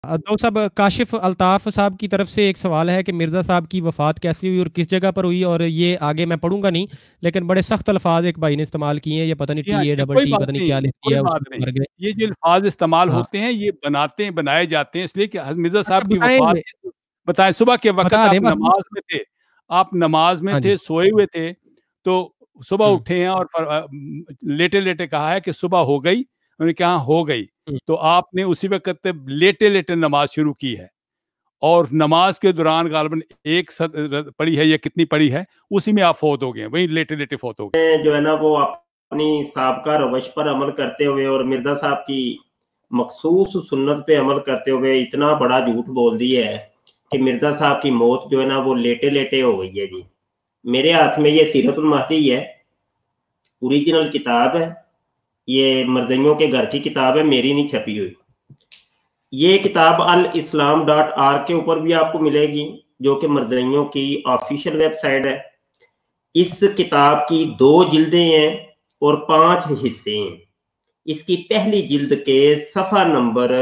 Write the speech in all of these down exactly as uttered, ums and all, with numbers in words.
तो साहब, काशिफ अल्ताफ साहब की तरफ से एक सवाल है कि मिर्ज़ा साहब की वफ़ात कैसी हुई और किस जगह पर हुई, और ये आगे मैं पढ़ूंगा नहीं, लेकिन बड़े सख्त अल्फाज एक भाई ने इस्तेमाल किए हैं, ये पता नहीं जी हाँ, टी ए ये डबल कोई टी बात पता नहीं नहीं, क्या लिखती कोई है, बात उसमें नहीं। मर गए। ये जो अल्फाज इस्तेमाल हाँ, होते हैं ये बनाते हैं, बनाए जाते हैं इसलिए कि हज़रत मिर्ज़ा अच्छा साहब की बताएं वफ़ात वे- है। बताएं, सुबह के वक़्त बता आप दें बस। नमाज़ में थे, आप नमाज़ में हाँ थे, जी। सोए हुए थे, तो सुबह हम्म उठे हैं और फ अ, उम, लेटे-लेटे कहा है कि सुबह हो गई। उन्होंने कहा हो गई, हम्म। तो आपने उसी वक़्त लेटे-लेटे नमाज़ शुरू की है और नमाज़ के दौरान ग़ालिबन एक सद र पढ़ी है या कितनी पढ़ी है, उसी में आप फ़ौत हो गए हैं, वहीं लेटे-लेटे फ़ौत हो गए। जो है ना वो अपनी साबका रवश पर अमल करते हुए और मिर्ज़ा साहब की मखसूस सुन्नत पे अमल करते हुए इतना बड़ा झूठ बोल दिया है कि मिर्ज़ा साहब की मौत जो है ना वो लेटे-लेटे हो गई है जी। मेरे हाथ में ये सीरतुल महदी है, ओरिजिनल किताब है, ये मरज़इयों के घर की किताब है, मेरी नहीं छपी हुई। ये किताब अल इस्लाम डॉट आर के ऊपर भी आपको मिलेगी, जो कि मरज़इयों की ऑफिशियल वेबसाइट है। इस किताब की दो जिल्दें हैं और पांच हिस्से हैं। इसकी पहली जिल्द के सफ़ा नंबर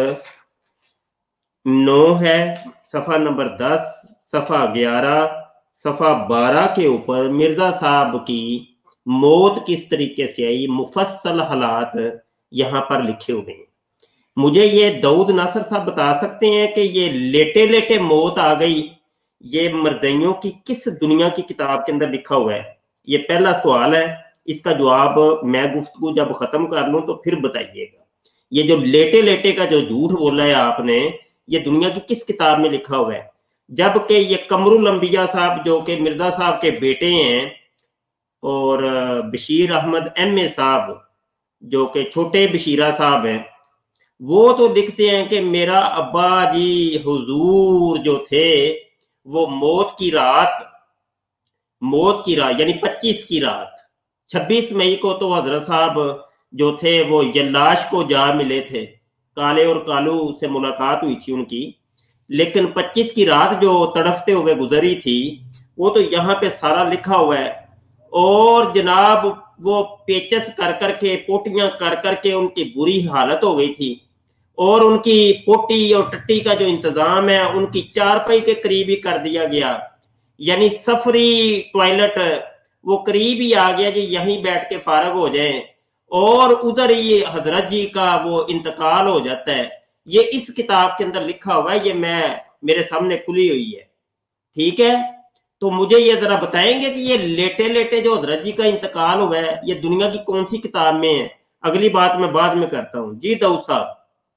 नौ है, सफ़ा नंबर दस, सफ़ा ग्यारह, सफ़ा बारह के ऊपर मिर्ज़ा साहब की मौत किस तरीके से आई, मुफस्सल हालात यहाँ पर लिखे हुए हैं। मुझे ये दाऊद नासिर साहब बता सकते हैं कि ये लेटे-लेटे मौत आ गई, ये मरज़इयों की किस दुनिया की किताब के अंदर लिखा हुआ है? ये पहला सवाल है, इसका जवाब मैं गुफ्तगू जब ख़त्म कर लूँ तो फिर बताइएगा। ये जो लेटे-लेटे का जो झूठ बोला है आपने, ये दुनिया की किस किताब में लिखा हुआ है? जबकि ये कमरुल अंबिया साहब जो कि मिर्ज़ा साहब के बेटे हैं और बशीर अहमद एम ए साहब जो कि छोटे बशीरा साहब हैं, वो तो लिखते हैं कि मेरा अब्बा जी हुजूर जो थे वो मौत की रात मौत की रात यानी पच्चीस की रात छब्बीस मई को तो हजरत साहब जो थे वो यल्लाश को जा मिले थे, काले और कालू से मुलाकात हुई थी उनकी, लेकिन पच्चीस की रात जो तड़फते हुए गुजरी थी वो तो यहाँ पे सारा लिखा हुआ है। और जनाब वो पेचस कर करके पोटियां कर करके उनकी बुरी हालत हो गई थी और उनकी पोटी और टट्टी का जो इंतजाम है उनकी चारपाई के करीब ही कर दिया गया, यानी सफरी टॉयलेट वो करीब ही आ गया जी, यहीं बैठ के फारग हो जाए और उधर ही हजरत जी का वो इंतकाल हो जाता है। ये इस किताब के अंदर लिखा हुआ है, ये मैं मेरे सामने खुली हुई है, ठीक है। तो मुझे ये जरा बताएंगे कि ये लेटे लेटे जो हजरत जी का इंतकाल हुआ है ये दुनिया की कौन सी किताब में है? अगली बात मैं बाद में करता हूँ जी। दाऊद साहब,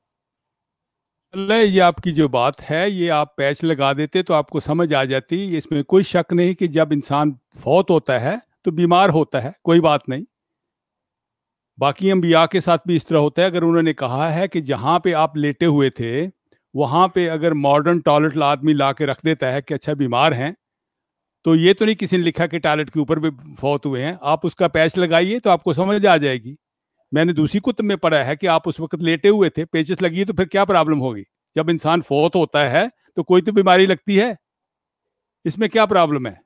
ये आपकी जो बात है ये आप पैच लगा देते तो आपको समझ आ जाती, इसमें कोई शक नहीं कि जब इंसान फौत होता है तो बीमार होता है, कोई बात नहीं। बाकी अंबिया के साथ भी इस तरह होता है। अगर उन्होंने कहा है कि जहाँ पे आप लेटे हुए थे वहाँ पे अगर मॉडर्न टॉयलेट आदमी ला के रख देता है कि अच्छा बीमार हैं, तो ये तो नहीं किसी ने लिखा कि टॉयलेट के ऊपर भी फौत हुए हैं। आप उसका पैच लगाइए तो आपको समझ आ जाएगी। मैंने दूसरी कुतुब में पढ़ा है कि आप उस वक्त लेटे हुए थे, पेचेस लगी तो फिर क्या प्रॉब्लम होगी? जब इंसान फौत होता है तो कोई तो बीमारी लगती है, इसमें क्या प्रॉब्लम है?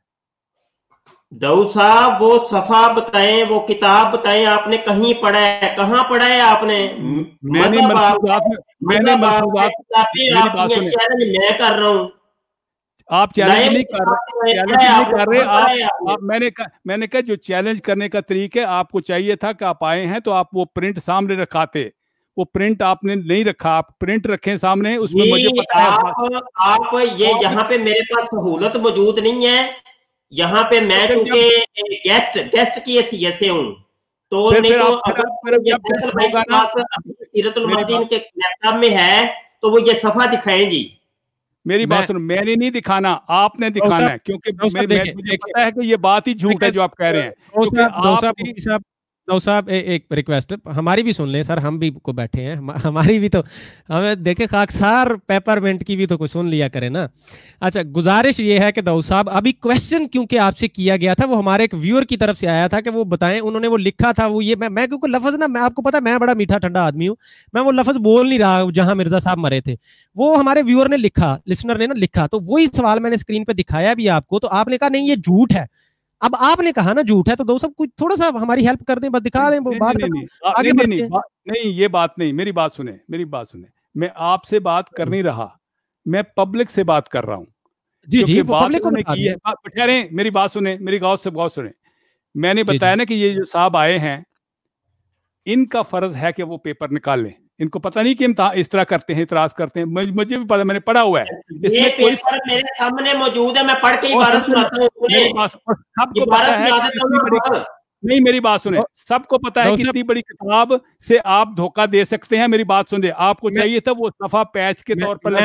दाऊद साहब वो सफा बताएं, वो किताब बताएं, आपने कहीं पढ़ा है? कहाँ पढ़ा है आपने? मैंने मजहब मलफूजात में मैंने मजहब मलफूजात मेरी बात सुने, चैलेंज मैं कर रहा हूँ। आप चैलेंज नहीं कर रहे, चैलेंज नहीं कर रहे आप, आप मैंने कहा मैंने कहा जो चैलेंज करने का तरीका है, आपको चाहिए था कि आप आए हैं तो आप वो प्रिंट सामने रखाते, वो प्रिंट आपने नहीं रखा। आप प्रिंट रखें सामने, उसमें मुझे पता है आप, आप ये यहाँ पे मेरे पास सहूलत मौजूद नहीं है, यहाँ पे मैं चूंकि गेस्ट गेस्ट की हैसियत से हूँ, तो फिर, नहीं फिर तो आप, फिर आप, फिर अगर जब टेस्ट होगा ना, सीरतुल महदी के लैपटॉप में है तो वो ये सफा दिखाएं जी। मेरी बात सुनो, मैंने नहीं दिखाना, आपने दिखाना है, क्योंकि मैं, मैं मुझे पता है कि ये बात ही झूठ है जो आप कह रहे हैं, क्योंकि आप नौ साहब ए, एक रिक्वेस्ट हमारी भी सुन लें सर, हम भी को बैठे हैं, हम, हमारी भी तो हमें देखे खाकसार पेपरमेंट की भी तो कुछ सुन लिया करें ना। अच्छा, गुजारिश ये है कि दाऊद साहब अभी क्वेश्चन क्योंकि आपसे किया गया था वो हमारे एक व्यूअर की तरफ से आया था कि वो बताएं, उन्होंने वो लिखा था वो ये मैं, मैं क्योंकि लफ्ज ना, मैं आपको पता मैं बड़ा मीठा ठंडा आदमी हूँ, मैं वो लफ्ज बोल नहीं रहा जहां मिर्जा साहब मरे थे, वो हमारे व्यूअर ने लिखा, लिसनर ने ना लिखा, तो वही सवाल मैंने स्क्रीन पे दिखाया भी आपको, तो आपने कहा नहीं ये झूठ है। अब आपने कहा ना झूठ है, तो दो सब कुछ थोड़ा सा हमारी हेल्प कर दें, बस दिखा दें, नहीं, बात नहीं, नहीं, नहीं, आगे नहीं, बढ़ते नहीं, हैं। नहीं, नहीं, ये बात नहीं, मेरी बात सुने, मेरी बात सुने, मैं आपसे बात कर नहीं रहा, मैं पब्लिक से बात कर रहा हूँ। जी जी, पब्लिक को की है, ठहरे मेरी बात सुने, मेरी गौर से गौर सुने। मैंने बताया ना कि ये जो साहब आए हैं, इनका फर्ज है कि वो पेपर निकाल लें। इनको पता नहीं कि हम इस तरह करते हैं, इतराज करते हैं। मुझे भी पता, मैंने पढ़ा हुआ है। इसमें कोई पेपर मेरे सामने मौजूद है, मैं पढ़ के ही बात सुनाता हूँ। सबको पता है कितनी बड़ी, नहीं मेरी बात सुने, सबको पता है कितनी बड़ी किताब से आप धोखा दे सकते हैं। मेरी बात सुने, आपको चाहिए था वो सफा पैच के तौर पर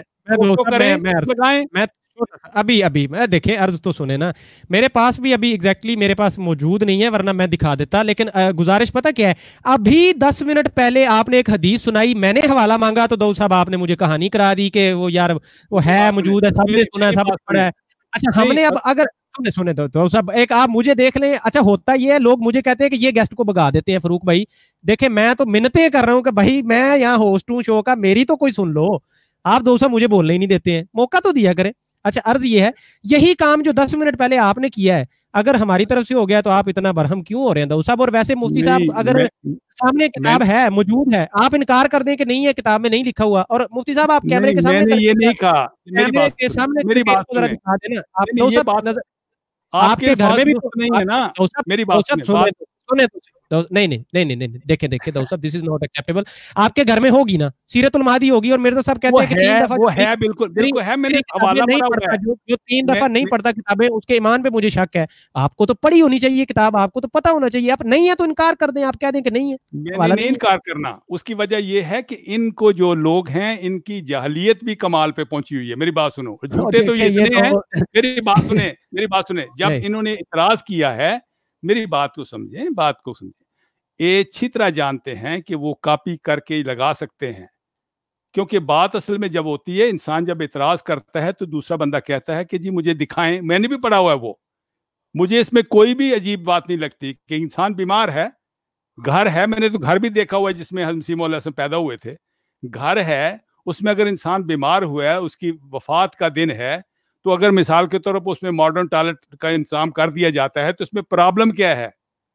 लगाएं। अभी अभी मैं देखें, अर्ज तो सुने ना, मेरे पास भी अभी एग्जैक्टली मेरे पास मौजूद नहीं है, वरना मैं दिखा देता। लेकिन गुजारिश पता क्या है, अभी दस मिनट पहले आपने एक हदीस सुनाई, मैंने हवाला मांगा तो दो साहब आपने मुझे कहानी करा दी कि वो यार वो है मौजूद है, सबने सुना है, सब पढ़ा है। अच्छा हमने अब अगर सुने सुने तो, तो सब एक आप मुझे देख लें। अच्छा होता ये है, लोग मुझे कहते हैं कि ये गेस्ट को भगा देते हैं फरूक भाई। देखे मैं तो मिन्नतें कर रहा हूँ कि भाई मैं यहाँ होस्ट हूँ शो का, मेरी तो कोई सुन लो। आप दो साहब मुझे बोलने ही नहीं देते हैं, मौका तो दिया करें। अच्छा अर्ज ये है, यही काम जो दस मिनट पहले आपने किया है, अगर हमारी तरफ से हो गया तो आप इतना बरहम क्यों हो रहे हैं दाऊद साहब? और वैसे मुफ्ती साहब अगर सामने किताब है, मौजूद है, आप इनकार कर दें कि नहीं है, किताब में नहीं लिखा हुआ, और मुफ्ती साहब आप कैमरे के सामने ये नहीं कहा, कैमरे के सामने मेरी बात दिखा देना। आप दो साहब आपके घर में भी तो नहीं है ना, मेरी बात सुने सुने नहीं नहीं नहीं नहीं नहीं देखे देखे दो साहब, दिस इज नॉट एक्सेप्टेबल। आपके घर में होगी ना सीरतुल महदी होगी, और मिर्जा साहब कहते हैं कि तीन दफा वो है, बिल्कुल बिल्कुल है, मैंने हवाला नहीं पढ़ता, जो जो तीन दफा नहीं पढ़ता किताबें, उसके ईमान पे मुझे शक है। आपको तो पढ़ी होनी चाहिए किताब, आपको तो पता होना चाहिए। आप नहीं है तो इनकार कर दें, आप कह दें कि नहीं है। मैंने नहीं इनकार करना, उसकी वजह ये है कि इनको जो लोग हैं, इनकी जाहलियत भी कमाल पे पहुंची हुई है। मेरी बात सुनो, झूठे तो ये इतने हैं। मेरी बात सुने, मेरी बात सुने, जब इन्होंने इतराज किया है, मेरी बात को समझे, बात को समझे, ये अच्छी तरह जानते हैं कि वो कॉपी करके लगा सकते हैं। क्योंकि बात असल में जब होती है, इंसान जब इतराज करता है तो दूसरा बंदा कहता है कि जी मुझे दिखाएं, मैंने भी पढ़ा हुआ है वो, मुझे इसमें कोई भी अजीब बात नहीं लगती कि इंसान बीमार है, घर है, मैंने तो घर भी देखा हुआ है जिसमें हज़रत मौला से पैदा हुए थे, घर है, उसमें अगर इंसान बीमार हुआ है, उसकी वफात का दिन है, तो अगर मिसाल के तौर पर उसमें मॉडर्न टॉयलेट का इंतजाम कर दिया जाता है, तो इसमें प्रॉब्लम क्या है?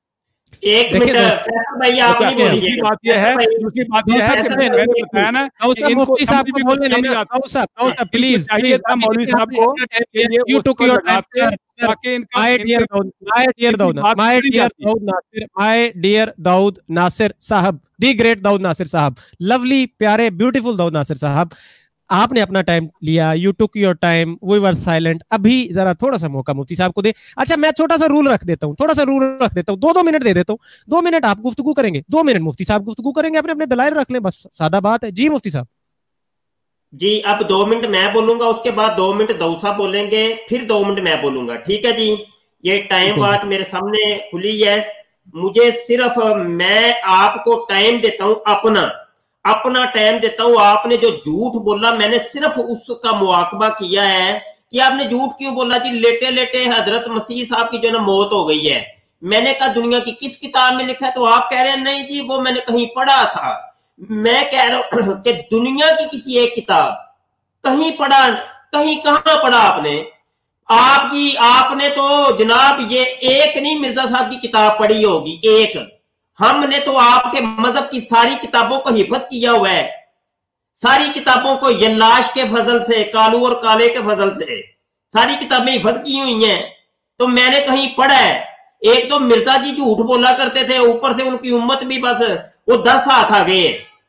एक मिनट भाई, आप नहीं बोलिए। दूसरी बात यह है, दूसरी बात यह है कि मैंने बताया ना कि इनको साहब को बोलने नहीं आता। साहब प्लीज चाहिए था मौलवी साहब को कि ये यू टुक योर टाइम ताकि इनका my dear Daud my dear Daud my dear Daud Nasir my dear Daud Nasir sahab, the great Dawood Nasir साहब, लवली प्यारे ब्यूटीफुल दाऊद नासिर साहब, आपने अपना टाइम लिया, you took your time, we were silent. अभी जरा थोड़ा सा मौका मुफ्ती साहब को दे। अच्छा मैं छोटा सा रूल रख देता हूँ, थोड़ा सा रूल रख देता हूँ, दो दो मिनट दे देता हूँ। दो मिनट आप गुफ्तगू करेंगे, दो मिनट मुफ्ती साहब गुफ्तगू करेंगे, अपने अपने दलाइल रख लें, बस सादा बात है। जी मुफ्ती साहब। जी अब दो मिनट मैं बोलूंगा, उसके बाद दो मिनट दाऊद साहब बोलेंगे, फिर दो मिनट मैं बोलूंगा, ठीक है जी? ये टाइम बात मेरे सामने खुली है। मुझे सिर्फ मैं आपको टाइम देता हूं, अपना अपना टाइम देता हूं। आपने जो झूठ बोला, मैंने सिर्फ उसका मुआकबा किया है कि आपने झूठ क्यों बोला जी। लेटे लेटे हजरत मसीह साहब की जो ना मौत हो गई है। मैंने कहा दुनिया की किस किताब में लिखा है? तो आप कह रहे हैं नहीं जी वो मैंने कहीं पढ़ा था। मैं कह रहा हूं कि दुनिया की किसी एक किताब कहीं पढ़ा, कहीं कहां पढ़ा आपने? आपकी आपने तो जनाब ये एक नहीं मिर्जा साहब की किताब पढ़ी होगी, एक। हमने तो आपके मजहब की सारी किताबों को हिफज किया हुआ है, सारी किताबों को यल्लाश के फजल से, कालू और काले के फजल से सारी किताबें हिफज की हुई हैं। तो मैंने कहीं पढ़ा है, एक तो मिर्जा जी झूठ बोला करते थे, ऊपर से उनकी उम्मत भी बस वो दस हाथ आ गए।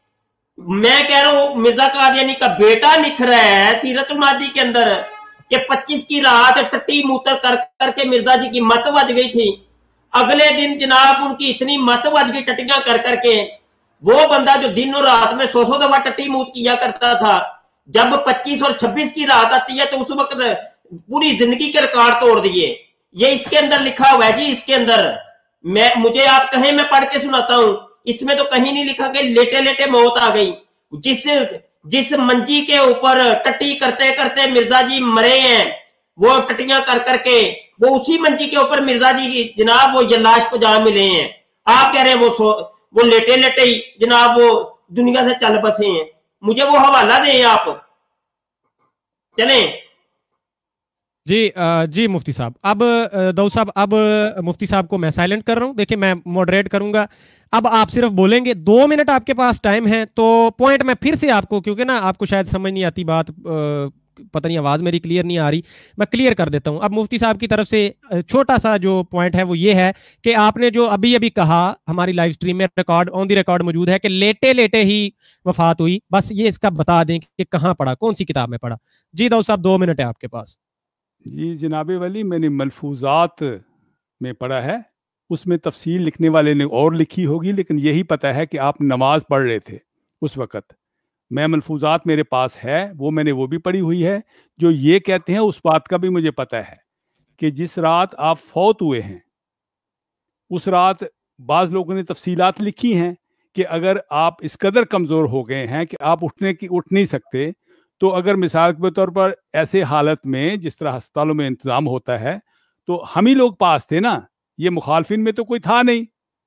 मैं कह रहा हूं मिर्जा कादियानी का बेटा लिख रहा है सीरतुल महदी के अंदर कि पच्चीस की रात टट्टी मूत्र कर करके मिर्जा जी की मत बज गई थी। अगले दिन जनाब उनकी इतनी मत बज गई टट्टियां कर करके, वो बंदा जो दिन और रात में सौ सौ दफा टट्टी मूत किया करता था, जब पच्चीस और छब्बीस की रात आती है तो उस वक्त पूरी जिंदगी के रिकॉर्ड तोड़ दिए। ये इसके अंदर लिखा हुआ है जी, इसके अंदर। मैं मुझे आप कहें मैं पढ़ के सुनाता हूं, इसमें तो कहीं नहीं लिखा कि लेटे लेटे मौत आ गई। जिस जिस मंजी के ऊपर टट्टी करते करते मिर्जा जी मरे हैं, वो टट्टियां कर करके, वो उसी मंजी के ऊपर मिर्जा जी जनाब वो यल्लाश को जा मिले हैं। आप कह रहे हैं वो सो वो लेटे लेटे ही जनाब वो दुनिया से चल बसे हैं। मुझे वो हवाला दें आप, चलें। जी जी मुफ्ती साहब, अब दाऊद साहब, अब मुफ्ती साहब को मैं साइलेंट कर रहा हूँ। देखिए मैं मॉडरेट करूंगा, अब आप सिर्फ बोलेंगे, दो मिनट आपके पास टाइम है। तो पॉइंट मैं फिर से आपको, क्योंकि ना आपको शायद समझ नहीं आती बात, पता नहीं आवाज मेरी क्लियर नहीं आ रही, मैं क्लियर कर देता हूं। अब मुफ्ती साहब की तरफ से छोटा सा जो पॉइंट है वो ये है कि आपने जो अभी अभी कहा, हमारी लाइव स्ट्रीम में रिकॉर्ड ऑन दी रिकॉर्ड मौजूद है कि लेटे लेटे ही वफात हुई। बस ये इसका बता दें कि कहाँ पढ़ा, कौन सी किताब में पढ़ा। जी दाऊद साहब, दो मिनट है आपके पास। जी जनाब वली, मैंने मलफूजात में पढ़ा है, उसमें तफसील लिखने वाले ने और लिखी होगी, लेकिन यही पता है कि आप नमाज पढ़ रहे थे उस वक़्त। मैं मलफूजात मेरे पास है, वो मैंने वो भी पढ़ी हुई है। जो ये कहते हैं उस बात का भी मुझे पता है कि जिस रात आप फौत हुए हैं उस रात बाज़ लोगों ने तफसीलात लिखी हैं कि अगर आप इस कदर कमज़ोर हो गए हैं कि आप उठने की उठ नहीं सकते, तो अगर मिसाल के तौर पर ऐसे हालत में जिस तरह अस्पतालों में इंतज़ाम होता है, तो हम ही लोग पास थे ना, ये मुखालफिन में तो कोई था नहीं।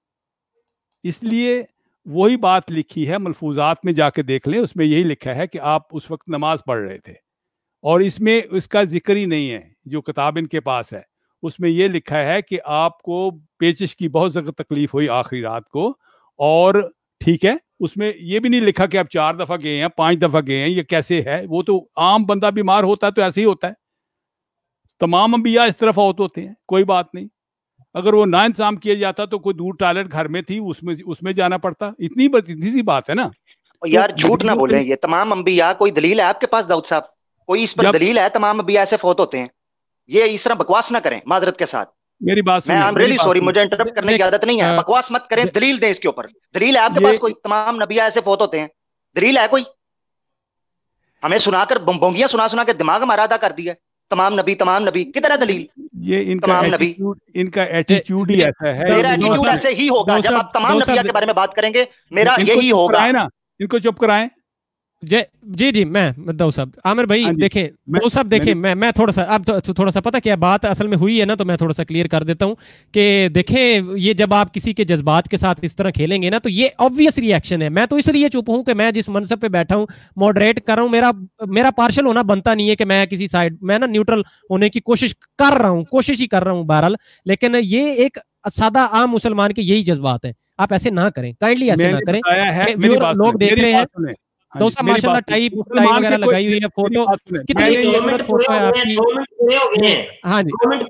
इसलिए वही बात लिखी है, मलफूजात में जाके देख लें, उसमें यही लिखा है कि आप उस वक्त नमाज पढ़ रहे थे। और इसमें इसका जिक्र ही नहीं है, जो किताब इनके पास है उसमें यह लिखा है कि आपको पेचिश की बहुत ज़्यादा तकलीफ हुई आखिरी रात को। और ठीक है, उसमें यह भी नहीं लिखा कि आप चार दफ़ा गए हैं, पांच दफ़ा गए हैं, ये कैसे है। वो तो आम बंदा बीमार होता है तो ऐसे ही होता है, तमाम अंबिया इस तरफ औत होते हैं, कोई बात नहीं। अगर वो ना इंतजाम किया जाता तो कोई दूर टॉयलेट घर में थी, उसमें उसमें जाना पड़ता। इतनी इतनी सी बात है ना। यार तो झूठ ना बोलें, ये तमाम अंबिया, कोई दलील है आपके पास दाऊद साहब? कोई इस पर दलील है तमाम अंबिया ऐसे फौत होते हैं? ये इस तरह बकवास ना करें माजरत के साथ। मेरी बात सुनिए, मैं आई एम रियली सॉरी, मुझे इंटरप्ट करने की आदत नहीं है। बकवास मत करें, दलील दें इसके ऊपर। दलील है आपके पास कोई? तमाम नबिया ऐसे फौत होते हैं, दलील है कोई? हमें सुनाकर बोंगियां सुना सुना के दिमाग हमारा आधा कर दिया। तमाम नबी तमाम नबी कितना दलील? ये इनका एटीट्यूड, इनका एटीट्यूड ही ऐसा है। मेरा एटीट्यूड ऐसे ही होगा जब आप तमाम नबिया के बारे में बात करेंगे, मेरा यही होगा ना। इनको चुप कराएं। जी जी जी मैं दाऊद साहब, आमिर भाई देखें, दाऊद साहब देखें, मैं मैं थोड़ा सा अब तो, थोड़ा सा पता क्या बात असल में हुई है ना, तो मैं थोड़ा सा क्लियर कर देता हूं कि देखें, ये जब आप किसी के जज्बात के साथ इस तरह खेलेंगे ना, तो ये ऑब्वियस रिएक्शन है। मैं तो इसलिए चुप हूं कि मैं जिस मनसब पे बैठा हूं, मॉडरेट कर रहा हूं, मेरा मेरा पार्शल होना बनता नहीं है कि मैं किसी साइड, मैं ना न्यूट्रल होने की कोशिश कर रहा हूँ, कोशिश ही कर रहा हूँ बहरहाल। लेकिन ये एक सादा आम मुसलमान के यही जज्बात है, आप ऐसे ना करें, काइंडली ऐसे ना करें। लोग देख रहे हैं, दो सौ माशाल्लाह टाइप टाइप वगैरह लगाई हुई है, फोटो कितनी खूबसूरत फोटो है आपकी। हाँ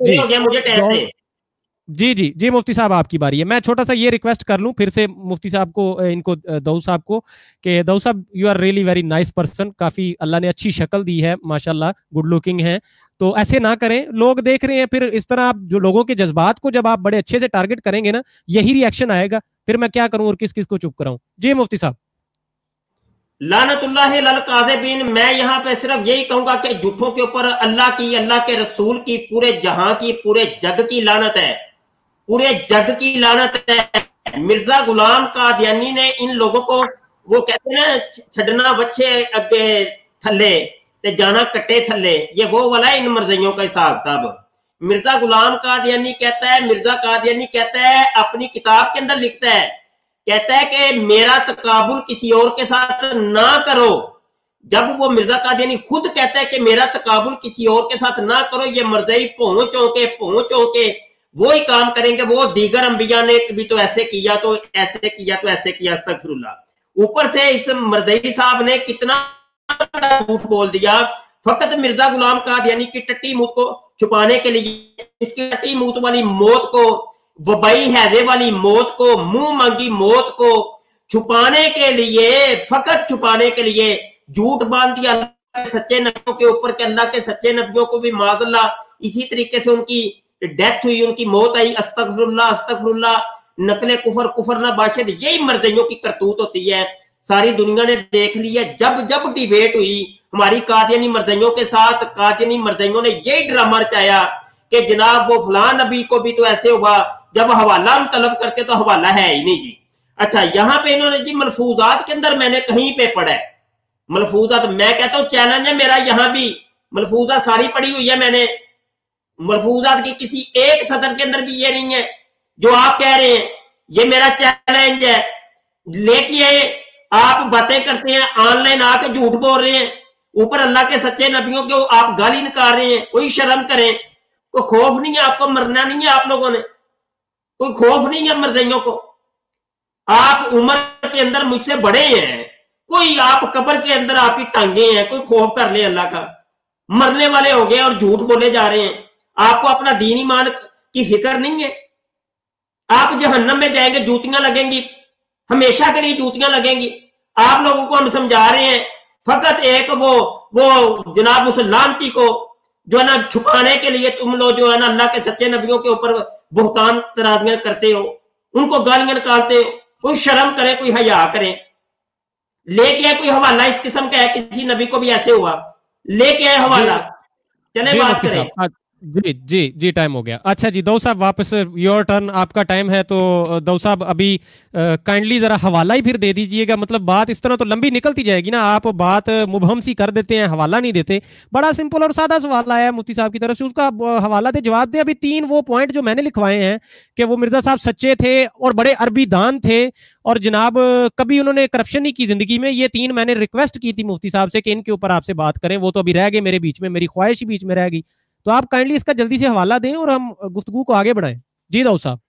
जी जी जी जी मुफ्ती साहब आपकी बारी है। मैं छोटा सा ये रिक्वेस्ट कर लूं फिर से मुफ्ती साहब को, इनको दाऊद साहब को, कि Daud sahab you are really very nice person, काफी अल्लाह ने अच्छी शक्ल दी है माशाल्लाह, गुड लुकिंग है, तो ऐसे ना करें, लोग देख रहे हैं। फिर इस तरह आप जो लोगों के जज्बात को जब आप बड़े अच्छे से टारगेट करेंगे ना, यही रिएक्शन आएगा। फिर मैं क्या करूं और किस किस को चुप कराऊं। जी मुफ्ती साहब। लानतुल्लाहि लल काज़िबीन। मैं यहाँ पे सिर्फ यही कहूंगा कि झूठों के ऊपर अल्लाह की, अल्लाह के रसूल की, पूरे जहां की, पूरे जग की लानत है, पूरे जग की लानत है। मिर्जा गुलाम कादियानी ने इन लोगों को, वो कहते हैं ना, छड़ना बच्चे अगे थले ते जाना कट्टे थले, ये वो वाला है इन मर्जियों का हिसाब किताब। मिर्जा गुलाम कादियानी कहता है, मिर्जा कादियानी कहता है, अपनी किताब के अंदर लिखता है, कहता है कि मेरा तकाबुल किसी और के साथ ना करो। जब वो मिर्जा कादियानी खुद कहता है कि मेरा तकाबुल किसी और के साथ ना करो, ये मर्ज़ई पहुंचो के पहुंचो के वो ही काम करेंगे। वो दीगर अंबिया ने भी तो ऐसे किया, तो ऐसे किया, तो ऐसे किया, अस्तगफिरुल्लाह। ऊपर से इस मर्ज़ई साहब ने कितना झूठ बोल दिया, फकत मिर्जा गुलाम कादियानी की टट्टी मूत को छुपाने के लिए, इसकी टट्टी मूत वाली मौत को, वबाई हैजे वाली मौत को, मुंह मांगी मौत को छुपाने के लिए, फकत छुपाने के लिए झूठ बांध दिया अल्लाह के सच्चे नबियों के ऊपर कि अल्लाह के सच्चे नबियों को भी माज़अल्लाह इसी तरीके से उनकी डेथ हुई, उनकी मौत आई। अस्तगफिरुल्लाह अस्तगफिरुल्लाह, नकले कुफर कुफर ना बादशाह। यही मर्जियों की करतूत होती है, सारी दुनिया ने देख ली है। जब जब डिबेट हुई हमारी कादियानी मर्जियों के साथ, कादियानी मर्जियों ने यही ड्रामा रचाया कि जनाब वो फलां नबी को भी तो ऐसे हुआ, जब हवाला हम तलब करते तो हवाला है ही नहीं जी। अच्छा, यहाँ पे इन्होंने जी मलफूजात के अंदर मैंने कहीं पे पढ़ा है, मलफूजात, मैं कहता हूँ चैलेंज है मेरा, यहाँ भी मलफूजात सारी पढ़ी हुई है मैंने। मलफूजात की किसी एक सदर के अंदर भी ये नहीं है जो आप कह रहे हैं। ये मेरा चैलेंज है। लेके आप बातें करते हैं, ऑनलाइन आके झूठ बोल रहे हैं, ऊपर अल्लाह के सच्चे नबियों के आप गाली निकाल रहे हैं। कोई शर्म करें, कोई खौफ नहीं है आपको, मरना नहीं है आप लोगों ने, कोई खौफ नहीं है मरज़इयों को। आप उम्र के अंदर मुझसे बड़े हैं, कोई आप कब्र के अंदर आपकी टांगे हैं, कोई खौफ कर ले अल्लाह का। मरने वाले हो गए और झूठ बोले जा रहे हैं। आपको अपना दीन ईमान की फिक्र नहीं है। आप जहन्नम में जाएंगे, जूतियां लगेंगी, हमेशा के लिए जूतियां लगेंगी। आप लोगों को हम समझा रहे हैं, फकत एक वो वो जनाब उस लानती को जो है ना छुपाने के लिए तुम लोग जो है ना अल्लाह के सच्चे नबियों के ऊपर बुहतान तराजियां करते हो, उनको गालियां निकालते हो। कोई शर्म करे, कोई हया करे। लेके आए कोई हवाला इस किस्म का है, किसी नबी को भी ऐसे हुआ, लेके आए हवाला, चले बात करें। जी जी जी टाइम हो गया। अच्छा जी, दो साहब वापस योर टर्न, आपका टाइम है। तो दो साहब अभी काइंडली जरा हवाला ही फिर दे दीजिएगा। मतलब बात इस तरह तो लंबी निकलती जाएगी ना, आप बात मुबहम सी कर देते हैं, हवाला नहीं देते। बड़ा सिंपल और सादा सवाल आया मुफ्ती साहब की तरफ से, उसका हवाला दे, जवाब दे। अभी तीन वो पॉइंट जो मैंने लिखवाए हैं कि वो मिर्जा साहब सच्चे थे और बड़े अरबी दान थे और जनाब कभी उन्होंने करप्शन नहीं की जिंदगी में, ये तीन मैंने रिक्वेस्ट की थी मुफ्ती साहब से कि इनके ऊपर आपसे बात करें। वो तो अभी रह गए मेरे बीच में, मेरी ख्वाहिश ही बीच में रह गई। तो आप काइंडली इसका जल्दी से हवाला दें और हम गुफ्तगू को आगे बढ़ाएं। जी दाऊद साहब,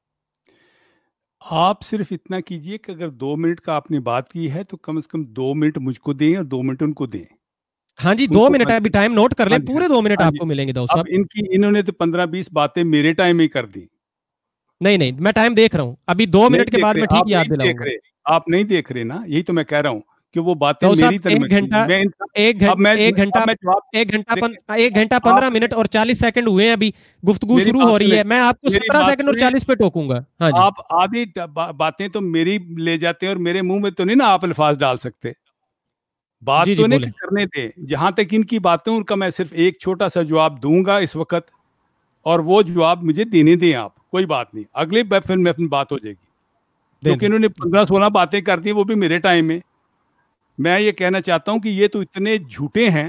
आप सिर्फ इतना कीजिए कि अगर दो मिनट का आपने बात की है तो कम से कम दो मिनट मुझको दें और दो मिनट उनको दें। हाँ जी, दो मिनट है, अभी टाइम नोट कर लें, पूरे दो मिनट आपको मिलेंगे दाऊद साहब। इनकी इन्होंने तो पंद्रह बीस बातें मेरे टाइम में कर दी। नहीं नहीं, मैं टाइम देख रहा हूँ, अभी दो मिनट के बाद मैं ठीक याद दिलाऊंगा। आप नहीं देख रहे ना, यही तो मैं कह रहा हूँ कि वो बातें मेरी तरफ एक घंटा एक घंटा एक घंटा एक घंटा एक घंटा पंद्रह मिनट और चालीस सेकंड हुए हैं, अभी गुफ्तगू शुरू हो रही है। मैं आपको सत्रह सेकंड और चालीस पे टोकूंगा। हाँ जी, आप आधी बातें तो मेरी ले जाते हैं और मेरे मुंह में तो नहीं ना आप अल्फाज डाल सकते। बात तो नहीं करने दे। जहां तक इनकी बातें, उनका मैं सिर्फ एक छोटा सा जवाब दूंगा इस वक्त, और वो जवाब मुझे देने दें आप, कोई बात नहीं, अगले फिर में बात हो जाएगी। क्योंकि इन्होंने पंद्रह सोलह बातें कर दी, वो भी मेरे टाइम में। मैं ये कहना चाहता हूं कि ये तो इतने झूठे हैं,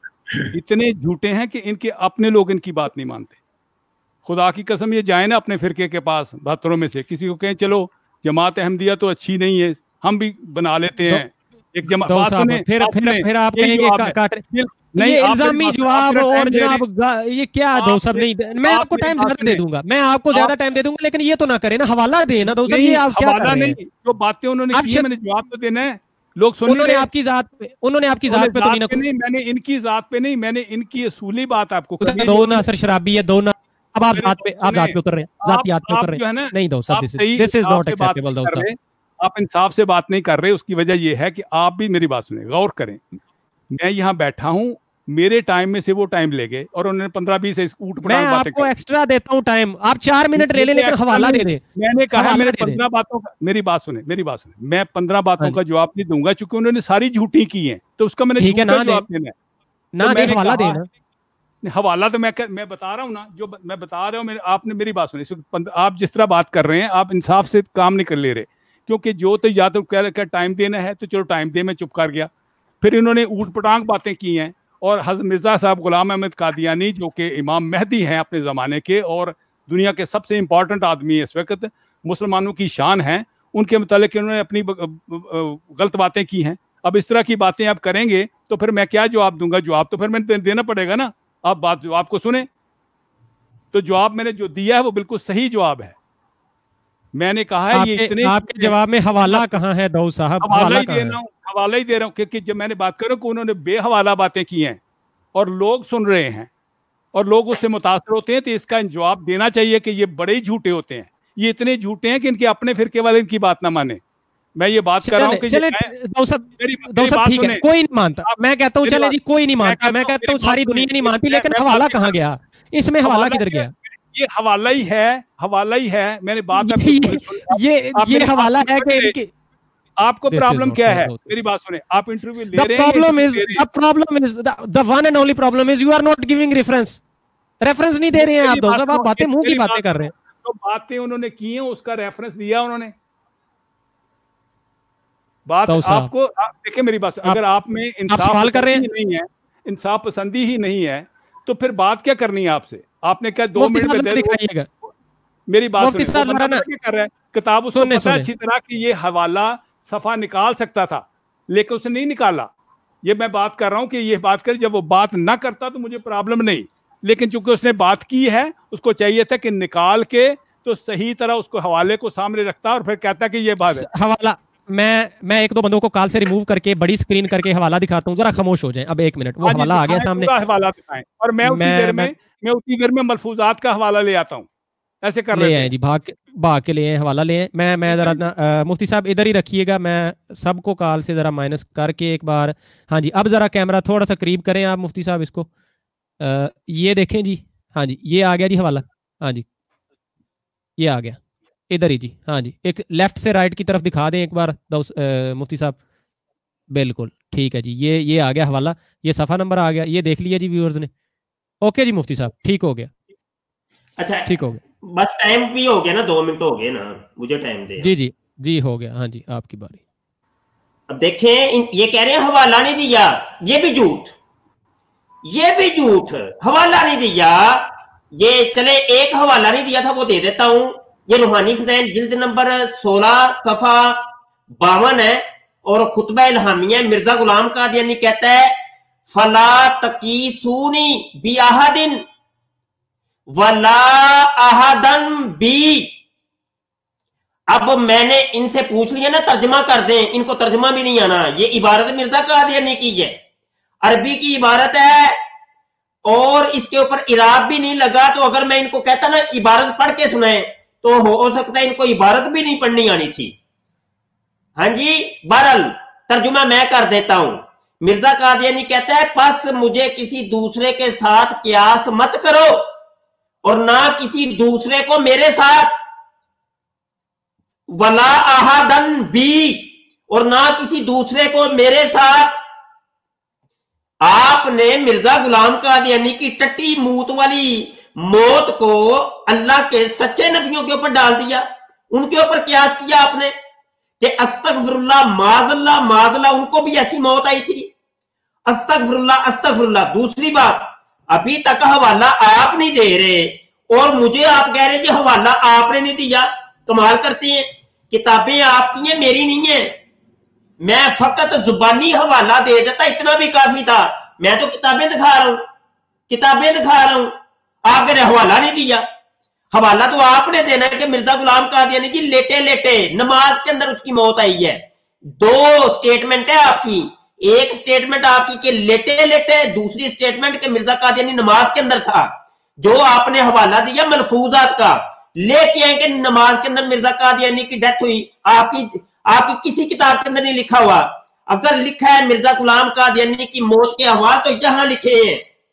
इतने झूठे हैं कि इनके अपने लोग इनकी बात नहीं मानते। खुदा की कसम, ये जाए ना अपने फिरके के पास बहत्तरों में से किसी को कहें चलो जमात अहमदिया तो अच्छी नहीं है, हम भी बना लेते हैं एक जमात, बात सुने, फिर फिर फिर आप कहेंगे काट नहीं, इल्जामी जवाब और जनाब ये क्या दो सब नहीं। मैं आपको टाइम ज्यादा दे दूंगा, मैं आपको ज्यादा टाइम दे दूंगा, लेकिन ये तो ना करे ना, हवाला दे ना दो सब। ये आप क्या कर रहे हैं? जो बातें उन्होंने की है मैंने जवाब तो देना है। लोग सुन उन्होंने आपकी जात पे उन्होंने आपकी जात पे तो नहीं, नहीं मैंने इनकी जात पे नहीं, मैंने इनकी असूली बात आपको करनी है। दो ना असर शराबी है, दो ना। अब आप जात पे आप जात पे उतर रहे हैं, जातियात पे उतर रहे हैं। नहीं दो सब, दिस इज नॉट एक्सेप्टेबल। दो आप इंसाफ से बात नहीं कर रहे, उसकी वजह यह है कि आप भी मेरी बात सुने, गौर करें। मैं यहाँ बैठा हूँ, मेरे टाइम में से वो टाइम ले गए और उन्होंने पंद्रह बीस ऊट मैं आपको एक्स्ट्रा देता हूँ टाइम, आप चार मिनट ले लें, लेकिन हवाला दे दें। मैंने कहा मैंने पंद्रह बातों का, मेरी बात सुने मेरी बात सुने मैं पंद्रह बातों का जवाब नहीं दूंगा, चूंकि उन्होंने सारी झूठी की है, तो उसका मैंने ठीक है ना जवाब देना ना दे, हवाला देना। हवाला तो मैं मैं बता रहा हूँ ना, जो मैं बता रहा हूँ, आपने मेरी बात सुनी। आप जिस तरह बात कर रहे हैं, आप इंसाफ से काम नहीं कर ले रहे, क्योंकि जो तो या तो कह टाइम देना है तो चलो टाइम दे, मैं चुप कर गया। फिर इन्होंने ऊट पटांग बातें की हैं, और हज़रत मिर्ज़ा साहब गुलाम अहमद कादियानी जो कि इमाम मेहदी हैं अपने ज़माने के और दुनिया के सबसे इम्पॉर्टेंट आदमी है इस वक्त, मुसलमानों की शान हैं, उनके मुतालिक इन्होंने अपनी गलत बातें की हैं। अब इस तरह की बातें आप करेंगे तो फिर मैं क्या जवाब दूंगा? जवाब तो फिर मैंने देना पड़ेगा ना। आप बात जवाब को सुने, तो जवाब मैंने जो दिया है वो बिल्कुल सही जवाब है। मैंने कहा है ये इतने आपके जवाब में हवाला कहाँ है दो साहब? हवाला ही दे रहा हूँ, हवाला ही दे रहा हूँ, क्योंकि जब मैंने बात करूँ कि उन्होंने बेहवाला बातें की हैं और लोग सुन रहे हैं और लोग उससे मुतासर होते हैं, तो इसका जवाब देना चाहिए कि ये बड़े ही झूठे होते हैं। ये इतने झूठे हैं कि इनके अपने फिरके वाले इनकी बात ना माने। मैं ये बात कर रहा हूँ कि दो सब दो सब ठीक है, कोई नहीं मानता। मैं कहता हूँ चले जी, कोई नहीं मानता, मैं कहता हूँ सारी दुनिया नहीं मानती, लेकिन हवाला कहाँ गया? इसमें हवाला किधर गया? ये हवाला ही है, हवाला ही है। मैंने बात ये ये हवाला है कि आपको प्रॉब्लम क्या है? मेरी बात सुने, आप इंटरव्यू ले रहे हैं। Problem is the problem is the one and only problem is you are not giving reference. Reference नहीं दे रहे हैं आप दो सब, आप बातें मुंह की बातें कर रहे हैं। तो बातें उन्होंने की हैं, उसका रेफरेंस दिया उन्होंने। बात आपको देखिए मेरी बात, अगर आप में इंसाफ कर रहे हैं नहीं है, इंसाफ पसंदी ही नहीं है, तो फिर बात क्या करनी है आपसे? आपने क्या दो मिनट में दिखाइएगा? मेरी बात सुनिए, कर रहा है किताब उसको पता अच्छी तरह कि ये हवाला सफा निकाल सकता था, लेकिन उसने नहीं निकाला। ये मैं बात कर रहा हूँ कि ये बात कर, जब वो बात ना करता तो मुझे प्रॉब्लम नहीं, लेकिन चूंकि उसने बात की है, उसको चाहिए था कि निकाल के तो सही तरह उसको हवाले को सामने रखता और फिर कहता कि ये बात है। हवाला मैं मैं एक दो बंदों को कॉल से रिमूव करके बड़ी स्क्रीन करके हवाला दिखाता हूँ, जरा खामोश हो जाए अब एक मिनट। वो हवाला आ गया सामने, हवाला दिखाएं और मैं उतनी देर में मैं उतनी देर में मलफूजात का हवाला ले आता हूँ। ऐसे कर ले आए जी, भाग के भाग के ले आए, हवाला ले आए। मैं मैं जरा ना मुफ्ती साहब इधर ही रखिएगा, मैं सबको कॉल से जरा माइनस करके एक बार। हाँ जी, अब जरा कैमरा थोड़ा सा करीब करें आप मुफ्ती साहब इसको, आ, ये देखें जी। हाँ जी, ये आ गया जी हवाला। हाँ जी, ये आ गया इधर ही जी। हाँ जी, एक लेफ्ट से राइट की तरफ दिखा दें एक बार मुफ्ती साहब। बिल्कुल ठीक है जी, ये ये आ गया हवाला, ये सफ़ा नंबर आ गया, ये देख लिया जी व्यूअर्स ने। ओके जी मुफ्ती साहब, ठीक हो गया। अच्छा ठीक हो गया, बस टाइम भी हो गया ना, दो मिनट हो गए ना, मुझे टाइम दे। जी जी जी हो गया। हाँ जी, आपकी बारी। अब देखें, ये कह रहे हैं हवाला नहीं दिया, ये भी झूठ, ये भी झूठ, हवाला नहीं दिया। ये चले एक हवाला नहीं दिया था, वो दे देता हूं। ये रूहानी खज़ाइन जिल्द नंबर सोलह सफा बावन है और खुतबा इल्हामिया मिर्जा गुलाम कादियानी कहता है, फला तकीसूनी बी अहदिन वला अहदन बी। अब मैंने इनसे पूछ लिया ना, तर्जमा कर दें, इनको तर्जमा भी नहीं आना। ये इबारत मिर्जा कादियानी की है, अरबी की इबारत है और इसके ऊपर इराब भी नहीं लगा। तो अगर मैं इनको कहता ना इबारत पढ़ के सुनाए तो हो सकता है इनको इबारत भी नहीं पढ़नी आनी थी। हाँ जी, बहरहाल तर्जुमा मैं कर देता हूं। मिर्जा कादियानी कहता है, बस मुझे किसी दूसरे के साथ कियास मत करो और ना किसी दूसरे को मेरे साथ, वला अहदन बी, और ना किसी दूसरे को मेरे साथ। आपने मिर्जा गुलाम कादियानी की टट्टी मूत वाली मौत को अल्लाह के सच्चे नबियों के ऊपर डाल दिया, उनके ऊपर कियास किया आपने कि अस्तगफिरुल्लाह माज़ल्लाह माज़ल्लाह, उनको भी ऐसी मौत आई थी। अस्तगफिरुल्लाह अस्तगफिरुल्लाह। दूसरी बात, अभी तक हवाला आप नहीं दे रहे और मुझे आप कह रहे जी हवाला आपने नहीं दिया। कमाल करते हैं, किताबें आपकी हैं, मेरी नहीं है। मैं फकत जुबानी हवाला दे देता, इतना भी काफी था। मैं तो किताबें दिखा रहा हूं, किताबें दिखा रहा हूं, आपने हवाला नहीं दिया। हवाला तो आपने देना है कि मिर्जा गुलाम कादियानी जी लेटे लेटे नमाज के अंदर उसकी मौत आई है। दो स्टेटमेंट है आपकी, एक स्टेटमेंट आपकी कि लेटे लेटे, दूसरी स्टेटमेंट कि मिर्जा कादियानी नमाज के अंदर था। जो आपने हवाला दिया मलफूजात का, लेके आए कि नमाज के अंदर मिर्जा कादियानी की डेथ हुई, आपकी आपकी किसी किताब के अंदर नहीं लिखा हुआ। अगर लिखा है मिर्जा गुलाम कादियानी की मौत के अहवाल तो यहां लिखे हैं,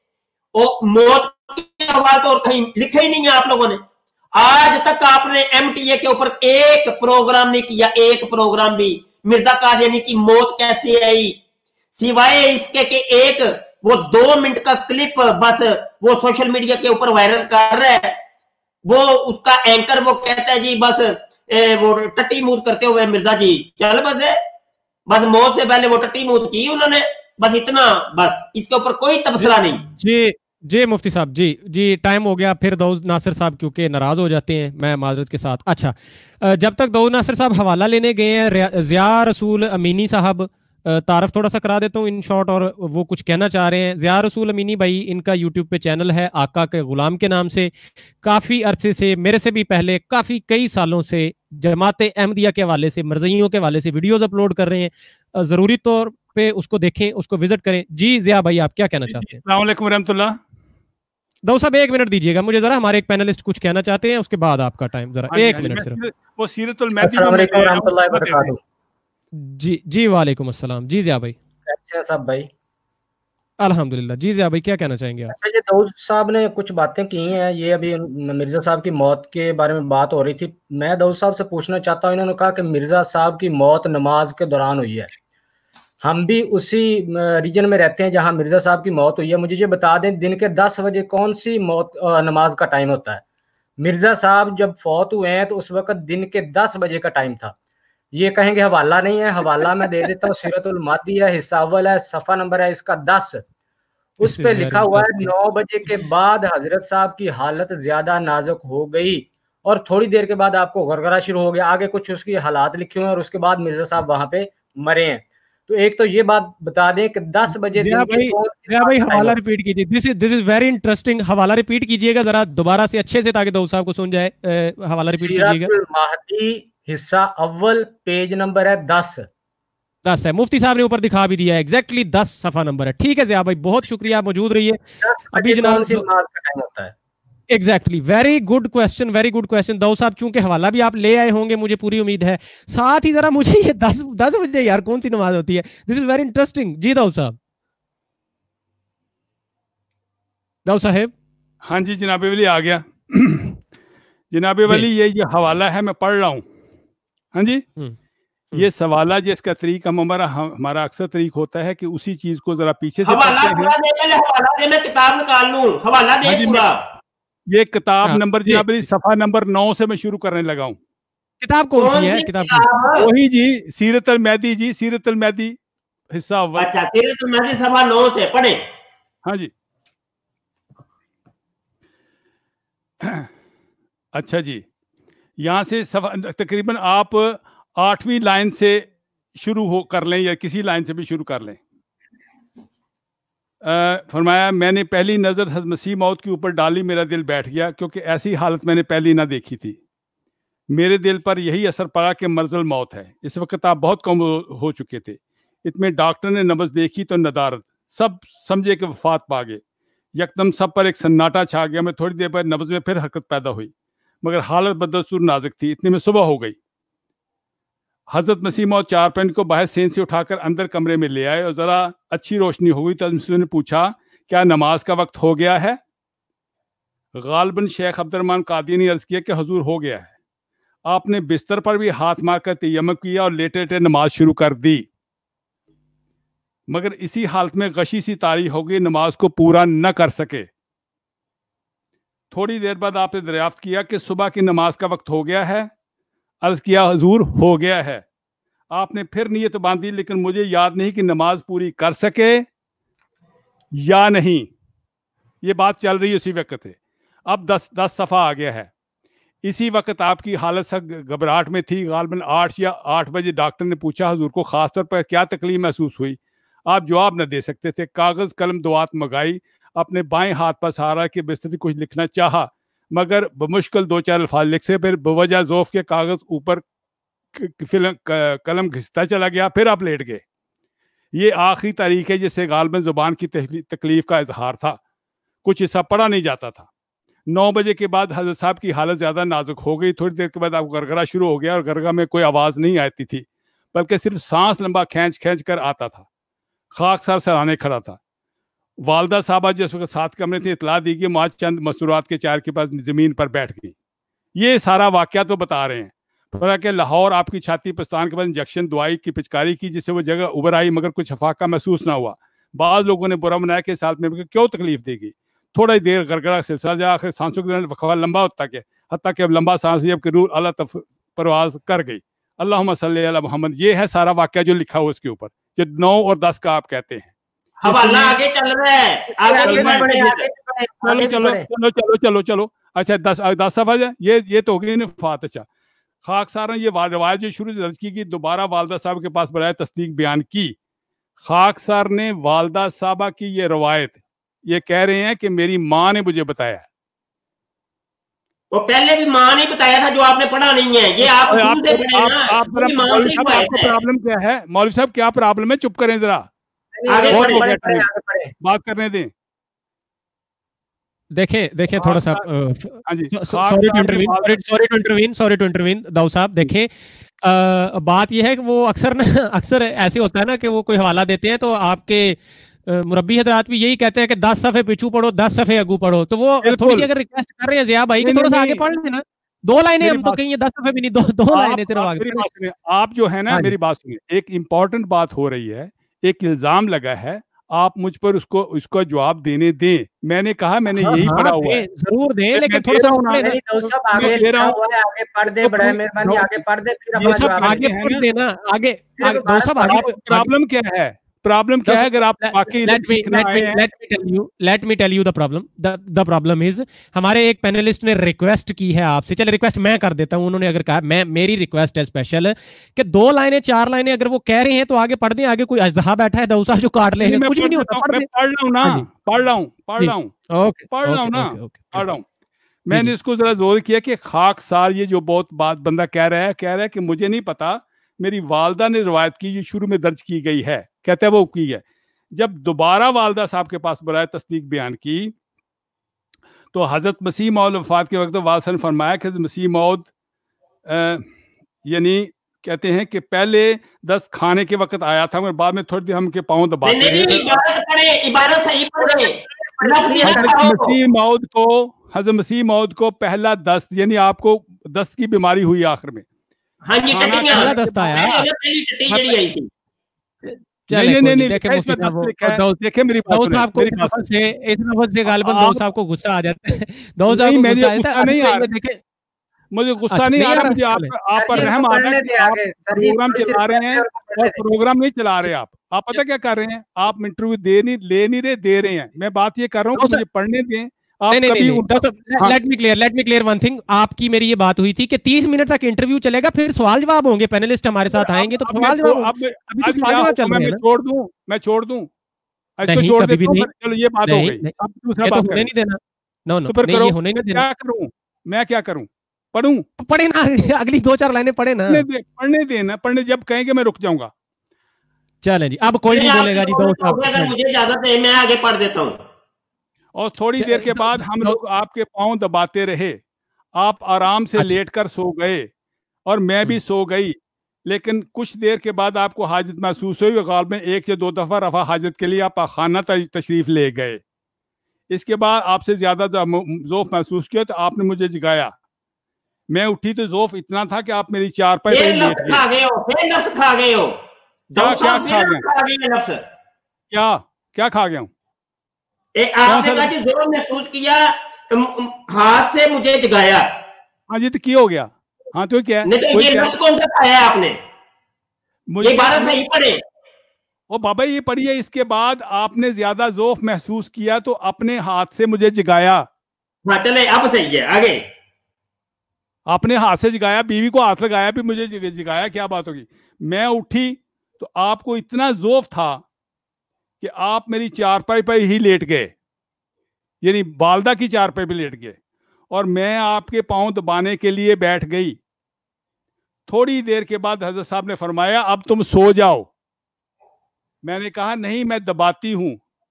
और मौत के अहवाल तो और कहीं लिखे ही नहीं है आप लोगों ने। आज तक आपने एमटीए के ऊपर एक प्रोग्राम नहीं किया, एक प्रोग्राम भी। मिर्जा कादियानी की मौत कैसे आई, सिवाय इसके कि एक वो दो मिनट का क्लिप बस वो सोशल मीडिया के ऊपर वायरल कर रहा है। वो उसका एंकर वो कहता है जी बस ए, वो टट्टी मूत करते हुए मिर्जा जी चल बस है, बस मौत से पहले वो टट्टी मूत की उन्होंने, बस इतना, बस इसके ऊपर कोई तबसरा नहीं। जी जी मुफ्ती साहब, जी जी टाइम हो गया, फिर दाऊद नासिर साहब क्योंकि नाराज हो जाते हैं, मैं माजरत के साथ। अच्छा, जब तक दाऊद नासिर साहब हवाला लेने गए हैं, ज़िया रसूल अमीनी साहब तारफ थोड़ा सा करा देता हूँ इन शॉर्ट, और वो कुछ कहना चाह रहे हैं। ज़िया रसूल अमीनी भाई, इनका यूट्यूब पे चैनल है आका के गुलाम के नाम से। काफ़ी अरसे से, मेरे से भी पहले काफ़ी कई सालों से जमात अहमदिया के हवाले से, मरज़इयों के हवाले से वीडियोज़ अपलोड कर रहे हैं। ज़रूरी तौर पे उसको देखें, उसको विजिट करें। जी ज़िया भाई, आप क्या कहना चाहते हैं? अस्सलाम वालेकुम रहमतुल्लाह। दाऊद साहब एक मिनट दीजिएगा मुझे जरा, हमारे एक पैनलिस्ट कुछ कहना चाहते हैं, उसके बाद आपका टाइम जरा एक मिनट सिर्फ। वो सीरतुल महदी अस्सलाम वालेकुम रहमतुल्लाहि व बरकातहू। जी जी वालेकुम अस्सलाम। जी ज़िया भाई, कैसे हैं सब भाई? अल्हम्दुलिल्लाह। जी ज़िया भाई, क्या कहना चाहेंगे आप? अच्छा, ये दाऊद साहब ने कुछ बातें की हैं, ये अभी मिर्जा साहब की मौत के बारे में बात हो रही थी। मैं दाऊद साहब से पूछना चाहता हूँ, इन्होंने कहा कि मिर्जा साहब की मौत नमाज के दौरान हुई है। हम भी उसी रीजन में रहते हैं जहां मिर्जा साहब की मौत हुई है। मुझे ये बता दें, दिन के दस बजे कौन सी मौत नमाज का टाइम होता है? मिर्जा साहब जब फौत हुए हैं तो उस वक्त दिन के दस बजे का टाइम था। ये कहेंगे हवाला नहीं है, हवाला मैं दे देता हूँ, सीरतुल मादी है, हिस्सा अव्वल है, सफा नंबर है इसका दस, उस पे लिखा हुआ है नौ बजे के बाद हजरत साहब की हालत ज्यादा नाजुक हो गई और थोड़ी देर के बाद आपको गरगरा शुरू हो गया। आगे कुछ उसकी हालात लिखे हुए हैं और उसके बाद मिर्जा साहब वहां पे मरे हैं। तो एक तो ये बात बता दें कि दस बजे दिन भाई, भाई हवाला रिपीट कीजिए, this is this is very interesting. हवाला रिपीट कीजिएगा जरा दोबारा से अच्छे से, ताकि दाऊद साहब को सुन जाए। हवाला रिपीट कीजिएगा। महदी हिस्सा अव्वल, पेज नंबर है दस दस है। मुफ्ती साहब ने ऊपर दिखा भी दिया है, एग्जैक्टली दस सफा नंबर है। ठीक है जिया भाई, बहुत शुक्रिया, मौजूद रहिए। अभी जनाब होता है exactly, very good question, very good question Daud sahab. चूंकि हवाला भी आप ले आए होंगे, मुझे पूरी उम्मीद है। साथ ही जरा मुझे ये दस दस बजे यार कौन सी नमाज होती है, दिस इज वेरी इंटरेस्टिंग। जी दाऊद साहब। दाऊद साहब। हाँ जी जनाबे वली आ गया। जनाबे वली ये ये हवाला है, मैं पढ़ रहा हूँ। हाँ जी, ये सवाला जिसका तरीका हमारा हमारा अक्सर तरीक होता है कि उसी चीज को जरा पीछे से हवाला पूरा दे, पहले हवाला दे, मैं किताब निकाल लूं, हवाला दे पूरा। ये किताब हाँ, नंबर जनाब सफा नंबर नौ से मैं शुरू करने लगा हूँ। किताब कौन सी है? किताब वही जी, सीरत अल महदी जी, सीरत अल महदी हिस्सा अव्वल। अच्छा, सीरत अल महदी सफा नौ से पढ़े। हाँ जी। अच्छा जी, यहाँ से तकरीबन आप आठवीं लाइन से शुरू हो कर लें या किसी लाइन से भी शुरू कर लें। आ, फरमाया, मैंने पहली नज़र हज़रत मसीह मौत के ऊपर डाली, मेरा दिल बैठ गया, क्योंकि ऐसी हालत मैंने पहली ना देखी थी। मेरे दिल पर यही असर पड़ा कि मर्ज़ल मौत है। इस वक्त आप बहुत कम हो चुके थे। इतने डॉक्टर ने नब्ज़ देखी तो नदारत, सब समझे कि वफात पा गए। यकदम सब पर एक सन्नाटा छा गया। मैं थोड़ी देर बाद नब्ज़ में फिर हरकत पैदा हुई, मगर हालत बदस्तूर नाजुक थी। इतने में सुबह हो गई। हज़रत मसीह मौद चार पैंट को बाहर सेंध से उठाकर अंदर कमरे में ले आए और ज़रा अच्छी रोशनी हो गई तो उसने पूछा, क्या नमाज का वक्त हो गया है? गालिबन शेख अब्दुर्रहमान कादी ने अर्ज़ किया कि हुजूर हो गया है। आपने बिस्तर पर भी हाथ मारकर तयम्मुम किया और लेटे लेटे नमाज शुरू कर दी, मगर इसी हालत में गशी सी तारी हो गई, नमाज को पूरा न कर सके। थोड़ी देर बाद आपने दरियाफ्त किया कि सुबह की नमाज का वक्त हो गया है। अर्ज किया, हुजूर हो गया है। आपने फिर नीयत बांधी, लेकिन मुझे याद नहीं कि नमाज पूरी कर सके या नहीं। ये बात चल रही है उसी वक्त है। अब दस दस सफ़ा आ गया है। इसी वक्त आपकी हालत सख्त घबराहट में थी। गालिबन आठ या आठ बजे डॉक्टर ने पूछा, हुजूर को खास तौर पर क्या तकलीफ महसूस हुई? आप जवाब न दे सकते थे। कागज़ कलम दुआत मंगाई, अपने बाएं हाथ पर सहारा के बिस्तर से कुछ लिखना चाहा, मगर बमुश्किल दो चार अल्फाज लिख से फिर बवजह ज़ौफ़ के कागज़ ऊपर कलम घिसता चला गया। फिर आप लेट गए। ये आखिरी तारीख है जिससे गालिबन ज़ुबान की तकलीफ का इजहार था। कुछ हिस्सा पढ़ा नहीं जाता था। नौ बजे के बाद हज़रत साहब की हालत ज़्यादा नाजुक हो गई। थोड़ी देर के बाद आपको गरगरा शुरू हो गया और गरगा में कोई आवाज़ नहीं आती थी, बल्कि सिर्फ सांस लंबा खींच खींच कर आता था। खाकसार सराहने खड़ा था। वालदा साहबा जिस वक्त साथ कमरे थे, इतला दी कि माँ चंद मस्तूरात के चार के पास ज़मीन पर बैठ गई। ये सारा वाक़या तो बता रहे हैं। पर कि लाहौर आपकी छाती पस्तान के बाद इंजेक्शन दवाई की पिचकारी की, जिससे वो जगह उबर आई, मगर कुछ अफाका महसूस ना हुआ। बाद लोगों ने बुरा मनाया कि इस हालत में क्यों तकलीफ देगी। थोड़ा ही देर गरगरा सिलसिला जा, आखिर सांसों के वक़्फ़ा लंबा होता के हत्ता कि अब लंबा सांस जब कि रूह अल्लाह तफ परवाज़ कर गई। अल्लाहुम्मा सल्ली अला मुहम्मद। ये है सारा वाक़या जो लिखा हुआ उसके ऊपर, जो नौ और दस का आप कहते हैं। हवाला आगे चल रहा है, आगे चलो चलो चलो चलो चलो चलो अच्छा दस दस सफा ये ये तो हो गई नफात। अच्छा, खाकसार ने ये रवायत जो शुरू दर्ज की, दोबारा वालदा साहब के पास बराए तस्दीक बयान की। खाकसार ने वालदा साहबा की ये रवायत ये कह रहे हैं कि मेरी माँ ने मुझे बताया। वो पहले भी माँ ने बताया था, जो आपने पढ़ा नहीं है। ये आप प्रॉब्लम क्या है मौलवी साहब, क्या प्रॉब्लम है? चुप करें जरा, आगे बहुत पढ़े, हो गया, पढ़े, आगे पढ़े। बात करने दें। देखें देखें थोड़ा सा, sorry to intervene sorry to intervene sorry to intervene Daud sahab. देखें, आ, बात यह है कि वो अक्सर ना अक्सर ऐसे होता है ना कि वो कोई हवाला देते हैं तो आपके मुरब्बी हजरात भी यही कहते हैं कि दस सफ़े पीछू पढ़ो, दस सफ़े अगू पढ़ो। तो वो थोड़ी सी अगर रिक्वेस्ट कर रहे हैं ज़िया भाई कि थोड़ा सा आगे पढ़ लेना, दो लाइनें हम तो कहीं दस सफ़े भी नहीं, दो दो लाइनें सिर्फ आगे। आप जो है ना, मेरी बात सुनिए, एक इम्पॉर्टेंट बात हो रही है, एक इल्जाम लगा है, आप मुझ पर उसको उसका जवाब देने दें। मैंने कहा मैंने हाँ, यही हाँ, पढ़ा हुआ है, जरूर दें, लेकिन थोड़ा सा आगे पढ़ दे, बड़ा मेहरबानी आगे पढ़ दे, फिर आगे पढ़ देना। आगे प्रॉब्लम क्या है? प्रॉब्लम क्या है? अगर आप वाकई लेट मी सीखना आए हैं, let me tell you let me tell you the problem the problem is, हमारे एक पैनलिस्ट ने रिक्वेस्ट की है आपसे, चल रिक्वेस्ट मैं कर देता हूं। उन्होंने अगर कहा, मैं मेरी रिक्वेस्ट है स्पेशल कि दो लाइनें चार लाइनें अगर वो कह रहे हैं तो आगे पढ़ दें, आगे कोई अजहा बैठा है दौसा जो काट लेगा, कुछ भी नहीं होता, पढ़ रहा हूं ना, पढ़ रहा हूं पढ़ रहा हूं ओके पढ़ रहा हूं ना पढ़ रहा हूं। मैंने इसको जरा जोर किया कि खाकसार, ये जो बहुत बात बंदा कह रहा है कह रहा है कि मुझे नहीं पता, मेरी वालदा ने रिवायत की, जो शुरू में दर्ज की गई है, कहते हैं वो की है। जब दोबारा वालदा साहब के पास बराए तस्दीक बयान की तो हजरत मसीह मौद वफात के वक्त वालसा ने फरमाया कि मसीह मौद यानी कहते हैं कि पहले दस्त खाने के वक्त आया था, मगर बाद में थोड़ी देर हम के पाँव दबाते रहे। मसीह मौद को हजरत मसीह मौद को पहला दस्त, यानी आपको दस्त की बीमारी हुई आखिर में, हाँ जी, पहला दस्त आया। नहीं नहीं नहीं, देखे मेरी बात से इस लफ्ज़ से गालिबन दो साहब को गुस्सा आ जाता है। दो साहब को गुस्सा आता है, नहीं आ रहा, देखे मुझे गुस्सा नहीं आ रहा, मुझे आप आप पर रहम आ रहा है कि आप प्रोग्राम चला रहे हैं और प्रोग्राम नहीं चला रहे। आप आप पता क्या कर रहे हैं, आप इंटरव्यू दे नहीं ले नहीं रहे, दे रहे हैं। मैं बात ये कर रहा हूँ कि मुझे पढ़ने दें। आप कभी let me clear let me clear one thing, आपकी मेरी ये बात हुई थी कि तीस मिनट तक इंटरव्यू चलेगा, फिर सवाल जवाब होंगे, पैनलिस्ट हमारे साथ आएंगे तो सवाल जवाब। अभी तो सवाल जवाब चल रहे हैं ना, छोड़ दूं मैं छोड़ दूं इसको छोड़ देता हूं। चलो ये बात हो गई, अब दूसरा बात नहीं देना। नो नो, तो फिर ये होने नहीं देना। क्या करूं मैं, क्या करूं? पढ़ूं? पढ़े ना, अगली दो चार लाइनें पढ़े ना, पढ़ने देना, पढ़ने जब कहेंगे मैं रुक जाऊंगा। चलें जी, अब कोई नहीं बोलेगा जी, दो अगर मुझे इजाजत है मैं आगे पढ़ देता हूं। और थोड़ी देर के बाद हम लोग आपके पांव दबाते रहे, आप आराम से अच्छा। लेटकर सो गए और मैं भी सो गई, लेकिन कुछ देर के बाद आपको हाजत महसूस हुई, गाल में एक या दो दफा रफा हाजत के लिए आप खाना तशरीफ ले गए। इसके बाद आपसे ज्यादा ज़ौफ महसूस किया तो आपने मुझे जगाया। मैं उठी तो ज़ौफ इतना था कि आप मेरी चारपाई पर लेट गए। खा गए हो, फिर नफ्स खा गए हो। क्या क्या खा गए? क्या क्या खा गया हूँ? आपने कहा कि ज़ोर महसूस किया, हाथ से मुझे जगाया। हाँ जी, तो क्या हो गया? हाँ तो क्या? नहीं तो ये लफ्ज़ कौन सा खाया आपने? मुझे ये बारह सही पढ़े। ओ बाबा ये पढ़िए, इसके बाद आपने ज्यादा ज़ौफ महसूस किया तो अपने हाथ से मुझे जगाया। हाँ चले, अब सही है, आगे। आपने हाथ से जगाया, बीवी को हाथ लगाया भी मुझे जगाया, क्या बात होगी? मैं उठी तो आपको इतना ज़ौफ था कि आप मेरी चारपाई पर ही लेट गए, यानी वालदा की चारपाई पर लेट गए, और मैं आपके पांव दबाने के लिए बैठ गई। थोड़ी देर के बाद हजरत साहब ने फरमाया अब तुम सो जाओ। मैंने कहा नहीं, मैं दबाती हूं।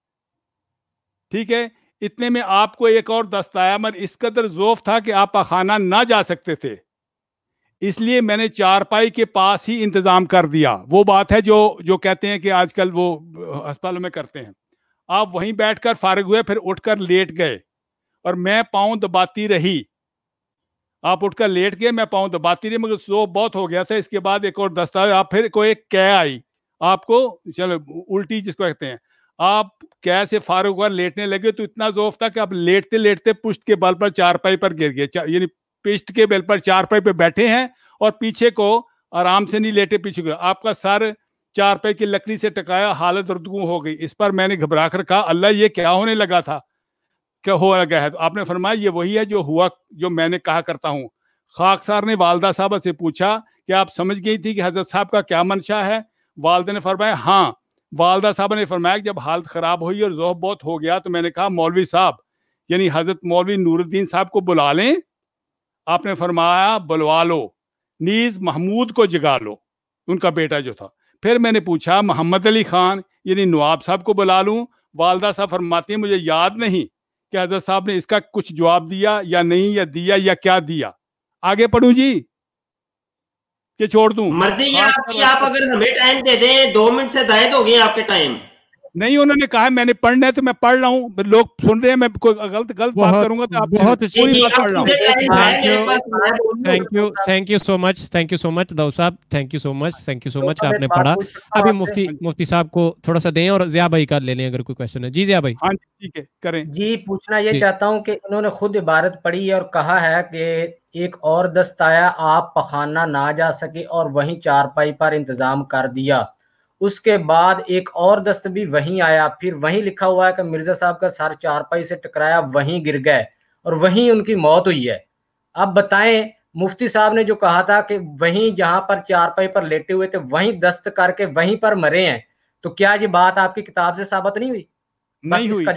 ठीक है, इतने में आपको एक और दस्त आया, मगर इस कदर ज़ौफ था कि आप खाना ना जा सकते थे, इसलिए मैंने चारपाई के पास ही इंतजाम कर दिया। वो बात है जो जो कहते हैं कि आजकल वो अस्पतालों में करते हैं। आप वहीं बैठकर फारिग हुए, फिर उठकर लेट गए और मैं पाँव दबाती रही। आप उठकर लेट गए, मैं पाँव दबाती रही, मगर ज़ौफ बहुत हो गया था। इसके बाद एक और दस्त आया, आप फिर कोई एक कै आई आपको, चलो उल्टी जिसको कहते हैं, आप कै से फारिग होकर लेटने लगे तो इतना ज़ौफ था कि आप लेटते लेटते पुश्त के बल पर चारपाई पर गिर गए, यानी पिष्ट के बल पर चारपाई पे बैठे हैं और पीछे को आराम से नहीं लेटे, पीछे को आपका सर चारपाई की लकड़ी से टकाया, हालत रुदगू हो गई। इस पर मैंने घबरा कर कहा अल्लाह ये क्या होने लगा था, क्या हो लगा है? तो आपने फरमाया ये वही है जो हुआ, जो मैंने कहा करता हूँ। खाकसार ने वालदा साहब से पूछा कि आप समझ गई थी कि हजरत साहब का क्या मंशा है? वालदा ने फरमाया हाँ। वालदा साहब ने फरमाया जब हालत खराब हुई और ज़ौफ बहुत हो गया तो मैंने कहा मौलवी साहब, यानी हजरत मौलवी नूरुद्दीन साहब को बुला लें। आपने फरमाया बुलवा लो, नीज महमूद को जगा लो, उनका बेटा जो था। फिर मैंने पूछा मोहम्मद अली खान यानी नवाब साहब को बुला लूं? वालदा साहब फरमाती हैं मुझे याद नहीं कि हजरत साहब ने इसका कुछ जवाब दिया या नहीं, या दिया या क्या दिया। आगे पढ़ूं जी कि छोड़ दूं? मर्जी है आपकी, आप अगर हमें टाइम दे दें, दो मिनट से ज्यादा हो गए आपके टाइम। नहीं, उन्होंने कहा मैंने पढ़ना है तो मैं पढ़ रहा हूँ, लोग सुन रहे हैं, मैं कोई गलत गलत बात करूंगा तो आप बहुत पूरी बात पढ़ रहा हूँ। Thank you thank you so much thank you so much Daud sahab, thank you so much thank you so much आपने पढ़ा। अभी मुफ्ती मुफ्ती साहब को थोड़ा सा दें और ज़िया भाई का ले लें अगर कोई क्वेश्चन है। जी ज़िया भाई। हाँ ठीक है, करें जी। पूछना ये चाहता हूँ कि इन्होंने खुद इबारत पढ़ी और कहा है कि एक और दस्त आया, आप पखाना ना जा सके और वहीं चारपाई पर इंतजाम कर दिया। उसके बाद एक और दस्त भी वहीं आया, फिर वहीं लिखा हुआ है कि मिर्जा साहब का सर चारपाई से टकराया, वहीं गिर गए और वहीं उनकी मौत हुई है। अब बताएं, मुफ्ती साहब ने जो कहा था कि वहीं जहां पर चारपाई पर लेटे हुए थे वहीं दस्त करके वहीं पर मरे हैं, तो क्या ये बात आपकी किताब से साबित नहीं हुई? नहीं हुई।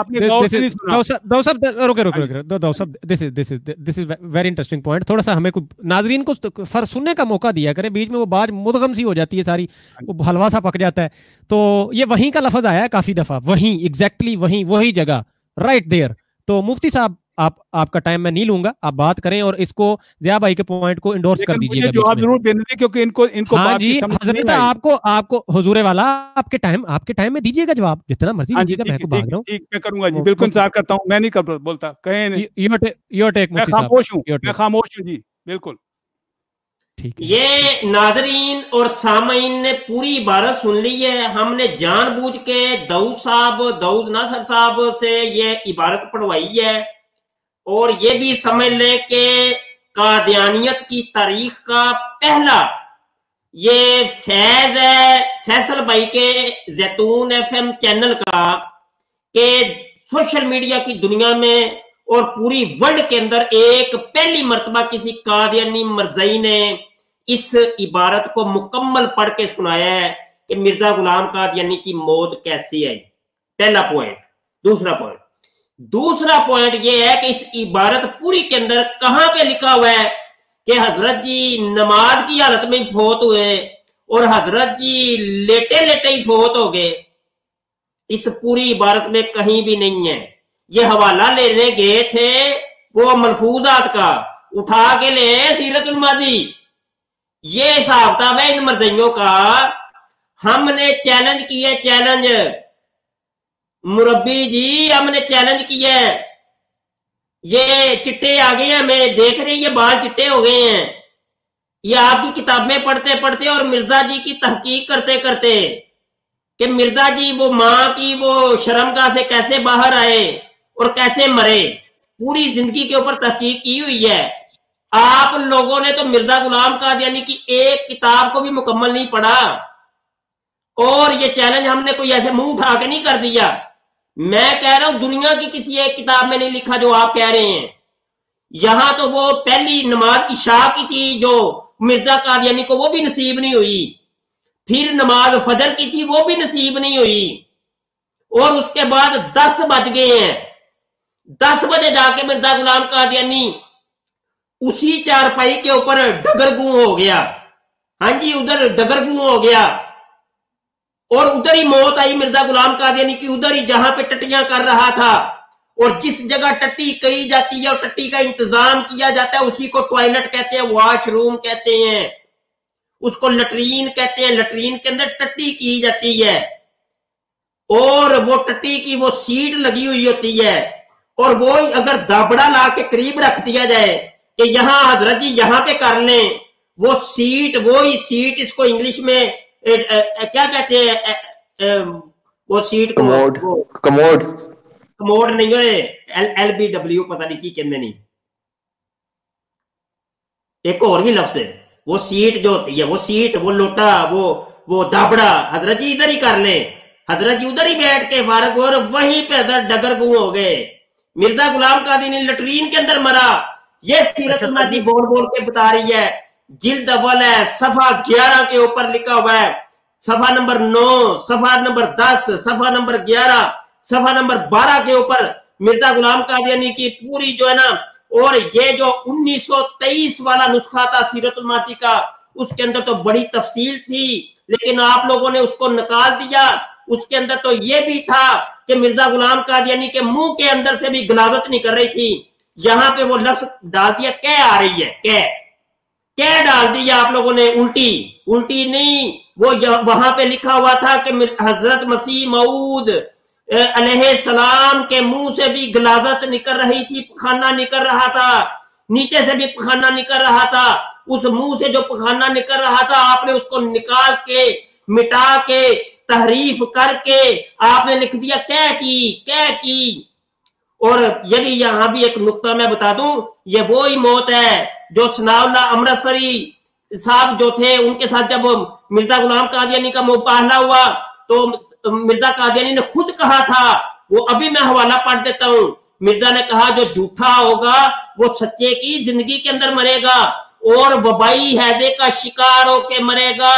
Very interesting point. थोड़ा सा हमें नाजरीन को फर सुनने का मौका दिया करें, बीच में वो बात मुदगम सी हो जाती है सारी, वो हलवा सा पक जाता है। तो ये वहीं का लफ्ज आया है काफी दफा, वहीं, एग्जैक्टली वहीं, वही जगह, राइट देयर। तो मुफ्ती साहब, आप आपका टाइम मैं नहीं लूंगा, आप बात करें और इसको जिया भाई के पॉइंट को इंडोर्स कर दीजिएगा। जवाब जरूर देने दें, क्योंकि इनको इनको हाँ जी हजरत, आपको आपको हुजूरे वाला आपके टाइम आपके टाइम में दीजिएगा जवाब, जितना मर्जी दीजिएगा। मैं को भाग रहा हूँ, ठीक मैं करूंगा जी, बिल्कुल इंतजार करता हूँ। मैं नहीं कर बोलता, कहें your take, your take Mufti sahab. खामोश हूँ, मैं खामोश हूँ जी, बिल्कुल ठीक है। ये नाजरीन और सामीन ने पूरी इबारत सुन ली है। हमने जानबूझ के दाऊद साहब, दाऊद नासर साहब से ये इबारत पढ़वाई है, और ये भी समझ लें कि कादियानियत की तारीख का पहला ये फैज है फैसल भाई के जैतून एफएम चैनल का, के सोशल मीडिया की दुनिया में और पूरी वर्ल्ड के अंदर एक पहली मर्तबा किसी कादियानी मरज़ई ने इस इबारत को मुकम्मल पढ़ के सुनाया है कि मिर्जा गुलाम कादियानी की मौत कैसी आई। पहला पॉइंट। दूसरा पॉइंट दूसरा पॉइंट ये है कि इस इबारत पूरी के अंदर कहां पे लिखा हुआ है कि हजरत जी नमाज की हालत में फौत हुए और हजरत जी लेटे लेटे ही फौत हो गए। इस पूरी इबारत में कहीं भी नहीं है। ये हवाला लेने गए थे वो मलफूजात का, उठा के ले सीरतुल मादी। ये हिसाब किताब है इन मर्दइयों का। हमने चैलेंज किया, चैलेंज मुरब्बी जी, हमने चैलेंज किया है। ये चिट्टे आ गए हैं, हमें देख रहे हैं, ये बाल चिट्टे हो गए हैं। ये आपकी किताबें पढ़ते पढ़ते और मिर्जा जी की तहकीक करते करते कि मिर्जा जी वो माँ की वो शर्मगाह से कैसे बाहर आए और कैसे मरे, पूरी जिंदगी के ऊपर तहकीक की हुई है। आप लोगों ने तो मिर्जा गुलाम कादियानी की एक किताब को भी मुकम्मल नहीं पढ़ा, और ये चैलेंज हमने कोई ऐसे मुंह उठा के नहीं कर दिया। मैं कह रहा हूं दुनिया की किसी एक किताब में नहीं लिखा जो आप कह रहे हैं। यहां तो वो पहली नमाज इशा की थी जो मिर्जा कादियानी को वो भी नसीब नहीं हुई, फिर नमाज फजर की थी वो भी नसीब नहीं हुई, और उसके बाद दस बज गए हैं। दस बजे जाके मिर्जा गुलाम कादियानी उसी चारपाई के ऊपर डगरगू हो गया। हाँ जी, उधर डगरगू हो गया और उधर ही मौत आई मिर्जा गुलाम कादियानी की, उधर ही जहां पे टट्टियां कर रहा था। और जिस जगह टट्टी कही जाती है और टट्टी का इंतजाम किया जाता है उसी को टॉयलेट कहते हैं, वॉशरूम कहते हैं, उसको लटरीन कहते हैं। लटरीन के अंदर टट्टी की जाती है और वो टट्टी की वो सीट लगी हुई होती है, और वो अगर दाबड़ा ला के करीब रख दिया जाए कि यहां हजरत जी यहां पे कर लें, वो सीट, वो ही सीट, इसको इंग्लिश में ए, ए, ए, क्या कहते हैं, ए, ए, वो सीट को कमोड कमोड कमोड नहीं है, एल एल बी डब्ल्यू पता नहीं की कहते नहीं, एक और भी लफ्ज है। वो सीट जो होती है, वो सीट, वो लोटा, वो वो दाबड़ा, हजरत जी इधर ही कर ले, हजरत जी उधर ही बैठ के फारग, और वहीं पे डगरगू हो गए। मिर्जा गुलाम कादियानी लटरीन के अंदर मरा। ये सीरत मादी बोल बोल के बता रही है। जिल्द अव्वल है, सफा ग्यारह के ऊपर लिखा हुआ है, सफा नंबर नौ, सफा नंबर दस, सफा नंबर ग्यारह, सफा नंबर बारह के ऊपर मिर्जा गुलाम कादियानी की पूरी जो है ना, और ये जो उन्नीस सौ तेईस वाला नुस्खा था सीरतुल मादी का, उसके अंदर तो बड़ी तफसील थी, लेकिन आप लोगों ने उसको निकाल दिया। उसके अंदर तो ये भी था कि मिर्जा गुलाम कादियानी के मुंह के अंदर से भी गलाजत नहीं कर रही थी। यहां पे वो लफ्ज डाल दिया, कै आ रही है, कै कै डाल दिया आप लोगों ने, उल्टी उल्टी नहीं, वो वहां पे लिखा हुआ था कि हजरत मसीह मऊद अलैहिस्सलाम के मुंह से भी गलाजत निकल रही थी, पखाना निकल रहा था, नीचे से भी पखाना निकल रहा था। उस मुंह से जो पखाना निकल रहा था आपने उसको निकाल के, मिटा के, तहरीफ करके आपने लिख दिया कै की, कै की। और यदि यहां भी एक नुक्ता मैं बता दूं, ये वो ही मौत है जो सनाउल्लाह अमृतसरी साहब जो थे उनके साथ जब मिर्जा गुलाम कादियानी का मुबाहला हुआ तो मिर्जा कादियानी ने खुद कहा था, वो अभी मैं हवाला पढ़ देता हूं, मिर्जा ने कहा जो झूठा होगा वो सच्चे की जिंदगी के अंदर मरेगा और वबाई हैजे का शिकार होके मरेगा,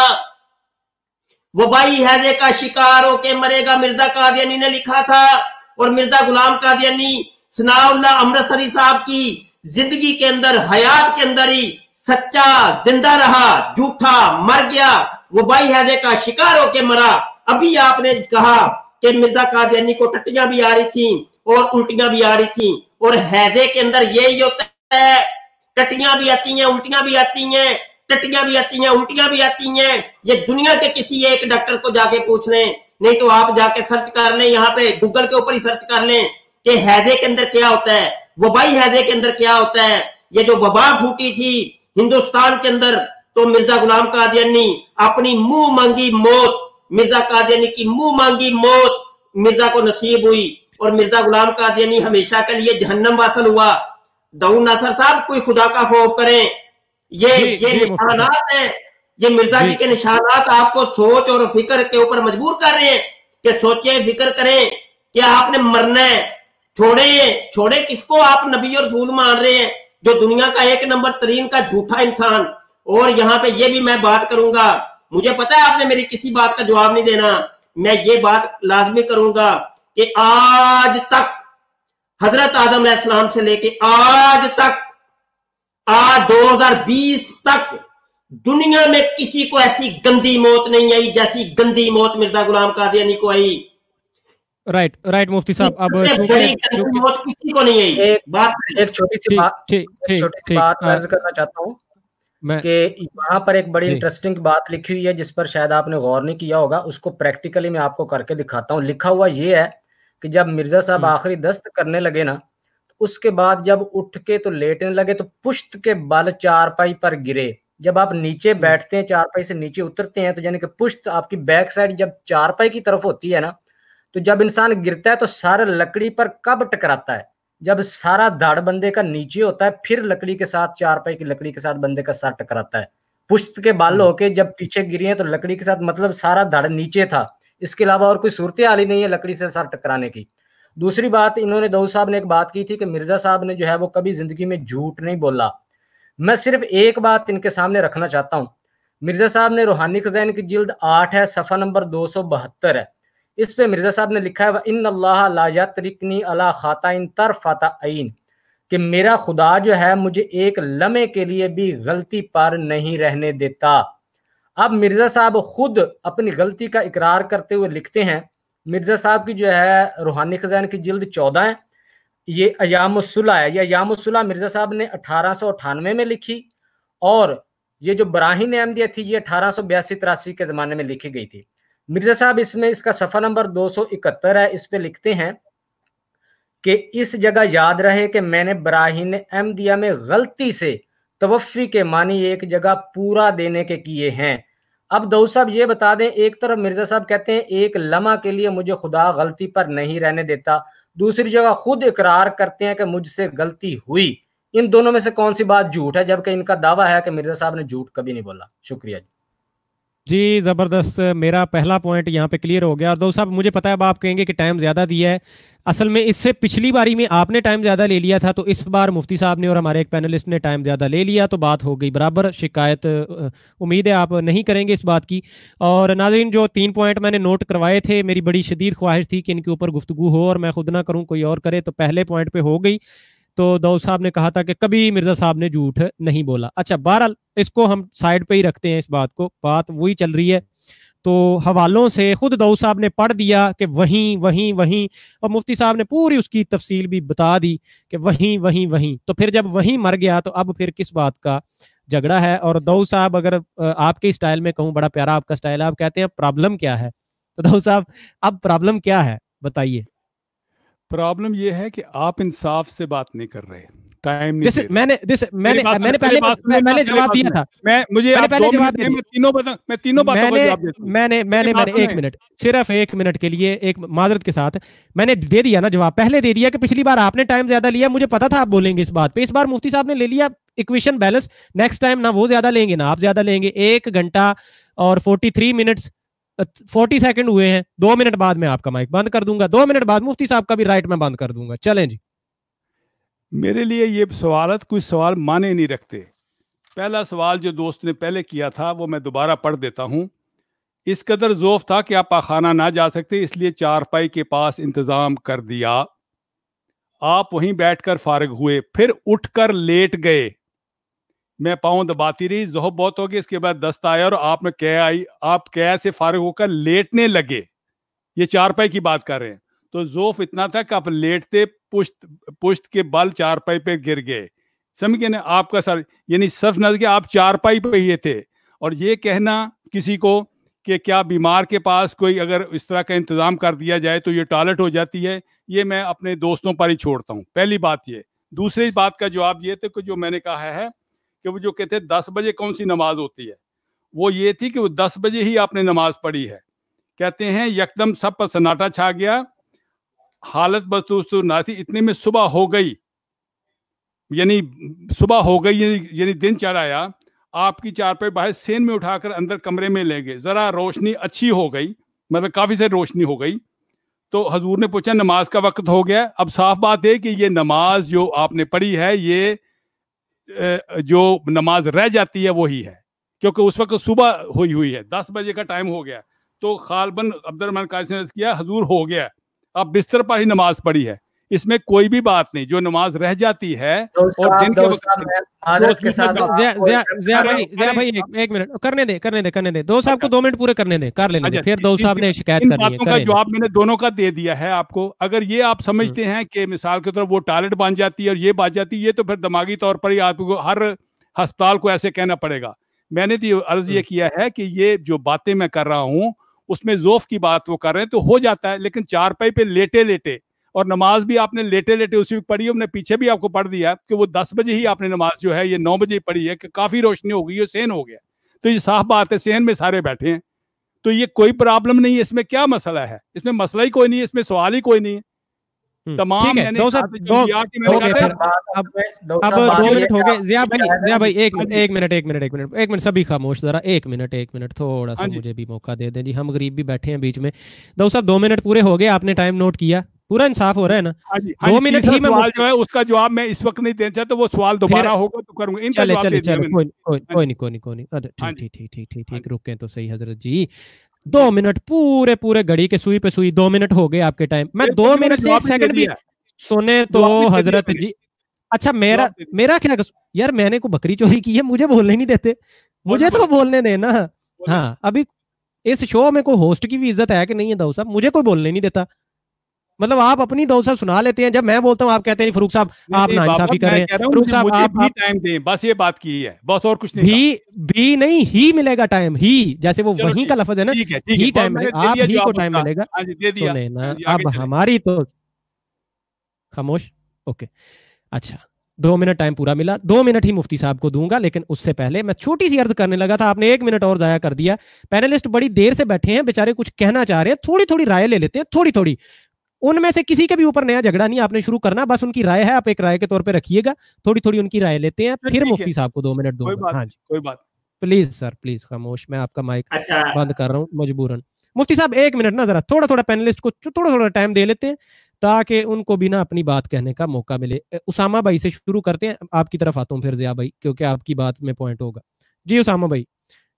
वबाई हैजे का शिकार होके मरेगा, मिर्जा कादियानी ने लिखा था। और मिर्जा गुलाम कादियानी सनाउल्लाह अमृतसरी साहब की जिंदगी के अंदर, हयात के अंदर ही सच्चा जिंदा रहा, झूठा मर गया, वबाई हैजे का शिकार होके मरा। अभी आपने कहा कि मिर्जा कादियानी को टट्टियां भी आ रही थी और उल्टियां भी आ रही थी, और हैजे के अंदर यही होता है, टट्टियां भी आती हैं, उल्टियां भी आती हैं, टट्टियां भी आती हैं, उल्टियां भी आती हैं। ये दुनिया के किसी एक डॉक्टर को जाके पूछ लें, नहीं तो आप जाके सर्च कर लें, यहाँ पे गूगल के ऊपर ही सर्च कर लें कि हैजे के अंदर क्या होता है, वबाई हैजे के अंदर क्या होता है। ये जो वबा फूटी थी हिंदुस्तान के अंदर, तो मिर्जा गुलाम कादियानी अपनी मुंह मांगी मौत, मिर्जा कादियानी की मुंह मांगी मौत मिर्जा को नसीब हुई, और मिर्जा गुलाम कादियानी हमेशा के लिए जहन्नम वासल हुआ। दाऊद नासर साहब, कोई खुदा का खौफ करें, ये जी, ये जी, निशानात हैं, ये मिर्जा जी के निशानात आपको सोच और फिक्र के ऊपर मजबूर कर रहे हैं कि सोचें, फिक्र करें कि आपने मरना है। छोड़े छोड़े किसको, आप नबी और रसूल मान रहे हैं, जो दुनिया का एक नंबर तरीन का झूठा इंसान। और यहाँ पे ये भी मैं बात करूंगा, मुझे पता है आपने मेरी किसी बात का जवाब नहीं देना, मैं ये बात लाजमी करूंगा कि आज तक हजरत आदम अलैहिस्सलाम से लेके आज तक, आज दो हज़ार बीस तक दुनिया में किसी को ऐसी गंदी मौत नहीं आई जैसी गंदी मौत मिर्जा गुलाम कादियानी को आई। राइट राइट मुफ्ती साहब, अब बड़ी गंदी मौत किसी को नहीं आई। एक बात, एक छोटी सी बात छोटी सी बात अर्ज करना चाहता हूँ कि यहाँ पर एक बड़ी इंटरेस्टिंग बात लिखी हुई है जिस पर शायद आपने गौर नहीं किया होगा, उसको प्रैक्टिकली मैं आपको करके दिखाता हूँ। लिखा हुआ ये है कि जब मिर्जा साहब आखिरी दस्त करने लगे ना, तो उसके बाद जब उठ के तो लेटने लगे तो पुश्त के बल चारपाई पर गिरे। जब आप नीचे बैठते हैं, चारपाई से नीचे उतरते हैं, तो यानी कि पुश्त आपकी बैक साइड जब चारपाई की तरफ होती है ना, तो जब इंसान गिरता है तो सारा लकड़ी पर कब टकराता है, जब सारा धड़ बंदे का नीचे होता है, फिर लकड़ी के साथ, चारपाई की लकड़ी के साथ बंदे का सर टकराता है। पुश्त के बाल होके जब पीछे गिरी है तो लकड़ी के साथ, मतलब सारा धड़ नीचे था, इसके अलावा और कोई सूरत हाल ही नहीं है लकड़ी से सर टकराने की। दूसरी बात, इन्होंने दाऊद साहब ने एक बात की थी कि मिर्जा साहब ने जो है वो कभी जिंदगी में झूठ नहीं बोला। मैं सिर्फ एक बात इनके सामने रखना चाहता हूँ। मिर्जा साहब ने रूहानी खजाइन की जिल्द आठ है, सफा नंबर दो सौ बहत्तर है, इस पे मिर्जा साहब ने लिखा है इन अल्लाह ला यतरिकनी अला खाताइन तरफता अइन, कि मेरा खुदा जो है मुझे एक लम्हे के लिए भी गलती पर नहीं रहने देता। अब मिर्जा साहब खुद अपनी गलती का इकरार करते हुए लिखते हैं, मिर्जा साहब की जो है रूहानी खजाइन की जिल्द चौदह है, ये अयामुस्सुलह है, ये अयामुस्सुलह मिर्जा साहब ने अठारह सौ अठानवे में लिखी, और ये जो बराहीन अहमदिया थी ये अठारह सौ बयासी तिरासी के जमाने में लिखी गई थी। मिर्जा साहब इसमें, इसका सफा नंबर दो सौ इकहत्तर है, इस पे लिखते हैं कि इस जगह याद रहे कि मैंने बराहीन अहमदिया में गलती से तवफ़ी के मानी एक जगह पूरा देने के किए हैं। अब दाऊद साहब ये बता दें, एक तरफ मिर्जा साहब कहते हैं एक लम्हा के लिए मुझे खुदा गलती पर नहीं रहने देता, दूसरी जगह खुद इकरार करते हैं कि मुझसे गलती हुई। इन दोनों में से कौन सी बात झूठ है, जबकि इनका दावा है कि मिर्जा साहब ने झूठ कभी नहीं बोला। शुक्रिया जी। जी ज़बरदस्त, मेरा पहला पॉइंट यहाँ पे क्लियर हो गया। और दोस्त साहब मुझे पता है अब आप कहेंगे कि टाइम ज़्यादा दिया है, असल में इससे पिछली बारी में आपने टाइम ज़्यादा ले लिया था, तो इस बार मुफ्ती साहब ने और हमारे एक पैनलिस्ट ने टाइम ज़्यादा ले लिया, तो बात हो गई बराबर। शिकायत उम्मीद है आप नहीं करेंगे इस बात की। और नाज़रीन, जो तीन पॉइंट मैंने नोट करवाए थे, मेरी बड़ी शदीद ख्वाहिश थी कि इनके ऊपर गुफ्तगू हो और मैं खुद ना करूँ, कोई और करे, तो पहले पॉइंट पर हो गई। तो दाऊद साहब ने कहा था कि कभी मिर्जा साहब ने झूठ नहीं बोला। अच्छा, बहरहाल इसको हम साइड पे ही रखते हैं, इस बात को, बात वही चल रही है। तो हवालों से खुद दाऊद साहब ने पढ़ दिया कि वहीं वहीं वहीं, और मुफ्ती साहब ने पूरी उसकी तफसील भी बता दी कि वहीं वहीं वहीं। तो फिर जब वहीं मर गया तो अब फिर किस बात का झगड़ा है। और दाऊद साहब, अगर आपके स्टाइल में कहूँ, बड़ा प्यारा आपका स्टाइल है, आप कहते हैं प्रॉब्लम क्या है, तो दाऊद साहब अब प्रॉब्लम क्या है बताइए। प्रॉब्लम ये है कि आप इंसाफ से बात नहीं कर रहे, टाइम नहीं जैसे मैंने जैसे मैंने मैंने पहले मैंने जवाब दिया था, मैं मुझे मैंने पहले जवाब दिया, मैं तीनों बता मैं तीनों बातों का जवाब देता हूं। मैंने मैंने मैंने एक मिनट, सिर्फ एक मिनट के लिए, एक माजरत के साथ मैंने दे दिया ना जवाब, पहले दे दिया कि पिछली बार आपने टाइम ज्यादा लिया, मुझे पता था आप बोलेंगे इस बात पे, इस बार मुफ्ती साहब ने ले लिया, इक्वेशन बैलेंस। नेक्स्ट टाइम ना वो ज्यादा लेंगे ना आप ज्यादा लेंगे। एक घंटा और forty three minutes forty second हुए हैं। दो मिनट बाद मैं आपका माइक बंद कर दूंगा, दो मिनट बाद मुफ्ती साहब का भी राइट में बंद कर दूंगा। चलें जी। मेरे लिए ये सवालत कुछ सवाल माने नहीं रखते। पहला सवाल जो दोस्त ने पहले किया था वो मैं दोबारा पढ़ देता हूँ। इस कदर ज़ोफ था कि आप पाखाना ना जा सकते, इसलिए चारपाई के पास इंतजाम कर दिया। आप वहीं बैठकर फारिग हुए, फिर उठकर लेट गए। मैं पाँव दबाती रही, ज़ोहब बहुत हो गई। इसके बाद दस्त आया और आप में कै आई, आप कै से फारिग होकर लेटने लगे। ये चारपाई की बात कर रहे हैं। तो ज़ोफ इतना था कि आप लेटते पुश्त पुश्त के बल चारपाई पे गिर गए। समझ गए ना? आपका सर यानी सफ नजर के आप चारपाई पे ही थे। और ये कहना किसी को कि क्या बीमार के पास कोई अगर इस तरह का इंतजाम कर दिया जाए तो ये टॉयलेट हो जाती है, ये मैं अपने दोस्तों पर ही छोड़ता हूँ। पहली बात ये। दूसरी बात का जवाब ये थे कि जो मैंने कहा है कि वो जो कहते हैं दस बजे कौन सी नमाज होती है, वो ये थी कि वो दस बजे ही आपने नमाज पढ़ी है। कहते हैं यकदम सब पर सन्नाटा छा गया, हालत बदसूर ना थी, इतने में सुबह हो गई। यानी सुबह हो गई यानी दिन चढ़ आया। आपकी चारपाई बाहर सेन में उठाकर अंदर कमरे में ले गए। जरा रोशनी अच्छी हो गई, मतलब काफी से रोशनी हो गई। तो हजूर ने पूछा नमाज का वक्त हो गया। अब साफ बात है कि ये नमाज जो आपने पढ़ी है, ये जो नमाज रह जाती है वही है, क्योंकि उस वक्त सुबह हुई हुई है, दस बजे का टाइम हो गया। तो खालबन अब्दुर्रहमान काजी ने किया, हजूर हो गया, अब बिस्तर पर ही नमाज पढ़ी है, इसमें कोई भी बात नहीं। जो नमाज रह जाती है और दिन के वक्त ज़िया भाई ज़िया भाई एक, एक मिनट करने दे करने दे करने दे दो साहब को दो मिनट पूरे करने दे, कर लेने दे, फिर दो साहब ने शिकायत करनी है। बातों का जवाब मैंने दोनों का दे दिया है आपको। अगर ये आप समझते हैं कि मिसाल के तौर वो टॉयलेट बन जाती है और ये बात जाती है, ये तो फिर दिमागी तौर पर ही आपको हर अस्पताल को ऐसे कहना पड़ेगा। मैंने तो अर्ज ये किया है कि ये जो बातें मैं कर रहा हूँ उसमें ज़ोफ की बात वो कर रहे हैं तो हो जाता है, लेकिन चारपाई पे लेटे लेटे और नमाज भी आपने लेटे लेटे उसी पढ़ी। हमने पीछे भी आपको पढ़ दिया कि वो दस बजे ही आपने नमाज जो है ये नौ बजे पढ़ी है कि काफी रोशनी हो गई है, सेन हो गया। तो ये साफ बात है, सेन में सारे बैठे हैं, तो ये कोई प्रॉब्लम नहीं है। इसमें क्या मसला है? इसमें मसला ही कोई नहीं है, इसमें सवाल ही कोई नहीं है। तमाम मैंने दो सब दो अब अब दो मिनट हो गए। ज़िया भाई ज़िया भाई एक मिनट एक मिनट एक मिनट एक मिनट एक मिनट सभी खामोश जरा, एक मिनट एक मिनट थोड़ा सा मुझे भी मौका दे दें जी, हम गरीब भी बैठे हैं बीच में। दो सब दो मिनट पूरे हो गए, आपने टाइम नोट किया, पूरा इंसाफ हो रहा है ना? दो मिनट ही में सवाल जो है उसका जवाब मैं इस वक्त नहीं देना चाहता, वो सवाल दोबारा होगा तो करूंगा। इनका चले जवाब चले दे दिया चले, कोई कोई कोई नहीं कोई नहीं कोई नहीं, अरे ठीक ठीक ठीक ठीक ठीक ठीक रुके तो सही हजरत जी। दो मिनट पूरे पूरे घड़ी के सुई पे सुई, दो मिनट हो गए आपके टाइम। मैं दो मिनट से एक सेकंड भी सुने तो हजरत जी। अच्छा मेरा मेरा क्या यार, मैंने को बकरी चोरी की है, मुझे बोलने नहीं देते, मुझे तो बोलने देना। हाँ अभी इस शो में कोई होस्ट की भी इज्जत है कि नहीं है दाऊद साहब? मुझे कोई बोलने नहीं देता। मतलब आप अपनी दाऊद साहब सुना लेते हैं, जब मैं बोलता हूँ आप कहते हैं फरूक साहब आप नाइंसाफी कर रहे हैं। फरूक साहब आप टाइम दें, बस ये बात की है, बस और कुछ नहीं। भी भी नहीं ही मिलेगा टाइम, ही जैसे वो वहीं का लफ्ज है ना, ही टाइम मिलेगा, आप ही को टाइम मिलेगा। सुने ना अब हमारी तो खामोश। ओके अच्छा दो मिनट टाइम पूरा मिला, दो मिनट ही मुफ्ती साहब को दूंगा, लेकिन उससे पहले मैं छोटी सी अर्ज करने लगा था, आपने एक मिनट और जाया कर दिया। पैनलिस्ट बड़ी देर से बैठे हैं बेचारे, कुछ कहना चाह रहे हैं, थोड़ी थोड़ी राय ले लेते हैं, थोड़ी थोड़ी। उनमें से किसी के भी ऊपर नया झगड़ा नहीं आपने शुरू करना, बस उनकी राय है, आप एक राय के तौर पे रखिएगा। थोड़ी थोड़ी उनकी राय लेते हैं, फिर मुफ्ती साहब को दो मिनट दूंगा। हाँ जी कोई बात, प्लीज सर प्लीज खामोश, मैं आपका माइक बंद कर रहा हूँ मजबूरन। मुफ्ती साहब एक मिनट ना जरा थोड़ा थोड़ा पैनलिस्ट को थोड़ा थोड़ा टाइम दे लेते हैं ताकि उनको भी ना अपनी बात कहने का मौका मिले। उसामा भाई से शुरू करते हैं, आपकी तरफ आता हूँ फिर ज़िया भाई, क्योंकि आपकी बात में पॉइंट होगा। जी उसामा भाई,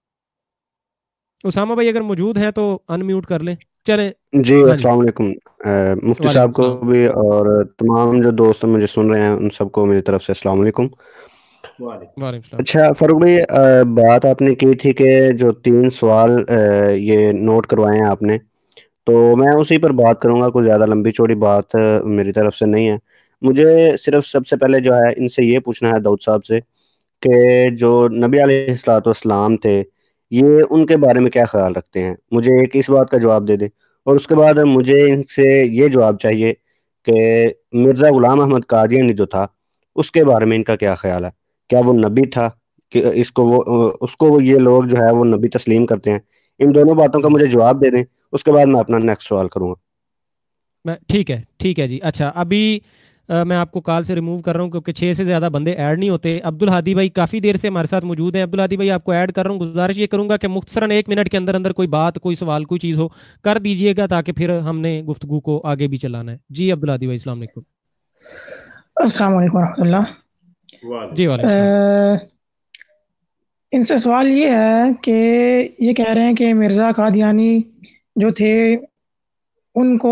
उसामा भाई अगर मौजूद हैं तो अनम्यूट कर लें। चलें जी अस्सलाम वालेकुम मुफ्ती साहब को भी और तमाम जो दोस्त मुझे सुन रहे हैं उन सबको मेरी तरफ से अस्सलाम वालेकुम। अच्छा फरूक भाई, बात आपने की थी कि जो तीन सवाल ये नोट करवाए हैं आपने, तो मैं उसी पर बात करूंगा, कोई ज़्यादा लंबी चौड़ी बात मेरी तरफ से नहीं है। मुझे सिर्फ सबसे पहले जो है इनसे ये पूछना है दाऊद साहब से कि जो नबी अलैहिस्सलाम थे ये उनके बारे में क्या ख्याल रखते हैं। मुझे एक इस बात का जवाब दे दें और उसके बाद मुझे इनसे ये जवाब चाहिए कि मिर्ज़ा ग़ुलाम अहमद कादियानी जो था उसके बारे में इनका क्या ख्याल है। क्या वो नबी था कि इसको वो उसको वो ये लोग जो है वो नबी तस्लीम करते हैं। इन दोनों बातों का मुझे जवाब दे दें, उसके बाद मैं अपना नेक्स्ट सवाल करूंगा। ठीक है ठीक है जी। अच्छा अभी आ, मैं आपको कॉल से रिमूव कर रहा हूँ क्योंकि छः से ज़्यादा बंदे ऐड नहीं होते। अब्दुल हादी भाई काफ़ी देर से हमारे साथ मौजूद हैं। अब्दुल हादी भाई आपको ऐड कर रहा हूँ। गुजारिश ये करूँगा कि मुख्तसरन एक मिनट के अंदर अंदर कोई बात, कोई सवाल, कोई चीज़ हो कर दीजिएगा ताकि फिर हमने गुफ्तगू को आगे भी चलाना है। जी अब्दुल हादी भाई, अस्सलाम वालेकुम। अस्सलाम वालेकुम रहमतुल्लाह। जी वालेकुम। इनसे सवाल ये है कि ये कह रहे हैं कि मिर्ज़ा कादियानी जो थे उनको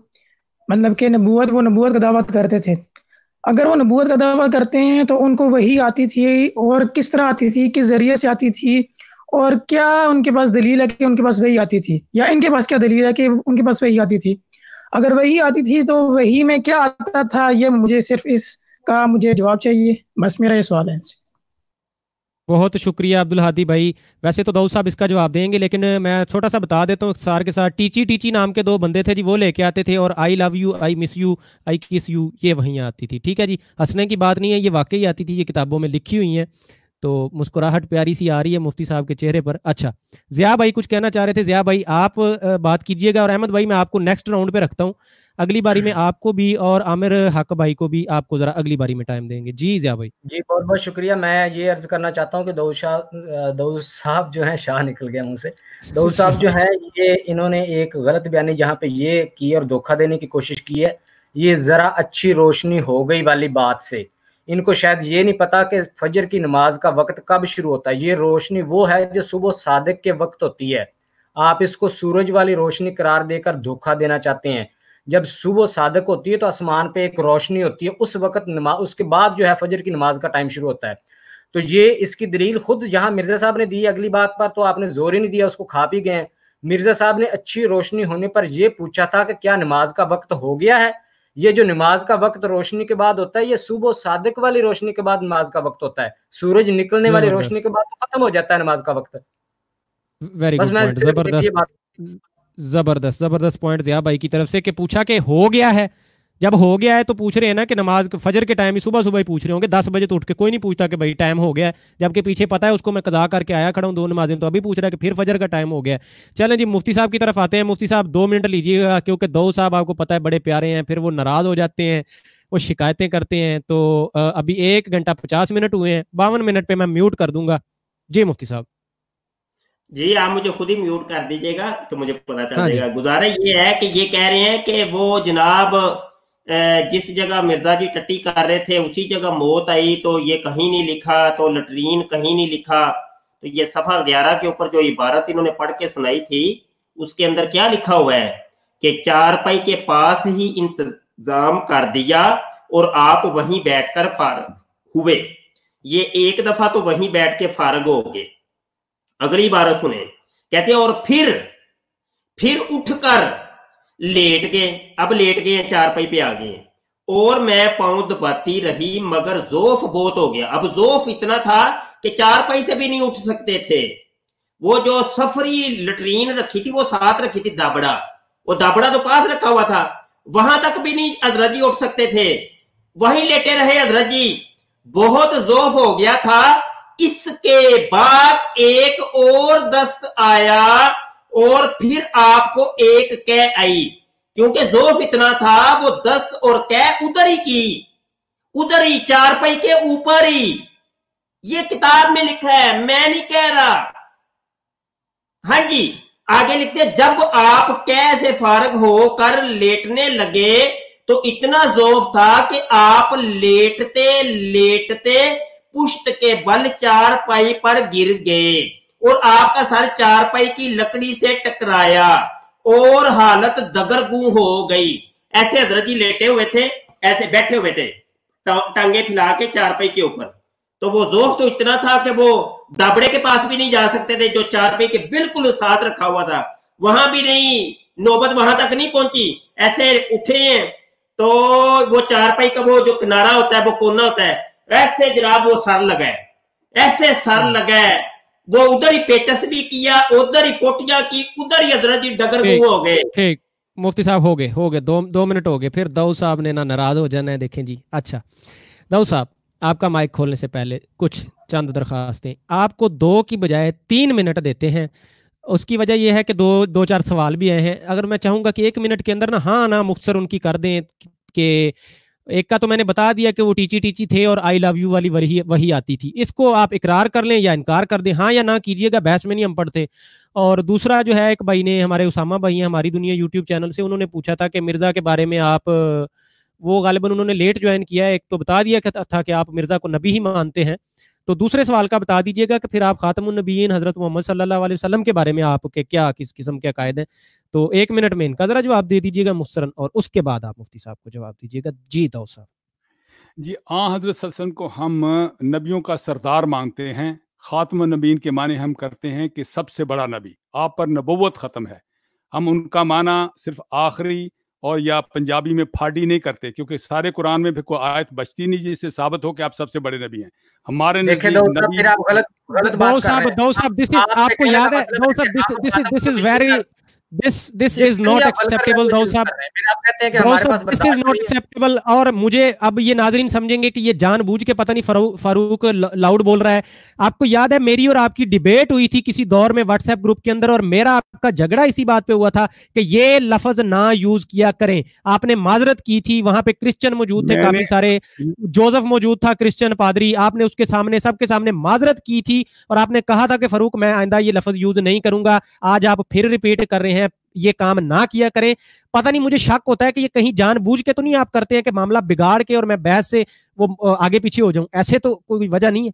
मतलब कि नबूवत वो नबूवत का दावा करते थे। अगर वो नबूवत का दावा करते हैं तो उनको वही आती थी और किस तरह आती थी, किस ज़रिए से आती थी, और क्या उनके पास दलील है कि उनके पास वही आती थी, या इनके पास क्या दलील है कि उनके पास वही आती थी? अगर वही आती थी तो वही में क्या आता था, ये मुझे सिर्फ इसका मुझे जवाब चाहिए। बस मेरा ये सवाल है इनसे। बहुत शुक्रिया अब्दुल हादी भाई। वैसे तो दाऊद साहब इसका जवाब देंगे, लेकिन मैं छोटा सा बता देता हूँ सार के साथ। टीची टीची नाम के दो बंदे थे जी, वो लेके आते थे, और I love you, I miss you, I kiss you, ये वहीं आती थी। ठीक है जी, हंसने की बात नहीं है, ये वाकई आती थी, ये किताबों में लिखी हुई हैं। तो मुस्कुराहट प्यारी सी आ रही है मुफ्ती साहब के चेहरे पर। अच्छा, ज़िया भाई कुछ कहना चाह रहे थे। ज़िया भाई आप बात कीजिएगा, और अहमद भाई मैं आपको नेक्स्ट राउंड पे रखता हूँ। अगली बारी में आपको भी और आमिर हक भाई को भी आपको जरा अगली बारी में टाइम देंगे। जी ज़िया भाई। जी बहुत बहुत शुक्रिया। मैं ये अर्ज करना चाहता हूँ कि दाऊद शाह दाऊद साहब जो है, शाह निकल गया मुंह से, दाऊद साहब जो है ये इन्होंने एक गलत बयानी जहाँ पे ये की और धोखा देने की कोशिश की है, ये जरा अच्छी रोशनी हो गई वाली बात से। इनको शायद ये नहीं पता कि फजर की नमाज का वक्त कब शुरू होता है। ये रोशनी वो है जो सुबह सादिक के वक्त होती है। आप इसको सूरज वाली रोशनी करार देकर धोखा देना चाहते हैं। जब सुबह सादक होती है तो आसमान पे एक रोशनी होती है, उस वक्त नमाज, उसके बाद जो है फजर की नमाज का टाइम शुरू होता है। तो ये इसकी दलील खुद जहां मिर्जा साहब ने दी, अगली बात पर तो आपने जोर ही नहीं दिया, उसको खा पी गए। मिर्जा साहब ने अच्छी रोशनी होने पर यह पूछा था कि क्या नमाज का वक्त हो गया है। ये जो नमाज का वक्त रोशनी के बाद होता है, ये सुबह सादिक वाली रोशनी के बाद नमाज का वक्त होता है। सूरज निकलने वाली रोशनी के बाद तो खत्म हो जाता है नमाज का वक्त। वेरी गुड पॉइंट, जबरदस्त जबरदस्त जबरदस्त पॉइंट ज़िया भाई की तरफ से, कि पूछा कि हो गया है। जब हो गया है तो पूछ रहे हैं ना कि नमाज फजर के टाइम ही सुबह सुबह ही पूछ रहे होंगे। दस बजे तो उठ के कोई नहीं पूछता कि भाई टाइम हो गया है, जबकि पीछे पता है उसको मैं कज़ा करके आया खड़ा हूँ दो नमाजें, तो अभी पूछ रहा है कि फिर फजर का टाइम हो गया है। चलें जी मुफ्ती साहब की तरफ आते हैं। मुफ्ती साहब दो मिनट लीजिएगा, क्योंकि दो साहब आपको पता है बड़े प्यारे हैं, फिर वो नाराज़ हो जाते हैं, वो शिकायतें करते हैं। तो अभी एक घंटा पचास मिनट हुए हैं, बावन मिनट पर मैं म्यूट कर दूंगा। जी मुफ्ती साहब। जी आप मुझे खुद ही म्यूट कर दीजिएगा तो मुझे पता चल जाएगा। गुजारा ये है कि ये कह रहे हैं कि वो जनाब जिस जगह मिर्जा जी टट्टी कर रहे थे उसी जगह मौत आई, तो ये कहीं नहीं लिखा, तो लटरीन कहीं नहीं लिखा। तो ये सफा ग्यारह के ऊपर जो इबारत इन्होंने पढ़ के सुनाई थी उसके अंदर क्या लिखा हुआ है कि चारपाई के पास ही इंतजाम कर दिया और आप वहीं बैठकर फारग हुए। ये एक दफा तो वहीं बैठ के फारग हो गए। अगली बार सुने, कहते हैं और फिर फिर उठकर लेट गए। अब लेट गए, चारपाई पे आ गए, और मैं पांव दबाती रही मगर जोफ बहुत हो गया। अब जोफ इतना था कि चारपाई से भी नहीं उठ सकते थे। वो जो सफरी लटरीन रखी थी वो साथ रखी थी दाबड़ा, वो दाबड़ा तो पास रखा हुआ था, वहां तक भी नहीं हजरत जी उठ सकते थे, वहीं लेटे रहे हजरत जी। बहुत जोफ हो गया था। इसके बाद एक और दस्त आया और फिर आपको एक कह आई, क्योंकि जोफ इतना था वो दस्त और कह उधर ही की, उधर ही चारपाई के ऊपर ही। ये किताब में लिखा है, मैं नहीं कह रहा। हाँ जी, आगे लिखते जब आप कह से फारग होकर लेटने लगे तो इतना जोफ था कि आप लेटते लेटते पुश्त के बल चारपाई पर गिर गए और आपका सर चारपाई की लकड़ी से टकराया और हालत दगरगू हो गई। ऐसे हजरत जी लेटे हुए थे, ऐसे बैठे हुए थे टांगे फैला के चारपाई के ऊपर। तो वो जोफ तो इतना था कि वो दाबड़े के पास भी नहीं जा सकते थे जो चारपाई के बिल्कुल साथ रखा हुआ था, वहां भी नहीं, नौबत वहां तक नहीं पहुंची। ऐसे उठे हैं तो वो चारपाई का वो जो किनारा होता है, वो कोना होता है, ऐसे जनाब वो सर लगाए, ऐसे सर लगाए, वो उधर ही पेचस भी किया, उधर ही पोटियां की, उधर ही हजरत जी डगरगू हो गए। ठीक मुफ्ती साहब हो गए हो गए दो दो मिनट हो गए, फिर दाऊद साहब ने ना नाराज हो जाना है। देखें जी, अच्छा दाऊद साहब आपका माइक खोलने से पहले कुछ चंद दरखास्तें, आपको दो की बजाय तीन मिनट देते हैं। उसकी वजह यह है कि दो दो चार सवाल भी आए हैं। अगर मैं चाहूँगा कि एक मिनट के अंदर ना हाँ ना मुख्तसर उनकी कर दें कि एक का तो मैंने बता दिया कि वो टीची टीची थे और आई लव यू वाली वही वही आती थी। इसको आप इकरार कर लें या इनकार कर दें, हाँ या ना कीजिएगा, बहस में नहीं हम पढ़ते। और दूसरा जो है, एक भाई ने, हमारे उसामा भाई हैं हमारी दुनिया यूट्यूब चैनल से, उन्होंने पूछा था कि मिर्ज़ा के बारे में आप, वो गालिबन उन्होंने लेट ज्वाइन किया है, एक तो बता दिया था कि आप मिर्ज़ा को नबी ही मानते हैं, तो दूसरे सवाल का बता दीजिएगा कि फिर आप खातमुन नबीयीन हज़रत मोहम्मद सल्लल्लाहु अलैहि वसल्लम के बारे में आपके क्या किस किस्म के अकायद हैं। तो एक मिनट में इनका जरा जवाब दे दीजिएगा मुख्तसरन, और उसके बाद आप मुफ्ती साहब को जवाब दीजिएगा। जी दाऊद साहब। जी, आ हज़रत सल्लल्लाहु अलैहि वसल्लम को हम नबियों का सरदार मानते हैं। खातमुन नबीयीन के माने हम करते हैं कि सबसे बड़ा नबी, आप पर नबुव्वत ख़त्म है। हम उनका माना सिर्फ आखिरी और या पंजाबी में फाड़ी नहीं करते, क्योंकि सारे कुरान में भी कोई आयत बचती नहीं जिससे साबित हो कि आप सबसे बड़े नबी हैं। हमारे नजदीक नबी, फिर आप गलत गलत बात कर रहे हैं। दाऊद साहब, दिस इज, आपको याद है Daud sahab, this this is this is very this this is not acceptable Daud sahab, this is not acceptable. और मुझे अब ये नाजरीन समझेंगे कि ये जानबूझ के पता नहीं फारूक लाउड बोल रहा है। आपको याद है मेरी और आपकी डिबेट हुई थी किसी दौर में व्हाट्सएप ग्रुप के अंदर, और मेरा आपका झगड़ा इसी बात पे हुआ था कि ये लफ्ज ना यूज किया करें। आपने माजरत की थी, वहां पे क्रिश्चियन मौजूद थे काफी सारे, जोसेफ मौजूद था क्रिश्चियन पादरी, आपने उसके सामने सबके सामने माजरत की थी और आपने कहा था कि फारूक मैं आइंदा ये लफ्ज यूज नहीं करूंगा। आज आप फिर रिपीट कर रहे हैं, ये काम ना किया करें। पता नहीं, मुझे शक होता है कि ये कहीं जानबूझ के तो नहीं आप करते हैं कि मामला बिगाड़ के और मैं बहस से वो आगे पीछे हो जाऊं, ऐसे तो कोई वजह नहीं है।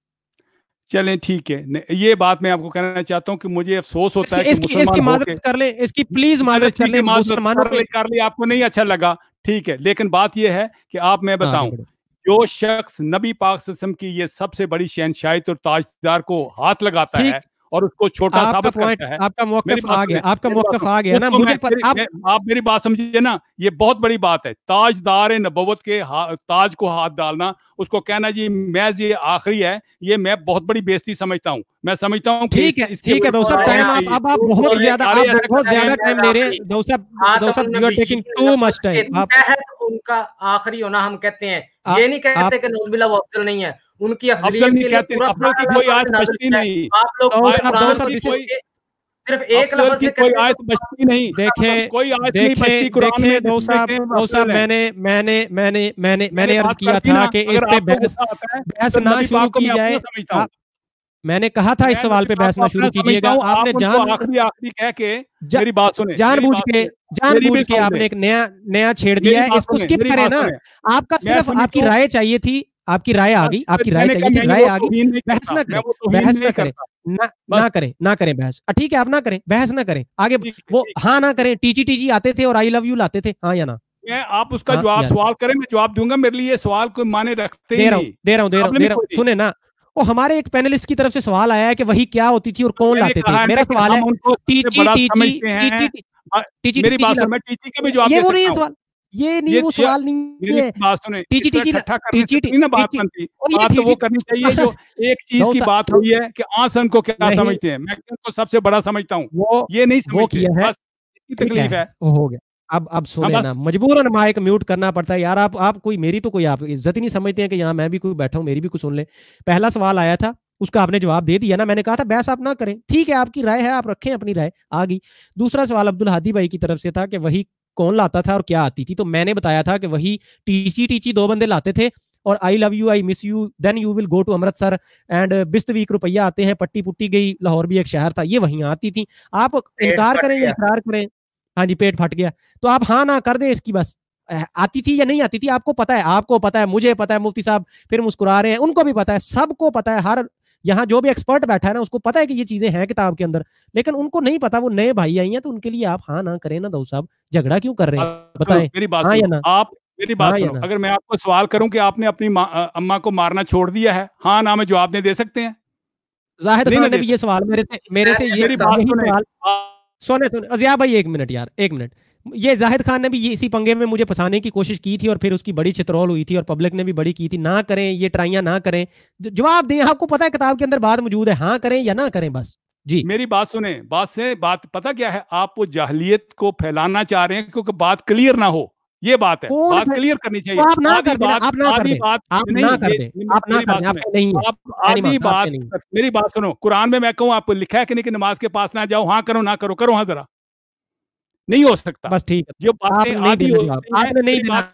चलें ठीक है, ये बात मैं आपको कहना चाहता हूं कि मुझे अफसोस होता है कि इसकी, इसकी माजरत कर ले, इसकी प्लीज माजरत कर ले, मुसलमानों पे कर ले, आपको नहीं अच्छा लगा ठीक है, लेकिन बात यह है कि आप, मैं बताऊं, जो शख्स नबी पाक सल्लल्लाहु अलैहि वसल्लम की ये सबसे बड़ी शहंशाहियत और ताजदार को हाथ लगाता है और उसको छोटा साबित करता है, आपका मौक़िफ़ आ गया, आपका मौक़िफ़ आ गया ना। मुझे पर, आप, आप मेरी बात समझिए ना, ये बहुत बड़ी बात है। ताजदार नबुव्वत के ताज को हाथ डालना, उसको कहना जी महज ये आखिरी है, ये मैं बहुत बड़ी बेइज्जती समझता हूँ। मैं समझता हूँ ठीक है, ठीक है दोस्तों, टाइम आप अब आप बहुत ज्यादा आप बहुत ज्यादा टाइम ले रहे हैं दोस्तों, दोस्तों you are taking too much time. आप उनका आखिरी होना हम कहते हैं, ये नहीं कहते कि नौजुबिल्लाह वो अफजल नहीं है, उनकी अफजल नहीं कहते, अफजल की कोई आयत बचती नहीं। आप लोग सिर्फ एक लफ्ज से कोई आयत बचती नहीं, देखें कोई आयत नहीं बचती कुरान में। दो साहब दो साहब मैंने मैंने मैंने मैंने मैंने अर्ज किया था कि इस पे बहस बहस ना शुरू की जाए। मैंने कहा था इस सवाल पे बहस ना शुरू कीजिएगा। आपने जान आखिरी आखिरी कह के मेरी बात सुने, जानबूझ के जानबूझ के आपने एक नया नया छेड़ दिया है, इसको स्किप करें ना। आपका सिर्फ आपकी राय चाहिए थी, आपकी राय आ गई, आपकी राय चाहिए थी, राय आ गई। बहस ना करें, बहस ना करें, ना ना करें ना करें बहस। ठीक है, आप ना करें, बहस ना करें आगे। वो हाँ ना करें, टीची टीची आते थे और आई लव यू लाते थे, हाँ या ना। मैं आप उसका जवाब सवाल करें, मैं जवाब दूंगा। मेरे लिए सवाल कोई माने रखते ही नहीं। दे रहा हूँ दे रहा हूँ दे रहा हूँ सुने ना। वो हमारे एक पैनलिस्ट की तरफ से सवाल आया है कि वही क्या होती थी और कौन लाते थे। मेरा सवाल है टीची टीची टीची मेरी बात सुन, मैं टीची का भी जवाब दे सकता हूं। सवाल ये नहीं, वो सवाल नहीं है। बात सुने, टीची टीची टीची ना बात बनती, बात तो वो करनी चाहिए जो एक चीज की बात हुई है कि आसन को क्या समझते हैं। मैं उनको सबसे बड़ा समझता हूँ, ये नहीं समझते, बस इसकी तकलीफ है। हो गया, अब अब सुने ना, मजबूरन माइक म्यूट करना पड़ता है यार। आप आप कोई मेरी तो कोई आप इज्जत ही नहीं समझते हैं कि यहाँ मैं भी कोई बैठा हूँ, मेरी भी कुछ सुन ले। पहला सवाल आया था, उसका आपने जवाब दे दिया ना। मैंने कहा था बहस आप ना करें, ठीक है, आपकी राय है, आप रखें अपनी राय, आ गई। दूसरा सवाल अब्दुल हादी भाई की तरफ से था कि वही कौन लाता था और क्या आती थी। तो मैंने बताया था कि वही टीची टीची दो बंदे लाते थे और I love you, I miss you, then you will go to Amritsar and बिस्त वीक रुपया आते हैं, पट्टी पुट्टी गई, लाहौर भी एक शहर था, ये वहीं आती थी। आप इनकार करें या इकरार करें, हाँ जी पेट फट गया, तो आप हाँ ना कर दें इसकी, बस आती थी या नहीं आती थी। आपको पता है, आपको पता है, मुझे पता है, मुफ्ती साहब फिर मुस्कुरा रहे हैं, उनको भी पता है, सबको पता है, हर यहाँ जो भी एक्सपर्ट बैठा है ना उसको पता है कि ये चीजें हैं किताब के अंदर, लेकिन उनको नहीं पता, वो नए भाई आई हैं, तो उनके लिए आप हाँ ना करें ना। दाऊद साहब झगड़ा क्यों कर रहे हैं, बताएं। मेरी बात हाँ या ना, आप मेरी बात सुनो। अगर मैं आपको सवाल करूं कि आपने अपनी अम्मा को मारना छोड़ दिया है, हाँ ना में जवाब नहीं दे सकते हैं। जाहिद खान ने भी ये सवाल मेरे से मेरे से ये सवाल सुने सुने अजिया भाई, एक मिनट यार, एक मिनट। ये जाहिद खान ने भी ये इसी पंगे में मुझे फंसाने की कोशिश की थी और फिर उसकी बड़ी चित्रौल हुई थी और पब्लिक ने भी बड़ी की थी। ना करें ये ट्राइयां, ना करें, जवाब दें। आपको पता है किताब के अंदर बात मौजूद है, हाँ करें या ना करें, बस जी। मेरी बात सुने, बात से बात पता क्या है, आप वो जाहलियत को फैलाना चाह रहे हैं क्योंकि बात क्लियर ना हो, ये बात है, बात क्लियर करनी चाहिए। आप ना कर दें, आप ना कर दें, आप ना कर दें, आप ना कर दें, आप नहीं है, आप आधी बात, मेरी बात सुनो। कुरान में मैं कहूँ, आपको लिखा है कि नहीं कि नमाज के पास ना जाओ, हाँ करो ना करो, करो हाँ जरा, नहीं हो सकता, बस ठीक है। जो बातें आदि होती हैं, आपने नहीं देना,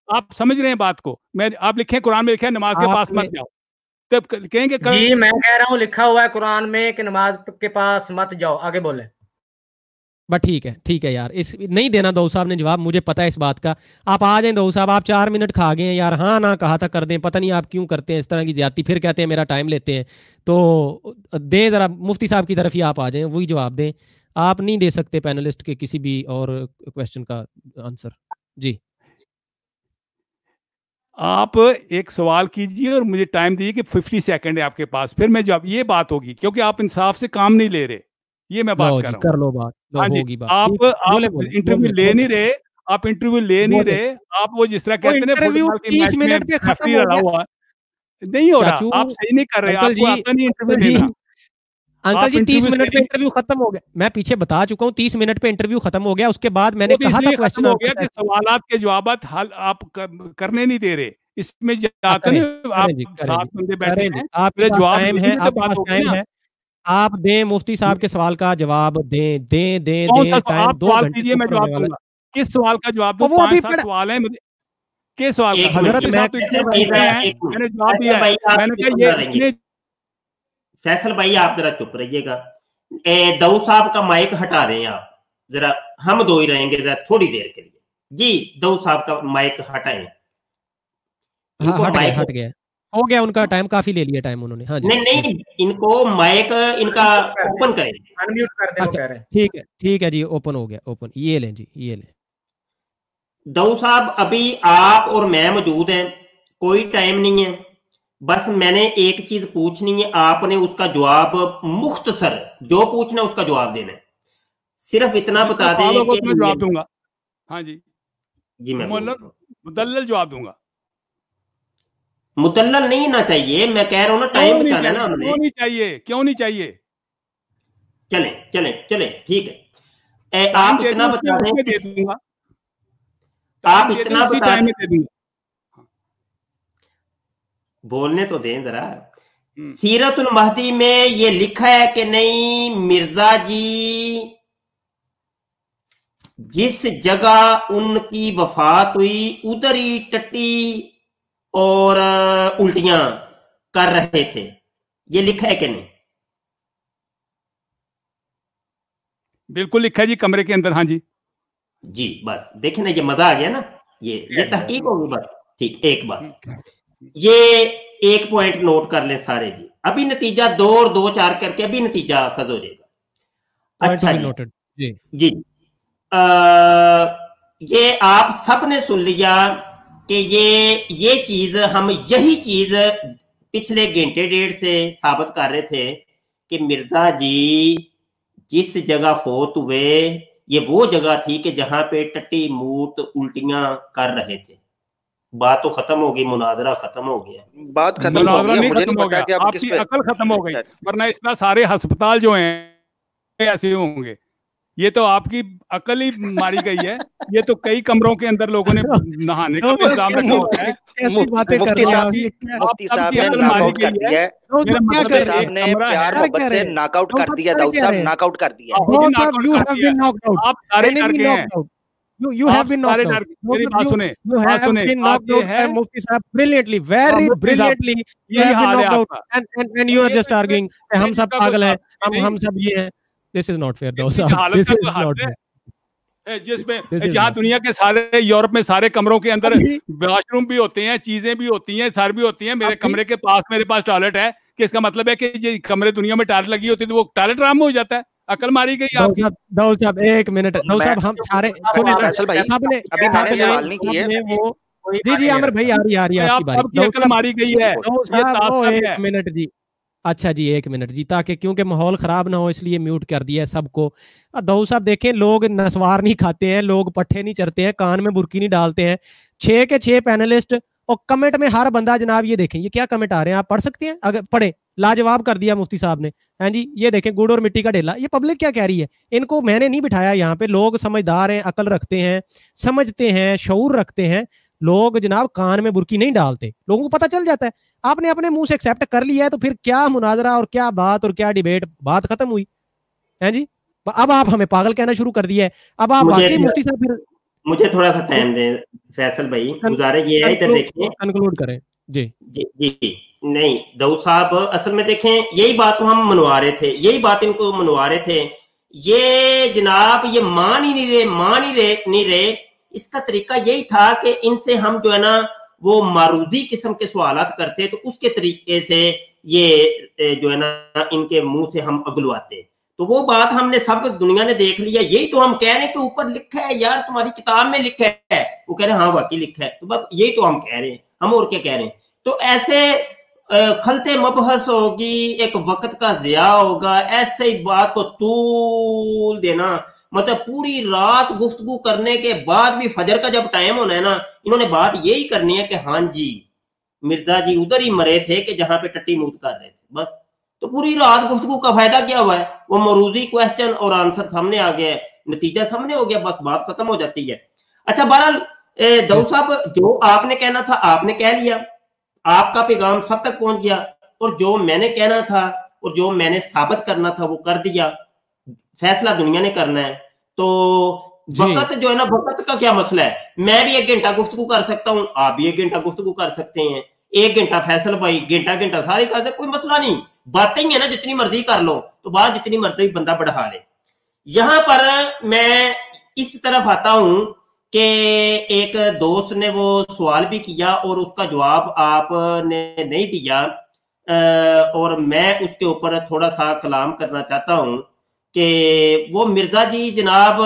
आप समझ रहे हैं बात को? मैं आप लिखे कुरान में लिखा है नमाज के पास मत जाओ, तब कहेंगे कर... जी मैं कह रहा हूँ लिखा हुआ है कुरान में कि नमाज के पास मत जाओ। आगे बोले। बट ठीक है ठीक है यार, इस नहीं देना दाऊद साहब ने जवाब, मुझे पता है इस बात का। आप आ जाएं दाऊद साहब, आप चार मिनट खा गए हैं यार, हाँ ना कहा था कर दें, पता नहीं आप क्यों करते हैं इस तरह की ज्यादती, फिर कहते हैं मेरा टाइम लेते हैं। तो दें जरा, मुफ्ती साहब की तरफ ही आप आ जाएं, वही जवाब दें। आप नहीं दे सकते पैनलिस्ट के किसी भी और क्वेश्चन का आंसर। जी आप एक सवाल कीजिए और मुझे टाइम दीजिए कि पचास सेकंड है आपके पास, फिर मैं जवाब, ये बात होगी, क्योंकि आप इंसाफ से काम नहीं ले रहे, ये मैं बात कर रहा हूँ। कर लो बात, लो हाँ जी, होगी बात। आप आप इंटरव्यू ले नहीं रहे, आप इंटरव्यू ले नहीं रहे, आप वो जिस तरह कहते हैं ना फुटबॉल की मैच में रेफरी लड़ा हुआ नहीं हो रहा, आप सही नहीं कर रहे, आपको आता नहीं इंटरव्यू देना। अंकल जी तीस मिनट पे इंटरव्यू खत्म हो गया, मैं पीछे बता चुका हूँ, तीस मिनट पे इंटरव्यू खत्म हो गया, उसके बाद मैंने कहा था क्वेश्चन हो गया कि सवालात के जवाब हल आप करने नहीं दे रहे, इसमें जाते हैं आप सात बंदे बैठे हैं, आपके जवाब है, आपके पास टाइम है, आप दें मुफ्ती साहब के सवाल का जवाब दें दें दें दें टाइम दो घंटे दीजिए, मैं जवाब दूंगा। किस सवाल का जवाब दूं? पांच सात सवाल है मुझे, किस सवाल का? हजरत मैंने जवाब दिया, मैंने कहा ये फैसल भाई आप जरा चुप रहिएगा, दाऊद साहब का माइक हटा दें आप जरा, हम दो ही रहेंगे जरा थोड़ी देर के लिए। जी दाऊद साहब का माइक हटाएं। हाँ, हट गया हट गया हो गया उनका टाइम, काफी ले लिया टाइम उन्होंने। हाँ जी नहीं नहीं इनको माइक इनका ओपन करें, अनम्यूट कर दें, कह रहे हैं। ठीक है ठीक है जी, ओपन हो गया, ओपन, ये लें जी ये लें। दाऊद साहब अभी आप और मैं मौजूद हैं, कोई टाइम नहीं है, बस मैंने एक चीज पूछनी है, आपने उसका जवाब मुख्तसर जो पूछना है उसका जवाब देना है, सिर्फ इतना बता दें कि मैं जवाब दूंगा। हाँ जी जी मैं मुदल्लल जवाब दूंगा। मुदल्लल नहीं ना चाहिए, मैं कह रहा हूँ ना टाइम बचाना ना हमने। क्यों नहीं चाहिए, क्यों नहीं चाहिए? चले चले चले ठीक है, ए, आप इतना बता दें, दे दूंगा, आप इतना बता दें, बोलने तो दें जरा। सीरतुल महदी में ये लिखा है कि नहीं मिर्जा जी जिस जगह उनकी वफात हुई उधर ही टट्टी और उल्टियां कर रहे थे, ये लिखा है कि नहीं? बिल्कुल लिखा है जी, कमरे के अंदर। हाँ जी जी बस देखे ना, ये मजा आ गया ना, ये ये तहकीक होगी बस। ठीक, एक बात ये एक पॉइंट नोट कर ले सारे जी, अभी नतीजा दो और दो चार करके अभी नतीजा अखज हो जाएगा। अच्छा जी नोटेड जी जी आ, ये आप सब ने सुन लिया कि ये ये चीज हम यही चीज पिछले घंटे डेढ़ से साबित कर रहे थे कि मिर्जा जी जिस जगह फोत हुए ये वो जगह थी कि जहां पे टट्टी मूत उल्टियां कर रहे थे। बात तो खत्म हो गई, मुनाजरा खत्म हो गया, बात खत्म हो गया, मुझे नहीं पता कि आप आपकी अकल खत्म हो गई, वरना इतना सारे अस्पताल जो हैं ऐसे होंगे। ये तो आपकी अकल ही मारी गई है, ये तो कई कमरों के अंदर लोगों ने नहाने का इंतजाम रखा होता है। मुफ्ती साहब ने नॉकआउट कर दिया है, मुफ्ती साहब ने प्यार मोहब्बत से नॉकआउट कर दिया, दाऊद साहब नॉकआउट कर दिया। आप सारे डर गए हैं, You you have been knocked out. मेरी बात सुने, you have been knocked out by Mufti Sahab brilliantly, very brilliantly. You have been knocked out, and and and you are just arguing. हम सब पागल हैं, हम हम सब ये हैं. This is not fair, though. This is not fair. जिसमें जहाँ दुनिया के सारे यूरोप में सारे कमरों के अंदर वॉशरूम भी होते हैं, चीजें भी होती हैं, सर भी होती हैं, मेरे कमरे के पास मेरे पास टॉयलेट है, कि इसका मतलब है कि ये कमरे दुनिया में टॉयलेट लगी होती है तो वो टॉयलेट आराम हो जाता है। अकल मारी गई आपकी। दाऊद साहब एक मिनट, दाऊद साहब हम सारे सुनिए, आपने अभी मैंने सवाल नहीं किए वो जी जी आमिर भाई आ रही आ रही है आपकी बारी। अकल मारी गई है, ये तासब है। एक मिनट जी, अच्छा जी एक मिनट जी, ताकि क्योंकि माहौल खराब ना हो इसलिए म्यूट कर दिया है सबको। दाऊद साहब देखें, लोग नसवार नहीं खाते हैं, लोग पट्टे नहीं चढ़ते हैं, कान में बुरकी नहीं डालते हैं। छह के छह पैनलिस्ट और कमेंट में हर बंदा, जनाब ये देखें ये क्या कमेंट आ रहे हैं, आप पढ़ सकते हैं? अगर पढ़े, लाजवाब कर दिया मुफ्ती साहब ने। हैं जी, ये देखें गुड़ और मिट्टी का ढेला, ये पब्लिक क्या कह रही है? इनको मैंने नहीं बिठाया यहाँ पे, लोग समझदार हैं, अकल रखते हैं, समझते हैं, शऊर रखते हैं लोग, जनाब कान में बुरकी नहीं डालते, लोगों को पता चल जाता है। आपने अपने मुंह से एक्सेप्ट कर लिया है तो फिर क्या मुनाजरा और क्या बात और क्या डिबेट, बात खत्म हुई है जी। अब आप हमें पागल कहना शुरू कर दिया है, अब आप वाकई मुफ्ती साहब फिर मुझे थोड़ा सा टाइम दें फैसल भाई, गुजारे ये है, इधर देखें, कंक्लूड करें जी जी जी नहीं दाऊद साहब, असल में देखें यही बात तो हम मनवा रहे थे, यही बात इनको मनवा रहे थे, ये जनाब ये मान ही नहीं रहे, मान ही रहे नहीं रहे। इसका तरीका यही था कि इनसे हम जो है ना वो मारूदी किस्म के सवालात करते, तो उसके तरीके से ये जो है ना इनके मुंह से हम अगलवाते। तो वो बात हमने सब दुनिया ने देख लिया, यही तो हम कह रहे हैं कि ऊपर लिखा है यार, तुम्हारी किताब में लिखा है, वो कह रहे हैं हाँ वाकई लिखा है, तो बस यही तो हम कह रहे हैं, हम और क्या कह रहे हैं। तो ऐसे खलते मबहस होगी, एक वक्त का ज़िया होगा, ऐसे ही बात को तूल देना, मतलब पूरी रात गुफ्तगू करने के बाद भी फजर का जब टाइम होना है ना, इन्होंने बात यही करनी है कि हाँ जी मिर्जा जी उधर ही मरे थे कि जहां पे टट्टी मूत कर रहे थे, बस। तो पूरी रात गुफ्तगू का फायदा क्या हुआ है? वो मरूजी क्वेश्चन और आंसर सामने आ गया है, नतीजा सामने हो गया, बस बात खत्म हो जाती है। अच्छा बहरहाल दाऊद साहब, जो आपने कहना था आपने कह लिया, आपका पैगाम सब तक पहुंच गया, और जो मैंने कहना था और जो मैंने साबित करना था वो कर दिया, फैसला दुनिया ने करना है। तो वक्त जो है ना, वक्त का क्या मसला है, मैं भी एक घंटा गुफ्तगू कर सकता हूँ, आप भी एक घंटा गुफ्तगू कर सकते हैं, एक घंटा फैसल भाई घंटा घंटा सारे कर दे, कोई मसला नहीं, बातें ही है ना, जितनी मर्जी कर लो, तो बात जितनी मर्जी बंदा बढ़ा ले। यहां पर मैं इस तरफ आता हूं कि एक दोस्त ने वो सवाल भी किया और उसका जवाब आपने नहीं दिया, और मैं उसके ऊपर थोड़ा सा कलाम करना चाहता हूं कि वो मिर्जा जी जनाब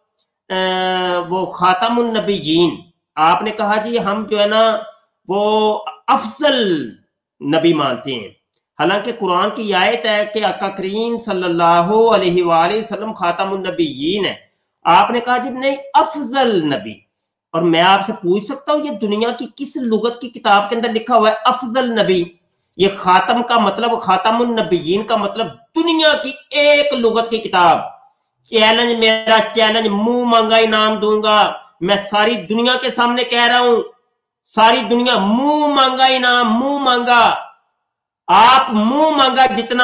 वो खातमुन नबीयीन, आपने कहा जी हम जो है ना वो अफजल नबी मानते हैं, हालांकि कुरान की आयत है कि आका करीम सल्लल्लाहु अलैहि वसल्लम खातमुन नबीयीन है, आपने कहा जी नहीं अफजल नबी। और मैं आपसे पूछ सकता हूं ये दुनिया की किस लुगत की किताब के अंदर लिखा हुआ है अफजल नबी? ये खातम का मतलब, खातमुन नबीयीन का मतलब दुनिया की एक लुगत की किताब। चैलेंज, मेरा चैलेंज, मुंह मांगा इनाम दूंगा, मैं सारी दुनिया के सामने कह रहा हूं, सारी दुनिया मुंह मांगा इनाम, मुंह मांगा, आप मुंह मांगा जितना,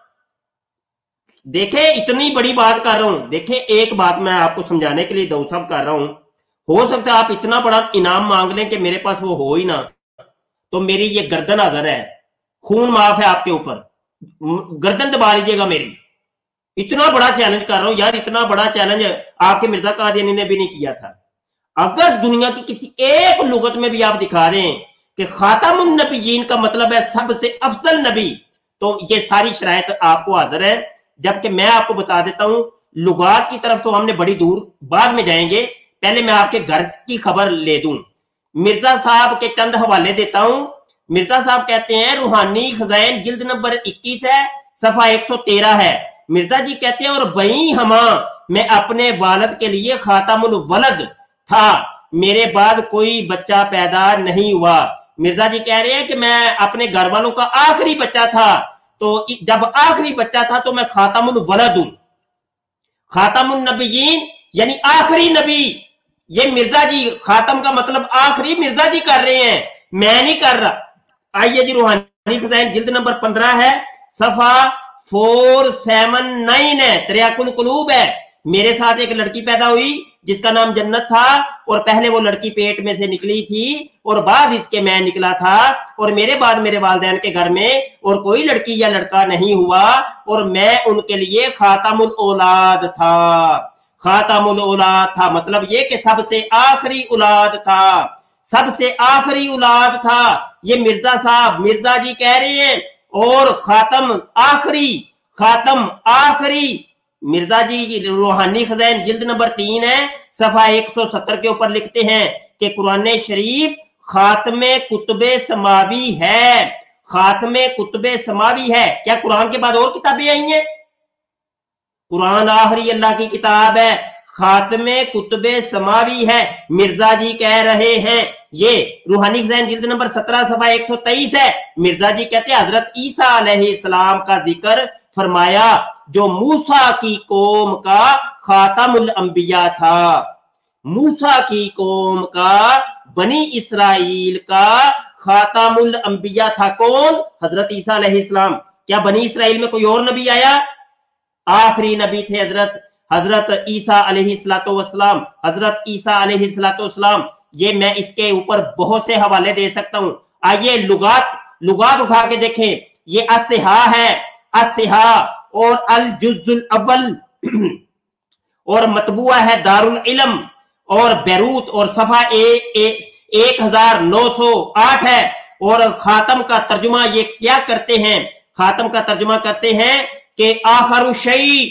देखे इतनी बड़ी बात कर रहा हूं। देखे एक बात मैं आपको समझाने के लिए दाऊद साहब कर रहा हूं, हो सकता है आप इतना बड़ा इनाम मांग लें कि मेरे पास वो हो ही ना, तो मेरी ये गर्दन हाजिर है, खून माफ है आपके ऊपर, गर्दन दबा लीजिएगा मेरी, इतना बड़ा चैलेंज कर रहा हूं यार, इतना बड़ा चैलेंज आपके मिर्जा कादियानी ने भी नहीं किया था। अगर दुनिया की किसी एक लुगत में भी आप दिखा रहे हैं कि खातमुन नबीयीन का मतलब है सबसे अफजल नबी, तो ये सारी शरायत आपको हाजिर है। जबकि मैं आपको बता देता हूं, लुगात की तरफ तो हमने बड़ी दूर बाद में जाएंगे, पहले मैं आपके घर की खबर ले दूं। मिर्जा साहब के चंद हवाले देता हूं। मिर्जा साहब कहते हैं रूहानी खजाइन जिल्द नंबर इक्कीस है, सफा एक सौ तेरह है। मिर्जा जी कहते हैं और बई हमा, मैं अपने वालद के लिए खातमुल वलद था, मेरे बाद कोई बच्चा पैदा नहीं हुआ। मिर्जा जी कह रहे हैं कि मैं अपने घर वालों का आखिरी बच्चा था, तो जब आखिरी बच्चा था तो मैं खातमुल वलद हूं। खातमुन नबीयीन यानी आखिरी नबी, ये मिर्जा जी, खातम का मतलब आखिरी, मिर्जा जी कर रहे हैं, मैं नहीं कर रहा। आइए जी, रूहानी खजाइन जिल्द नंबर पंद्रह है, सफा फोर सेवन नाइन है, तरियाकुल कुलूब है। मेरे साथ एक लड़की पैदा हुई जिसका नाम जन्नत था, और पहले वो लड़की पेट में से निकली थी और बाद इसके मैं निकला था, और मेरे बाद मेरे वालिदैन के घर में और कोई लड़की या लड़का नहीं हुआ, और मैं उनके लिए खातमुल औलाद था। खातमुल औलाद था मतलब ये कि सबसे आखिरी औलाद था, सबसे आखिरी औलाद था। ये मिर्जा साहब, मिर्जा जी कह रहे हैं, और खातम आखिरी, खातम आखिरी। मिर्जा जी की रूहानी खजाइन जिल्द नंबर तीन है, सफा एक सौ सत्तर के ऊपर लिखते हैं कि कुरान शरीफ खातमे कुतुबे समावी है, खातमे कुतुबे समावी है। क्या कुरान के बाद और किताबें आई हैं? कुरान आखिरी अल्लाह की किताब है, खातमे कुतुबे समावी है। मिर्जा जी कह रहे हैं, ये रूहानी खजाइन जिल्द नंबर सत्रह सफा एक सौ तेईस है। मिर्जा जी कहते हैं हजरत ईसा अलैहिस्सलाम का जिक्र फरमाया जो मूसा की कौम का खातमुल अंबिया था, मूसा की कौम का, बनी इसराइल का खातमुल अंबिया था। कौन? हजरत ईसा अलैहिस्सलाम। क्या बनी इसराइल में कोई और नबी आया? आखिरी नबी थे हजरत हजरत ईसा अलैहिस्सलाम, हजरत ईसा अलैहिस्सलाम, ये मैं इसके ऊपर बहुत से हवाले दे सकता हूं। आइए लुगात लुगात उठा के देखें। ये अस्सिहा है, अस्सिहा और अल जुज़ुल अव्वल और मतबुआ है दारुल इल्म और बैरूत और सफा ए, ए, एक हजार नौ सौ आठ है। और खातम का तर्जुमा ये क्या करते हैं, खातम का तर्जुमा करते हैं कि आखिर शई,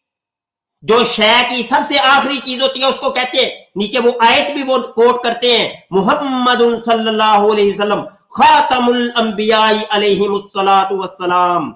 जो शय की सबसे आखिरी चीज होती है उसको कहते हैं। नीचे वो आयत भी वो कोट करते हैं, मुहम्मदुन सल्लल्लाहु अलैहि वसल्लम खातमुल अंबियाई अलैहिमुस्सलातु वस्सलाम।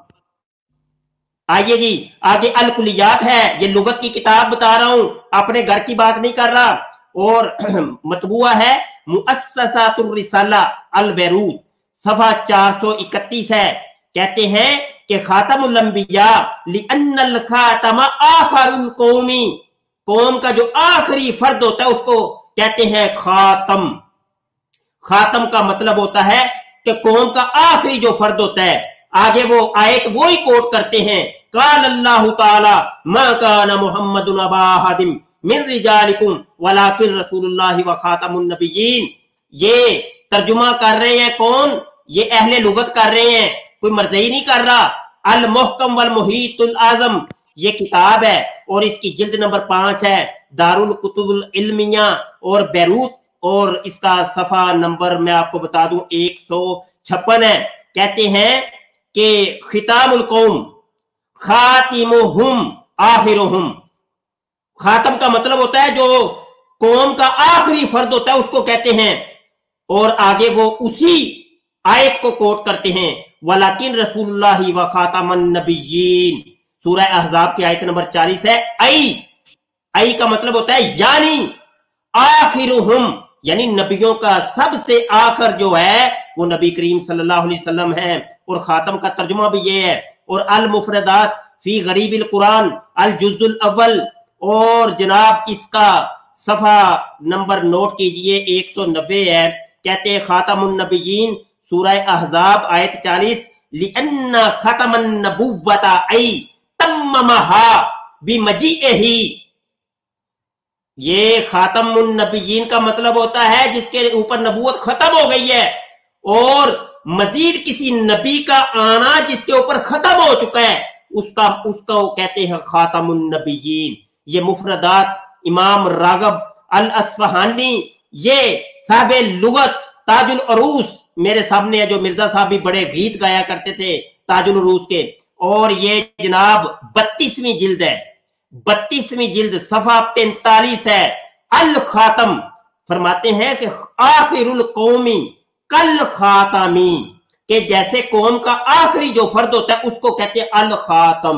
आइए जी आगे अल कुलियात है, ये लुगत की किताब बता रहा हूं, अपने घर की बात नहीं कर रहा। और मतबुआ है मुअस्ससातुर रिसाला अल बैरूत, सफा चार सौ इकतीस है। कहते हैं कि खातमुल अंबिया लिअन्नल खातम आखिरुल कौमी, कौम का जो आखिरी फर्द होता है उसको कहते हैं खातम। खातम का मतलब होता है कि कौम का आखिरी जो फर्द होता है। आगे वो आयत वो ही कोट करते हैं, काल अल्लाहु ताला मा काना मुहम्मदुन अबा अहदिम मिन रिजालिकुम वलाकिन रसूलुल्लाहि व खातमुन नबिय्यीन। ये तर्जुमा कर रहे हैं कौन, ये अहले लुगत कर रहे हैं, कोई मर्ज़ई नहीं कर रहा। अल मुहकम वल मुहीतुल आज़म ये किताब है और इसकी जिल्द नंबर पांच है, दारुल कुतुबुल इल्मिया और बैरूत, और इसका सफा नंबर मैं आपको बता दूं एक सौ छप्पन है। कहते हैं कि खितामुल कौम खातिमुहुम आखिरुहुम, खातम का मतलब होता है जो कौम का आखिरी फर्द होता है उसको कहते हैं। और आगे वो उसी आयत को कोट करते हैं, वलाकिन रसूलुल्लाहि व खातमन नबिय्यीन, सूरह अहज़ाब की आयत नंबर चालीस है। आई आई का मतलब होता है यानी आखिरुहुम, यानी नबियों का सबसे आखिर जो है वो नबी करीम सल्लल्लाहु अलैहि वसल्लम है। और खातम का तर्जुमा भी ये है। और अल मुफरदात फी गरीबिल कुरान अल जुज़ुल अव्वल, और जनाब इसका सफा नंबर नोट कीजिए एक सौ नब्बे है। कहते हैं खातमुन नबिय्यीन सूरह अहज़ाब आयत चालीस, लिअन्ना खतमन नबुव्वता आई तम्ममहा बिमजीइही। ये खातमुन नबिय्यीन का मतलब होता है जिसके ऊपर नबूवत खत्म हो गई है, और मजीद किसी नबी का आना जिसके ऊपर खत्म हो चुका है उसका उसको कहते हैं खातमुन नबिय्यीन। ये मुफरदात इमाम रागब अल अस्फहानी, ये साहिबे लुगत ताजुल अरूस मेरे सामने है, जो मिर्जा साहब भी बड़े गीत गाया करते थे ताजुल अरूस के। और ये जनाब बत्तीसवीं जिल्द है, बत्तीसवीं जिल्द सफा पैंतालीस है। अल खातम फरमाते हैं कि आखिरुल कौमी कल खातमी, के जैसे कौम का आखिरी जो फर्द होता है उसको कहते हैं अल खातम।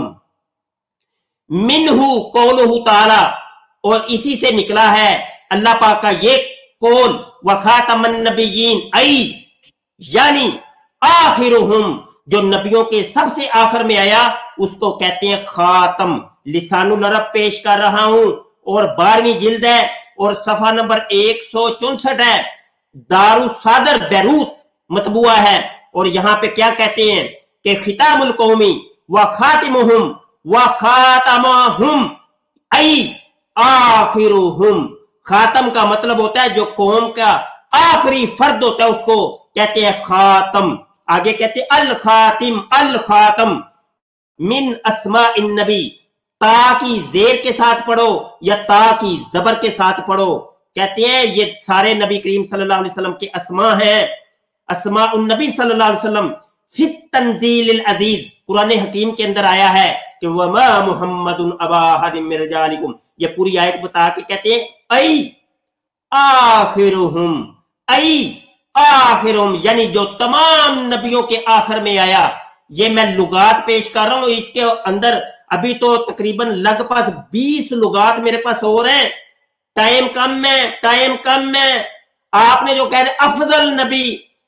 मिनहु कौलुहु ताला, और इसी से निकला है अल्लाह पाक का ये कौल, व खातमन नबिय्यीन आई, यानी आखिरुहुम, जो नबियों के सबसे आखिर में आया उसको कहते हैं खातम। लिसानुल अरब पेश कर रहा हूं और बारहवीं जिल्द है और सफा नंबर एक सौ चौसठ है। दारुस सादर बैरूत मतबुआ है। और यहां पे क्या कहते हैं कि खितामुल कौमी व खातिमुहुम व खातमहुम आई आखिरुहुम। खातम का मतलब होता है जो कौम का आखिरी फर्द होता है उसको कहते हैं खातम। आगे कहते हैं अल खातिम, अल खातम मिन अस्मा इन नबी, ता की जेर के साथ पढ़ो या ता की जबर के साथ पढ़ो। कहते हैं ये सारे नबी करीम सल्लल्लाहु अलैहि वसल्लम के अस्मा हैं, अस्मा उन नबी सल्लल्लाहु अलैहि वसल्लम फित तंजील अजीज, कुरान हकीम के अंदर आया है कि वमा मुहम्मदुन अबा अहदिम मिन रिजालिकुम। ये पूरी आयत बता के कहते हैं आई आखिरुहुम, आई आखिरुहुम, यानी जो तमाम नबियों के आखिर में आया। ये मैं लुगात पेश कर रहा हूं, इसके अंदर अभी तो तकरीबन लगभग बीस लुगात मेरे पास और हैं। टाइम कम है, टाइम कम है। आपने जो कह रहे अफजल नबी,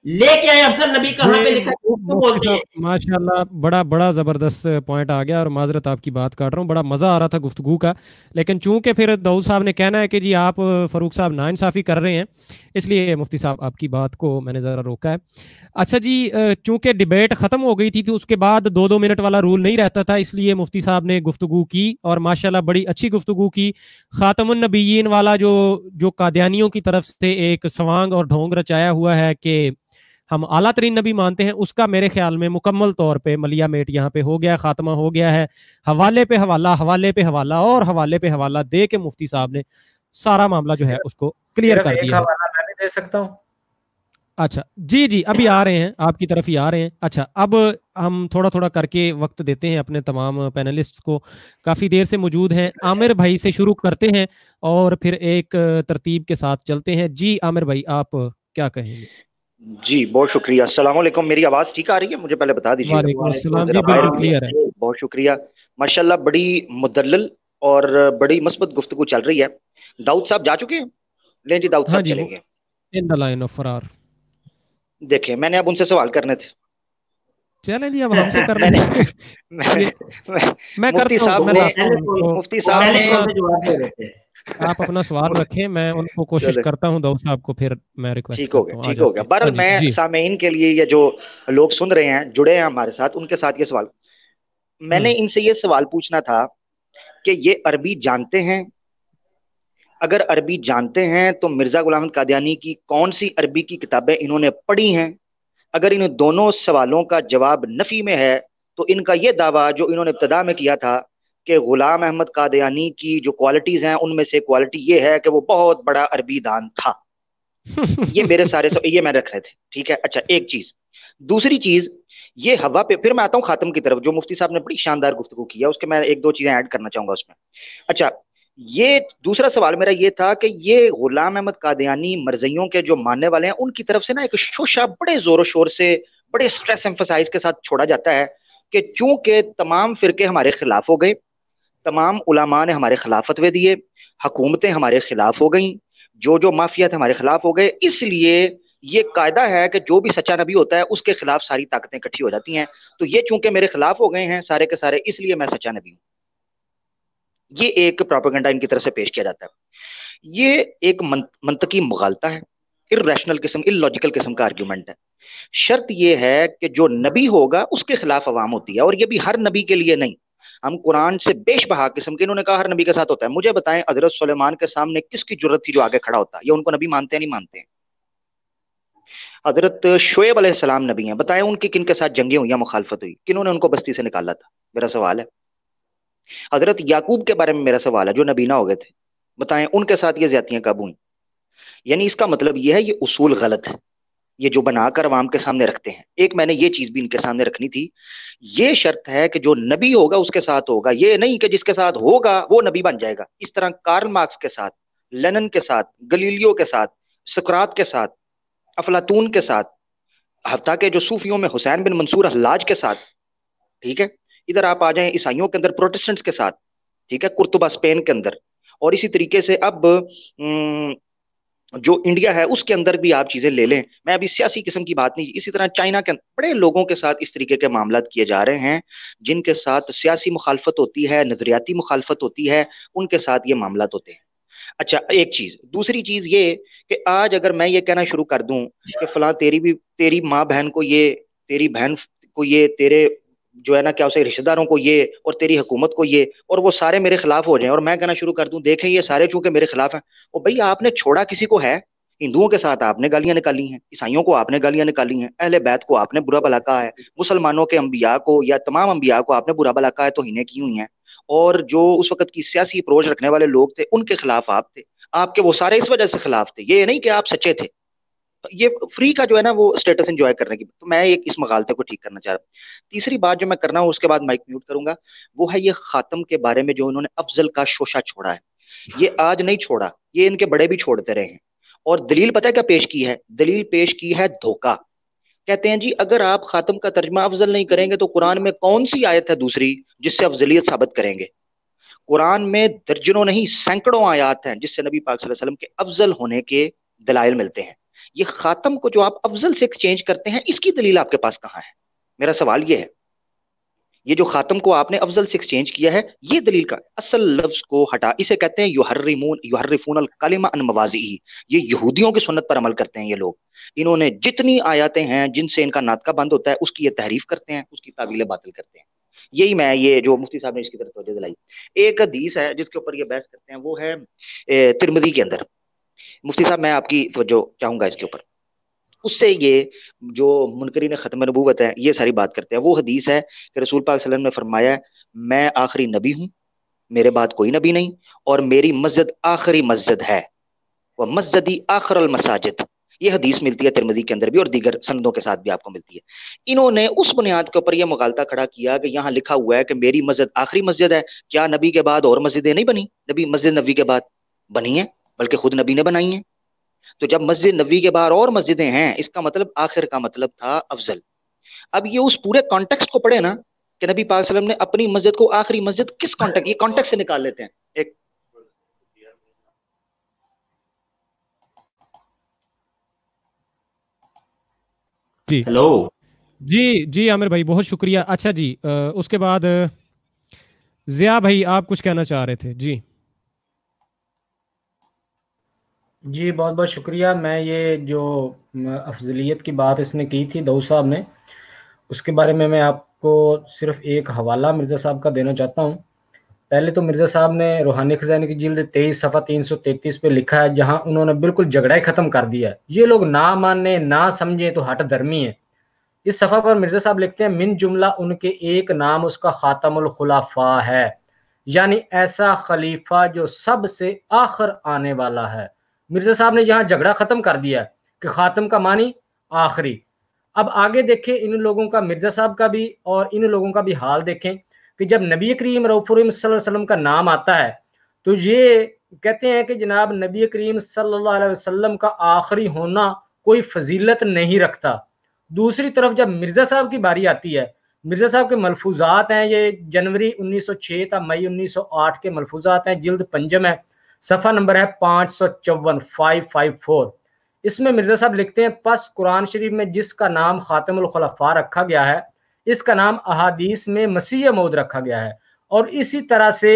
लेके आए अफजल नबी कहाँ पे लिखा है? बोलते हैं माशाल्लाह, बड़ा बड़ा जबरदस्त पॉइंट आ गया और माजरत आपकी बात काट रहा हूँ, बड़ा मजा आ रहा था गुफ्तगू का, लेकिन चूंकि फिर दाऊद साहब ने कहना है कि जी आप फरूक साहब नाइंसाफी कर रहे हैं, इसलिए मुफ्ती साहब आपकी बात को मैंने जरा रोका है। अच्छा जी, चूंकि डिबेट खत्म हो गई थी तो उसके बाद दो दो मिनट वाला रूल नहीं रहता था, इसलिए मुफ्ती साहब ने गुफ्तगू की और माशाल्लाह बड़ी अच्छी गुफ्तगू की। खातमुन नबीयीन वाला जो जो कादियानियों की तरफ से एक सवांग और ढोंग रचाया हुआ है कि हम आला तरीन नबी मानते हैं, उसका मेरे ख्याल में मुकम्मल तौर पे मलिया मेट यहाँ पे हो गया, खात्मा हो गया है। हवाले पे हवाला, हवाले पे हवाला और हवाले पे हवाला दे के मुफ्ती साहब ने सारा मामला जो है उसको क्लियर कर दिया है। मैं भी दे सकता हूँ? अच्छा जी जी, अभी आ रहे हैं, आपकी तरफ ही आ रहे हैं। अच्छा, अब हम थोड़ा थोड़ा करके वक्त देते हैं अपने तमाम पैनलिस्ट को, काफ़ी देर से मौजूद हैं। आमिर भाई से शुरू करते हैं और फिर एक तरतीब के साथ चलते हैं। जी आमिर भाई, आप क्या कहेंगे? जी बहुत शुक्रिया। अस्सलाम वालेकुम, मेरी आवाज़ ठीक आ रही है? मुझे पहले बता दीजिए। वालेकुम अस्सलाम जी, बिल्कुल क्लियर है। बहुत शुक्रिया माशाल्लाह, बड़ी मुदल्लल और बड़ी मस्बत गुफ्तगू चल रही है। दाऊद साहब जा चुके हैं? नहीं जी, दाऊद साहब चले गए इन द लाइन ऑफ फरार। देखिए, मैंने अब उनसे सवाल करने थे। चलें जी, अब हमसे कर रहे हैं। मैं, मैं, मैं मुफ्ती साहब ने मुफ्ती साहब ने आप अपना सवाल रखें, मैं उनको कोशिश करता हूं दाऊद साहब को फिर मैं रिक्वेस्ट ठीक हो गया, ठीक हो गया। बहरहाल मैं सामेईन के लिए, ये जो लोग सुन रहे हैं जुड़े हैं हमारे साथ, उनके साथ ये सवाल, मैंने इनसे ये सवाल पूछना था कि ये अरबी जानते हैं? अगर अरबी जानते हैं तो मिर्जा गुलाम अहमद कादियानी की कौन सी अरबी की किताबें इन्होंने पढ़ी हैं? अगर इन दोनों सवालों का जवाब नफी में है तो इनका ये दावा जो इन्होंने इब्तदा में किया था कि गुलाम अहमद कादियानी की जो क्वालिटीज हैं उनमें से क्वालिटी ये है कि वो बहुत बड़ा अरबी दान था। ये मेरे सारे सब ये मैं रख रहे थे, ठीक है। अच्छा, एक चीज। दूसरी चीज, ये हवा पे, फिर मैं आता हूँ खातम की तरफ, जो मुफ्ती साहब ने बड़ी शानदार गुफ्तगू की है, उसके मैं एक दो चीजें ऐड करना चाहूंगा उसमें। अच्छा, ये दूसरा सवाल मेरा ये था कि ये गुलाम अहमद कादियानी मरज़इयों के जो मानने वाले हैं उनकी तरफ से ना एक शोशा बड़े जोर शोर से, बड़े स्ट्रेस एम्फसाइज के साथ छोड़ा जाता है कि चूंकि तमाम फिरके हमारे खिलाफ हो गए, तमाम उलमा ने हमारे खिलाफ फतवे दिए, हुकूमतें हमारे खिलाफ हो गई, जो जो माफिया हमारे खिलाफ हो गए, इसलिए ये कायदा है कि जो भी सच्चा नबी होता है उसके खिलाफ सारी ताकतें इकट्ठी हो जाती हैं। तो ये चूंकि मेरे खिलाफ हो गए हैं सारे के सारे, इसलिए मैं सच्चा नबी हूं। ये एक प्रोपेगेंडा इनकी तरफ से पेश किया जाता है। ये एक मंतकी मुगालता है, इर्रेशनल किस्म, इलॉजिकल किस्म का आर्ग्यूमेंट है। शर्त ये है कि जो नबी होगा उसके खिलाफ अवाम होती है, और ये भी हर नबी के लिए नहीं। हम कुरान से बेशबहा किस्म के, इन्होंने कहा हर नबी के साथ होता है। मुझे बताएं, हजरत सुलेमान के सामने किसकी जरूरत थी जो आगे खड़ा होता? ये उनको नबी मानते हैं नहीं मानते हैं? हजरत शोएब अलैहिस्सलाम नबी हैं, बताएं उनकी किन के साथ जंगें हुई, मुखालफत हुई, किन्होंने उनको बस्ती से निकाला था? मेरा सवाल है। हजरत याकूब के बारे में मेरा सवाल है, जो नबीना हो गए थे, बताएं उनके साथ ये ज्यादतियां कब हुई? यानी इसका मतलब ये है, ये उसूल गलत है, ये जो बनाकर अवाम के सामने रखते हैं। एक मैंने ये चीज भी इनके सामने रखनी थी, ये शर्त है कि जो नबी होगा उसके साथ होगा, ये नहीं कि जिसके साथ होगा वो नबी बन जाएगा। इस तरह कार्ल मार्क्स के साथ, लेनिन के साथ, गलीलियो के साथ, सुकरात के साथ, अफलातून के साथ, हफ्ता के जो सूफियों में हुसैन बिन मंसूर हल्लाज के साथ, ठीक है। इधर आप आ जाएं ईसाइयों के अंदर प्रोटेस्टेंट्स के साथ, ठीक है, कुर्तुबा स्पेन के अंदर, और इसी तरीके से अब जो इंडिया है उसके अंदर भी आप चीजें ले लें। मैं अभी सियासी किस्म की बात नहीं, इसी तरह चाइना के बड़े लोगों के साथ इस तरीके के मामला किए जा रहे हैं जिनके साथ सियासी मुखालफत होती है, नजरियाती मुखालफत होती है, उनके साथ ये मामला होते हैं। अच्छा, एक चीज। दूसरी चीज ये कि आज अगर मैं ये कहना शुरू कर दूं कि फलां तेरी भी, तेरी माँ बहन को ये, तेरी बहन को ये, तेरे जो है ना क्या उसे रिश्तेदारों को ये, और तेरी हुकूमत को ये, और वो सारे मेरे खिलाफ हो जाएं, और मैं कहना शुरू कर दूं देखें ये सारे चूंकि मेरे खिलाफ हैं। और भाई आपने छोड़ा किसी को है? हिंदुओं के साथ आपने गालियां निकाली हैं, ईसाइयों को आपने गालियां निकाली हैं, अहले बैत को आपने बुरा भला कहा है, मुसलमानों के अंबिया को या तमाम अंबिया को आपने बुरा भला कहा है, तौहीनें की हुई हैं, और जो उस वक्त की सियासी अप्रोच रखने वाले लोग थे उनके खिलाफ आप थे। आपके वो सारे इस वजह से खिलाफ थे, ये नहीं कि आप सच्चे थे। ये फ्री का जो है ना वो स्टेटस एंजॉय करने की, तो मैं एक इस मगालते को ठीक करना चाह रहा हूँ। तीसरी बात जो मैं करना हूँ, उसके बाद माइक म्यूट करूंगा, वो है ये खातम के बारे में जो इन्होंने अफजल का शोशा छोड़ा है। ये आज नहीं छोड़ा, ये इनके बड़े भी छोड़ते रहे हैं। और दलील पता है क्या पेश की है? दलील पेश की है धोखा। कहते हैं जी अगर आप खातम का तर्जमा अफजल नहीं करेंगे तो कुरान में कौन सी आयत है दूसरी जिससे अफजलियत साबित करेंगे? कुरान में दर्जनों नहीं सैकड़ों आयात हैं जिससे नबी पाक सल्लल्लाहु अलैहि वसल्लम के अफजल होने के दलाइल मिलते हैं। ये खातम को जो आप अफजल से एक्सचेंज करते हैं, इसकी दलील आपके पास कहाँ है? मेरा सवाल ये है, ये जो खातम को आपने अफजल से एक्सचेंज किया है, ये दलील का असल लफ्ज को हटा, इसे कहते हैं युहर्रिमून युहर्रिफून अल कलिमा अन मवाज़िही। ये यहूदियों की सुन्नत पर अमल करते हैं ये लोग। इन्होंने जितनी आयतें हैं जिनसे इनका नातका बंद होता है, उसकी ये तहरीफ करते हैं, उसकी तावीलें बातिल करते हैं। यही मैं, ये जो मुफ्ती साहब ने इसकी तरफ तवज्जो दिलाई। एक हदीस है जिसके ऊपर ये बहस करते हैं, वो है तिरमिज़ी के अंदर। मुफ्ती साहब मैं आपकी तवज्जो चाहूंगा इसके ऊपर। उससे ये जो मुनकरीन खत्म नबूवत है ये सारी बात करते हैं। वो हदीस है कि रसूल पाक सल्लल्लाहु अलैहि वसल्लम ने फरमाया है, मैं आखिरी नबी हूँ, मेरे बाद कोई नबी नहीं, और मेरी मस्जिद आखिरी मस्जिद है, वह मस्जिदी आखिरुल मसाजिद। ये हदीस मिलती है तिरमिज़ी के अंदर भी और दीगर सनदों के साथ भी आपको मिलती है। इन्होंने उस बुनियाद के ऊपर यह मुगालता खड़ा किया कि यहाँ लिखा हुआ है कि मेरी मस्जिद आखिरी मस्जिद है, क्या नबी के बाद और मस्जिदें नहीं बनी? नबी मस्जिद नबी के बाद बनी है, बल्कि खुद नबी ने बनाई है। तो जब मस्जिद नबी के बाद और मस्जिदें हैं, इसका मतलब आखिर का मतलब था अफजल। अब ये उस पूरे कॉन्टेक्स्ट को पढ़े ना कि नबी पाक सल्लल्लाहु अलैहि वसल्लम ने अपनी मस्जिद को आखिरी मस्जिद किस कॉन्टेक्स्ट, ये कॉन्टेक्स्ट से निकाल लेते हैं। एक जी हेलो जी जी आमिर भाई बहुत शुक्रिया। अच्छा जी, आ, उसके बाद जिया भाई आप कुछ कहना चाह रहे थे? जी जी बहुत बहुत शुक्रिया। मैं ये जो अफजलियत की बात इसने की थी दाऊद साहब ने, उसके बारे में मैं आपको सिर्फ एक हवाला मिर्ज़ा साहब का देना चाहता हूँ। पहले तो मिर्ज़ा साहब ने रूहानी खजाने की जिल्द तेईस सफ़ा तीन सौ तैंतीस पे लिखा है, जहाँ उन्होंने बिल्कुल झगड़ा ही ख़त्म कर दिया है। ये लोग ना माने ना समझे तो हट धर्मी है। इस सफ़ा पर मिर्ज़ा साहब लिखते हैं, मिन जुमला उनके एक नाम उसका खातमुल खुलाफा है, यानी ऐसा खलीफा जो सबसे आखिर आने वाला है। मिर्ज़ा साहब ने यहाँ झगड़ा ख़त्म कर दिया है कि खातम का मानी आखिरी। अब आगे देखें इन लोगों का, मिर्ज़ा साहब का भी और इन लोगों का भी हाल देखें कि जब नबी करीम रऊफ़ुर रहम सल्लल्लाहु अलैहि वसल्लम का नाम आता है तो ये कहते हैं कि जनाब नबी करीम सल्लल्लाहु अलैहि वसल्लम का आखिरी होना कोई फजीलत नहीं रखता। दूसरी तरफ जब मिर्ज़ा साहब की बारी आती है, मिर्ज़ा साहब के मलफूजात हैं, ये जनवरी उन्नीस सौ छः था मई उन्नीस सौ आठ के मलफूजात हैं, जिल्द पंजम है, सफ़ा नंबर है पाँच सौ चौवन फाइव फाइव फोर। इसमें मिर्ज़ा साहब लिखते हैं, पस कुरान शरीफ में जिसका नाम खातमुल खुलफा रखा गया है, इसका नाम अहादीस में मसीह मौद रखा गया है। और इसी तरह से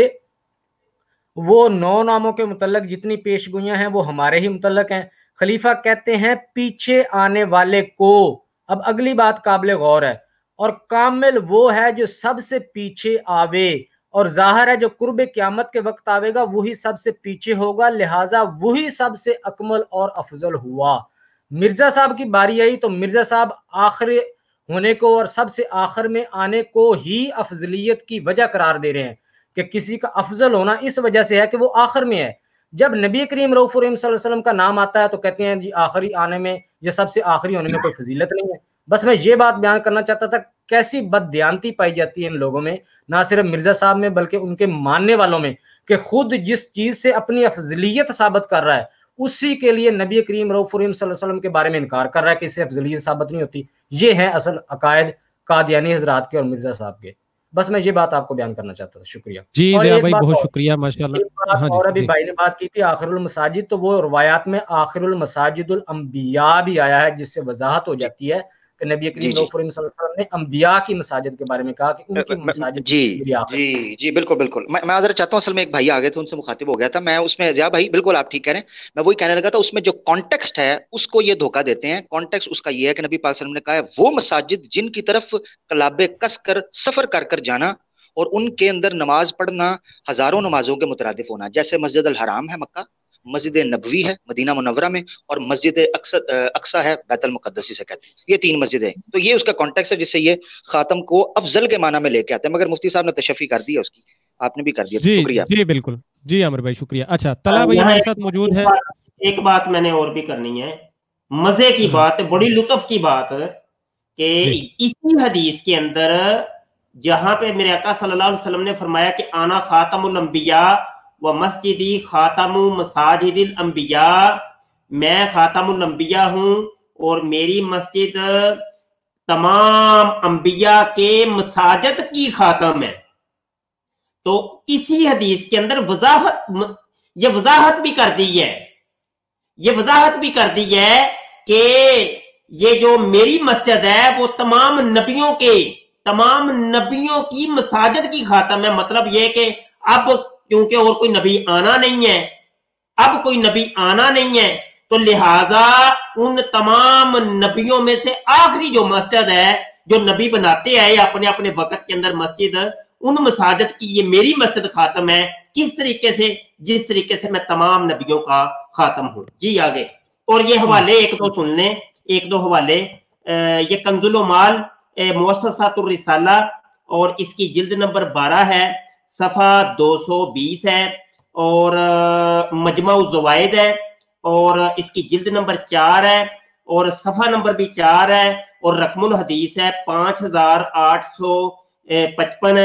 वो नौ नामों के मुतल्लक जितनी पेशगोइयां हैं वो हमारे ही मुतल्लक हैं। खलीफा कहते हैं पीछे आने वाले को। अब अगली बात काबिल गौर है, और कामिल वो है जो सबसे पीछे आवे, और जाहिर है जो कुर्ब क़यामत के वक्त आवेगा वही सबसे पीछे होगा, लिहाजा वही सबसे अकमल और अफजल हुआ। मिर्ज़ा साहब की बारी आई तो मिर्ज़ा साहब आखिर होने को और सबसे आखिर में आने को ही अफजलियत की वजह करार दे रहे हैं कि किसी का अफजल होना इस वजह से है कि वो आखिर में है। जब नबी करीम रऊफ़ुर रहम सल्लल्लाहु अलैहि वसल्लम का नाम आता है तो कहते हैं जी आखिरी आने में या सबसे आखिरी होने में कोई फजीलत नहीं है। बस मैं ये बात बयान करना चाहता था, कैसी बददियानती पाई जाती है इन लोगों में, ना सिर्फ मिर्ज़ा साहब में बल्कि उनके मानने वालों में, कि खुद जिस चीज़ से अपनी अफजलियत साबित कर रहा है उसी के लिए नबी करीम रऊफ़ुर रहम सल्लल्लाहु अलैहि वसल्लम के बारे में इनकार कर रहा है कि इससे अफजलियत साबित नहीं होती। ये है असल अकायद कादियानी हजरात के और मिर्ज़ा साहब के। बस मैं ये बात आपको बयान करना चाहता था। शुक्रिया जी जिया भाई बहुत शुक्रिया माशाल्लाह। हाँ और अभी भाई ने बात की थी आखिरुल मसाजिद, तो वो रवायात में आखिरुल मसाजिदुल अंबिया भी आया है, जिससे वजाहत हो जाती है कि नबी करीम रऊफ़ुर रहम सल्लल्लाहु अलैहि वसल्लम ने अंबिया की मसाजिद के बारे में कहा कि उनकी मसाजिद जी जी जी बिल्कुल बिल्कुल। मैं मैं जरा चाहता हूँ, असल में एक भाई आ गए थे उनसे मुखातिब हो गया था मैं, उसमें जिया भाई बिल्कुल आप ठीक कह रहे हैं, मैं वही कहने लगा था। उसमें जो कॉन्टेक्स्ट है उसको ये धोखा देते हैं। कॉन्टेक्स्ट उसका ये है कि नबी पाक सल्लल्लाहु अलैहि वसल्लम ने कहा है वो मसाजिद जिनकी तरफ कलाबे कस कर सफर कर कर जाना और उनके अंदर नमाज पढ़ना हजारों नमाजों के मुतरादिफ होना, जैसे मस्जिद अल हराम है मक्का, मस्जिद नबवी है मदीना मुनव्वरा में, और मस्जिद अक्सा है बैतुल मुक़द्दस जिसे कहते हैं। ये तीन मस्जिदें हैं। तो ये उसका कॉन्टेक्स्ट है जिससे ये खातम को अफजल के माना में लेके आते हैं, मगर मुफ्ती साहब ने तशफ़ी कर दी है उसकी, आपने भी कर दिया। जी, शुक्रिया जी बिल्कुल जी आमिर भाई शुक्रिया। अच्छा तला भाई हमारे साथ मौजूद है। एक बात मैंने और भी करनी है, मजे की बात, बड़ी लुत्फ की बात कि इसी हदीस के अंदर जहां पे मेरे आका सल्लल्लाहु अलैहि वसल्लम ने फरमाया कि आना खातमुल अंबिया व मस्जिदी खातमु मसाजिदिल अंबिया, मैं खातमुल अंबिया हूं और मेरी मस्जिद तमाम अंबिया के मसाजिद की खातम है। तो इसी हदीस के अंदर वजाहत, ये वजाहत भी कर दी है, ये वजाहत भी कर दी है कि ये जो मेरी मस्जिद है वो तमाम नबियों के तमाम नबियों की मसाजिद की खातम है। मतलब ये कि अब क्योंकि और कोई नबी आना नहीं है, अब कोई नबी आना नहीं है, तो लिहाजा उन तमाम नबियों में से आखिरी जो मस्जिद है जो नबी बनाते हैं अपने अपने वक्त के अंदर मस्जिद, उन मसाजिद की ये मेरी मस्जिद खातम है। किस तरीके से? जिस तरीके से मैं तमाम नबियों का खातम हूं। जी आगे। और ये हवाले एक दो सुन लें, एक दो हवाले। ये कंजुल माल मुअस्ससातुर रिसाला और इसकी जिल्द नंबर बारह है, सफा दो सौ बीस है, और मजमा ज़वाइद है और इसकी जिल्द नंबर चार है और सफा नंबर भी चार है और रकमुल हदीस है पांच हजार आठ सौ पचपन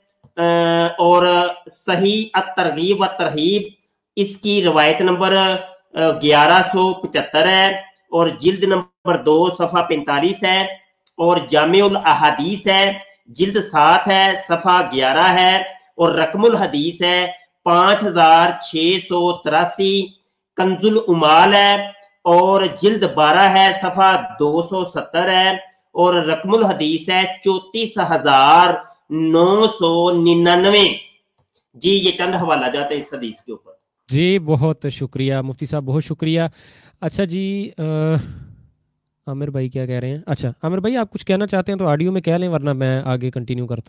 है और सही अत-तरगीब व तरहीब इसकी रवायत नंबर ग्यारह सौ पचहत्तर है और जिल्द नंबर दो सफा पैंतालीस है और जामिउल अहादीस है, जिल्द सात है, सफा ग्यारह है और रकमुल हदीस है पांच हजार छह सौ तिरासी। कंजुल उमाल है और जिल्द बारह है, सफा दो सौ सत्तर है और रकमुल हदीस है चौतीस हजार नौ सौ निन्यानवे। जी ये चंद हवाला जाते हैं इस हदीस के ऊपर। जी बहुत शुक्रिया मुफ्ती साहब, बहुत शुक्रिया। अच्छा जी आ, आमिर भाई क्या कह रहे हैं? अच्छा आमिर भाई आप कुछ कहना चाहते हैं तो ऑडियो में कह लें, वरना मैं आगे कंटिन्यू करता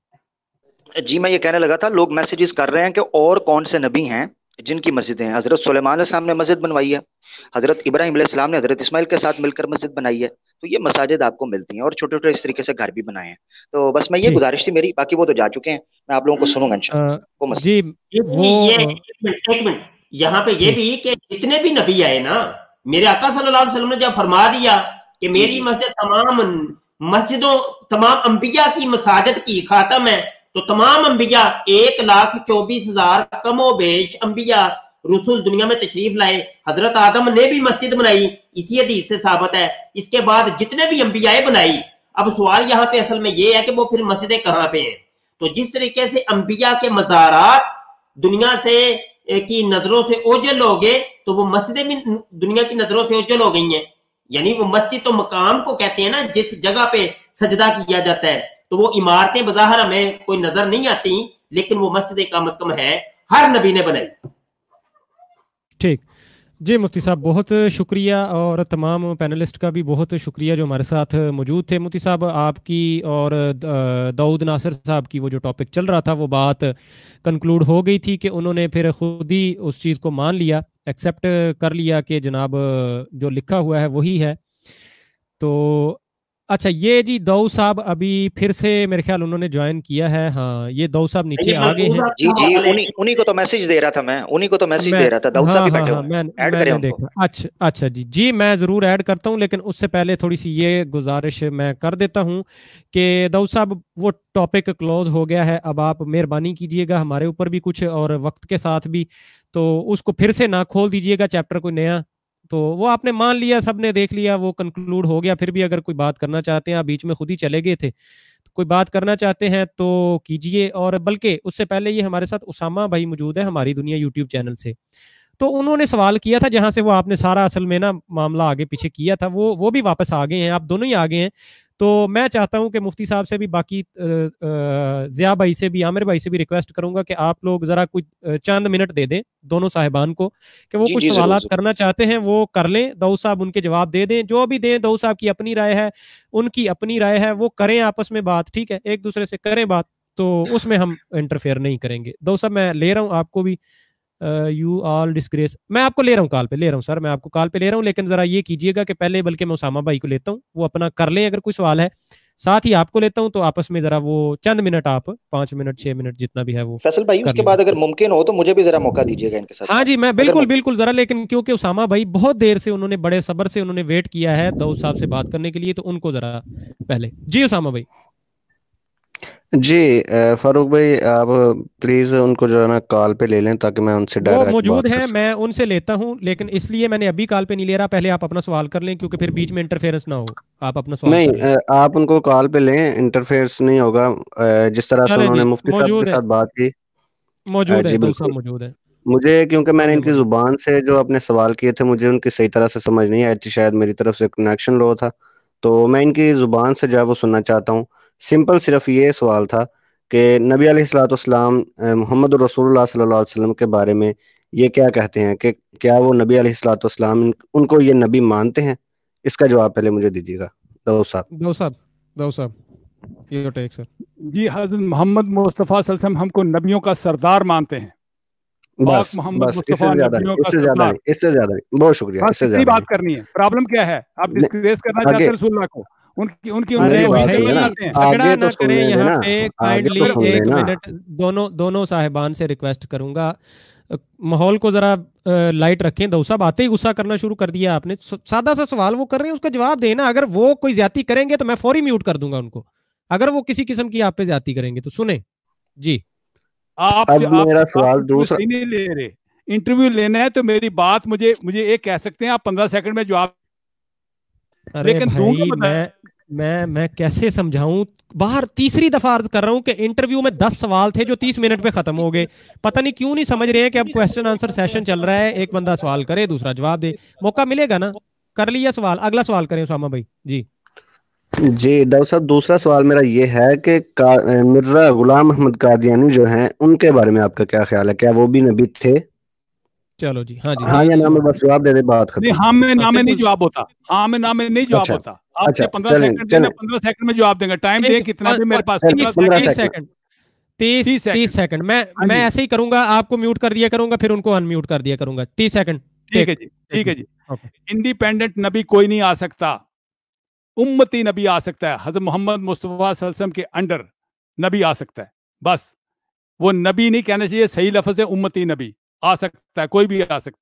हूँ। जी मैं ये कहने लगा था, लोग मैसेजेस कर रहे हैं कि और कौन से नबी हैं जिनकी मस्जिदें हैं। हजरत सुलेमान अलैहिस्सलाम ने मस्जिद बनवाई है, हजरत इब्राहिम अलैहिस्सलाम ने हजरत इस्माइल के साथ मिलकर मस्जिद बनाई है, तो ये मसाजिद आपको मिलती हैं और छोटे छोटे इस तरीके से घर भी बनाए हैं। तो बस मैं ये गुजारिश थी मेरी, बाकी वो तो जा चुके हैं, मैं आप लोगों को सुनूंगा इंशाअल्लाह। जी वो ये एक मिनट यहाँ पे ये भी कि जितने भी नबी आए ना, मेरे आका सल्लल्लाहु अलैहि वसल्लम ने जब फरमा दिया कि मेरी मस्जिद तमाम मस्जिदों तमाम अंबिया की मसाजिद की खातम है, तो तमाम अंबिया एक लाख चौबीस हजार कमो बेश अंबिया रसूल दुनिया में तशरीफ लाए। हजरत आदम ने भी मस्जिद बनाई, इसी हदीस से साबित है। इसके बाद जितने भी अंबियाए बनाई। अब सवाल यहाँ पे असल में ये है कि वो फिर मस्जिदें कहाँ पे हैं? तो जिस तरीके से अंबिया के मज़ारात दुनिया से की नजरों से ओझल हो गए, तो वो मस्जिदें भी दुनिया की नजरों से ओझल हो गई हैं। यानी वो मस्जिद तो मकाम को कहते हैं ना, जिस जगह पे सजदा किया जाता है। तो वो इमारतें बज़ाहिर हमें कोई नजर नहीं आती, लेकिन वो मस्जिद कम अज कम है, हर नबी ने बनाई। ठीक जी मुफ्ती साहब बहुत शुक्रिया, और तमाम पैनलिस्ट का भी बहुत शुक्रिया जो हमारे साथ मौजूद थे। मुफ्ती साहब आपकी और दाऊद नासिर साहब की वो जो टॉपिक चल रहा था वो बात कंक्लूड हो गई थी कि उन्होंने फिर खुद ही उस चीज़ को मान लिया, एक्सेप्ट कर लिया कि जनाब जो लिखा हुआ है वही है। तो अच्छा ये जी दाऊद साहब अभी फिर से मेरे ख्याल उन्होंने ज्वाइन किया है। हाँ ये दाऊद साहब नीचे आ गए हैं। जी जी उन्हीं उन्हीं को तो मैसेज दे रहा था मैं उन्हीं को तो मैसेज दे रहा था दाऊद साहब भी बैठे हुए हैं, ऐड करें उनको। अच्छा अच्छा जी जी मैं ज़रूर ऐड करता हूँ, लेकिन उससे पहले थोड़ी सी ये गुजारिश मैं कर देता हूँ कि दाऊद साहब वो टॉपिक क्लोज हो गया है, अब आप मेहरबानी कीजिएगा हमारे ऊपर भी कुछ और वक्त के साथ भी, तो उसको फिर से ना खोल दीजिएगा चैप्टर कोई नया। तो वो आपने मान लिया, सबने देख लिया, वो कंक्लूड हो गया। फिर भी अगर कोई बात करना चाहते हैं, आप बीच में खुद ही चले गए थे, तो कोई बात करना चाहते हैं तो कीजिए। और बल्कि उससे पहले ये हमारे साथ उसामा भाई मौजूद है हमारी दुनिया यूट्यूब चैनल से, तो उन्होंने सवाल किया था जहां से वो आपने सारा असल में ना मामला आगे पीछे किया था, वो वो भी वापस आ गए हैं, आप दोनों ही आ गए हैं। तो मैं चाहता हूं कि मुफ्ती साहब से भी, बाकी ज़िया भाई से भी, आमिर भाई से भी रिक्वेस्ट करूंगा कि आप लोग जरा कुछ चंद मिनट दे दें दोनों साहिबान को कि वो कुछ सवालात करना चाहते हैं वो कर लें, दाऊद साहब उनके जवाब दे दें, जो भी दें। दाऊद साहब की अपनी राय है, उनकी अपनी राय है, वो करें आपस में बात, ठीक है, एक दूसरे से करें बात, तो उसमें हम इंटरफेयर नहीं करेंगे। दाऊद साहब मैं ले रहा हूँ आपको भी, यू ऑल डिस्ग्रेस, मैं आपको ले रहा हूँ कॉल पे, ले रहा हूँ सर, मैं आपको कॉल पे ले रहा हूँ, लेकिन जरा ये कीजिएगा कि पहले, बल्कि मैं उसामा भाई को लेता हूँ, वो अपना कर लें अगर कोई सवाल है, साथ ही आपको लेता हूँ, तो आपस में जरा वो चंद मिनट, आप पांच मिनट छह मिनट जितना भी है वो फैसल भाई, उसके बाद अगर मुमकिन हो तो मुझे भी जरा मौका दीजिएगा इनके साथ। हाँ जी मैं बिल्कुल बिल्कुल जरा, लेकिन क्योंकि उसामा भाई बहुत देर से उन्होंने बड़े सब्र से उन्होंने वेट किया है दाऊद साहब से बात करने के लिए, तो उनको जरा पहले। जी उसामा भाई। जी फारूक भाई आप प्लीज उनको जो है ना कॉल पे ले लें ताकि मैं उनसे डायरेक्ट वो मौजूद है, मैं उनसे लेता हूँ, लेकिन इसलिए मैंने अभी कॉल पे नहीं ले रहा, पहले आप अपना सवाल कर लें क्योंकि फिर बीच में इंटरफेरेंस ना हो। आप अपना सवाल नहीं कर लें। आप उनको कॉल पे लें, इंटरफेरेंस नहीं होगा। जिस तरह से उन्होंने मुफ्ती साहब के साथ बात की, मौजूद है, दाऊद साहब मौजूद है। मुझे क्योंकि मैंने इनकी जुबान से जो अपने सवाल किए थे मुझे उनकी सही तरह से समझ नहीं आई थी, शायद मेरी तरफ से कनेक्शन लो था, तो मैं इनकी जुबान से जो है वो सुनना चाहता हूँ। सिंपल सिर्फ ये सवाल था कि नबी अलैहिस्सलाम मोहम्मद रसूलुल्लाह सल्लल्लाहु अलैहि वसल्लम के बारे में ये क्या कहते हैं कि क्या वो नबी अलैहिस्सलाम उनको ये नबी मानते हैं? इसका जवाब पहले मुझे दीजिएगा दाऊद साहब। दाऊद साहब दाऊद साहब योर टेक सर। जी, हज़रत मोहम्मद मुस्तफ़ा सल्लल्लाहु अलैहि वसल्लम हमको नबियों का सरदार मानते हैं। बस बस इससे ज्यादा नहीं, इससे ज्यादा नहीं, इससे ज्यादा नहीं, बहुत शुक्रिया, इससे ज्यादा बात करनी है। प्रॉब्लम क्या है? आप डिस्क्रेस करना चाहते हैं रसूलुल्लाह को, उनकी उनकी अरे भाई झगड़ा ना करें यहाँ पे, काइंडली तो एक मिनट दोनों दोनों साहिबान से रिक्वेस्ट करूंगा, माहौल को जरा लाइट रखें। दाऊद साहब आते ही गुस्सा करना शुरू कर दिया आपने। सादा सा सवाल वो कर रहे हैं, उसका जवाब देना। अगर वो कोई ज्यादती करेंगे तो मैं फौरी म्यूट कर दूंगा उनको, अगर वो किसी किस्म की आप पे ज्यादती करेंगे तो। सुने जी, आप अब आप, मेरा आप सवाल दूसरा नहीं ले रहे, इंटरव्यू लेना है तो मेरी बात मुझे मुझे एक कह सकते हैं आप पंद्रह सेकंड में जवाब। अरे लेकिन भाई मैं मैं मैं कैसे समझाऊं, बाहर तीसरी दफा अर्ज कर रहा हूं कि इंटरव्यू में दस सवाल थे जो तीस मिनट पे खत्म हो गए। पता नहीं क्यों नहीं समझ रहे हैं कि अब क्वेश्चन आंसर सेशन चल रहा है, एक बंदा सवाल करे दूसरा जवाब दे, मौका मिलेगा ना। कर लिया सवाल, अगला सवाल करें उसामा भाई जी। जी दाऊद साहब, दूसरा सवाल मेरा ये है कि मिर्जा गुलाम अहमद कादियानी जो हैं उनके बारे में आपका क्या ख्याल है? क्या वो भी नबी थे? चलो जी, हाँ जी, हाँ या ना में बस जवाब दे दे, बात खत्म। नहीं, हाँ में ना में नहीं जवाब होता, हाँ में ना में नहीं जवाब अच्छा, होता। आप अच्छा, पंद्रह सेकंड देना, पंद्रह सेकंड में जवाब देंगे। टाइम दे कितना भी मेरे पास, तीस सेकंड तीस तीस सेकंड मैं मैं ऐसे ही करूंगा, आपको म्यूट कर दिया करूंगा, फिर उनको अनम्यूट कर दिया करूंगा। तीस सेकंड ठीक है जी, ठीक है जी। इंडिपेंडेंट नबी कोई नहीं आ सकता, उम्मती नबी आ सकता है। हज़रत मोहम्मद मुस्तफ़ा सल्लल्लाहु अलैहि वसल्लम के अंडर नबी आ सकता है, बस। वो नबी नहीं कहना चाहिए, सही लफ्ज़ है उम्मती नबी आ सकता है, कोई भी आ सकता है।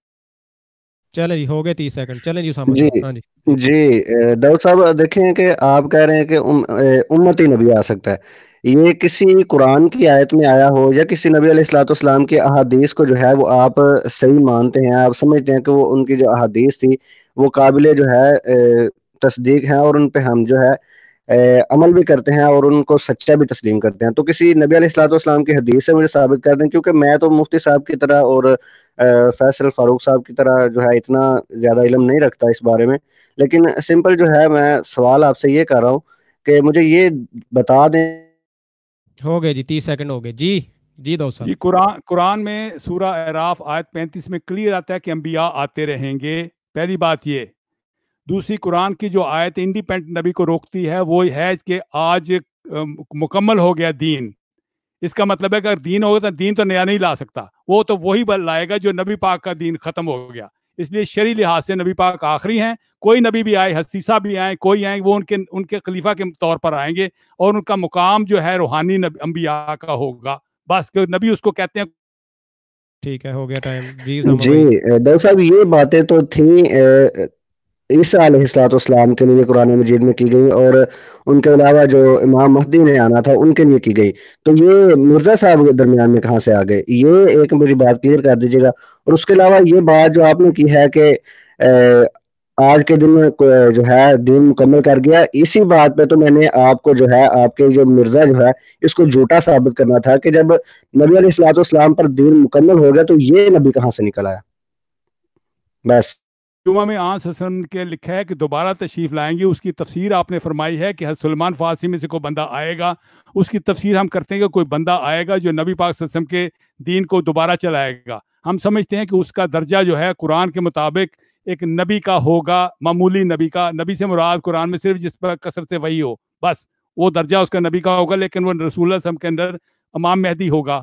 चले जी, हो गए तीस सेकंड, चलें जी उसामा जी हाँ जी जी दाऊद साहब, देखें कि आप कह रहे हैं कि उम, उम्मती नबी आ सकता है, ये किसी कुरान की आयत में आया हो या किसी नबी अलैहिस्सलाम की अहादीस को जो है वो आप सही मानते हैं, आप समझते हैं कि वो उनकी जो अहादीस थी वो काबिल जो है तस्दीक है और उन पे हम जो है अमल भी करते हैं और उनको सच्चा भी तस्लीम करते हैं, तो किसी नबी अलैहिस्सलाम की हदीस से मुझे साबित कर दें, क्योंकि मैं तो मुफ्ती साहब की तरह और फैसल फारूक साहब की तरह जो है इतना ज़्यादा इल्म नहीं रखता इस बारे में। लेकिन सिंपल जो है मैं सवाल आपसे ये कर रहा हूँ कि मुझे ये बता दें। हो गए जी, तीस सेकंड हो गए जी जी दाऊद साहब। जी, कुरान कुरान में सूरा अराफ आयत पैंतीस में क्लियर आता है कि अंबिया आते रहेंगे, पहली बात ये। दूसरी, कुरान की जो आयत इंडिपेंडेंट नबी को रोकती है वो है कि आज मुकम्मल हो गया दीन। इसका मतलब है कि अगर दीन होगा तो दीन तो नया नहीं ला सकता, वो तो वही बल लाएगा जो नबी पाक का दीन खत्म हो गया। इसलिए शरी लिहाज से नबी पाक आखिरी हैं। कोई नबी भी आए, हसीसा भी आए, कोई आए, वो उनके उनके खलीफा के तौर पर आएंगे और उनका मुकाम जो है रूहानी अंबिया का होगा, बस। नबी उसको कहते हैं। ठीक है, हो गया टाइम जी। जी दाऊद साहब, ये बातें तो थी ईसा अलैहिस्सलाम के लिए कुरान मजीद में की गई और उनके अलावा जो इमाम महदी ने आना था उनके लिए की गई, तो ये मिर्जा साहब के दरमियान में कहाँ से आ गए? ये एक मेरी बात क्लियर कर दीजिएगा। और उसके अलावा ये बात जो आपने की है कि आज के दिन में जो है दीन मुकम्मल कर गया, इसी बात पे तो मैंने आपको जो है आपके जो मिर्जा जो है इसको झूठा साबित करना था कि जब नबी अलैहिस्सलाम पर दीन मुकम्मल हो गया तो ये नबी कहाँ से निकल आया? बस जुमा में आन सल्लम के लिखा है कि दोबारा तशरीफ लाएंगे, उसकी तफसीर आपने फरमाई है कि हज़रत सुलेमान फारसी में से कोई बंदा आएगा। उसकी तफसीर हम करते हैं कि कोई बंदा आएगा जो नबी पाक सल्लल्लाहु अलैहि वसल्लम के दीन को दोबारा चलाएगा। हम समझते हैं कि उसका दर्जा जो है कुरान के मुताबिक एक नबी का होगा, मामूली नबी का। नबी से मुराद कुरान में सिर्फ जिस पर कसरत से वही हो, बस वो दर्जा उसका नबी का होगा, लेकिन वो रसूलुल्लाह सल्लल्लाहु अलैहि वसल्लम के अंदर इमाम मेहदी होगा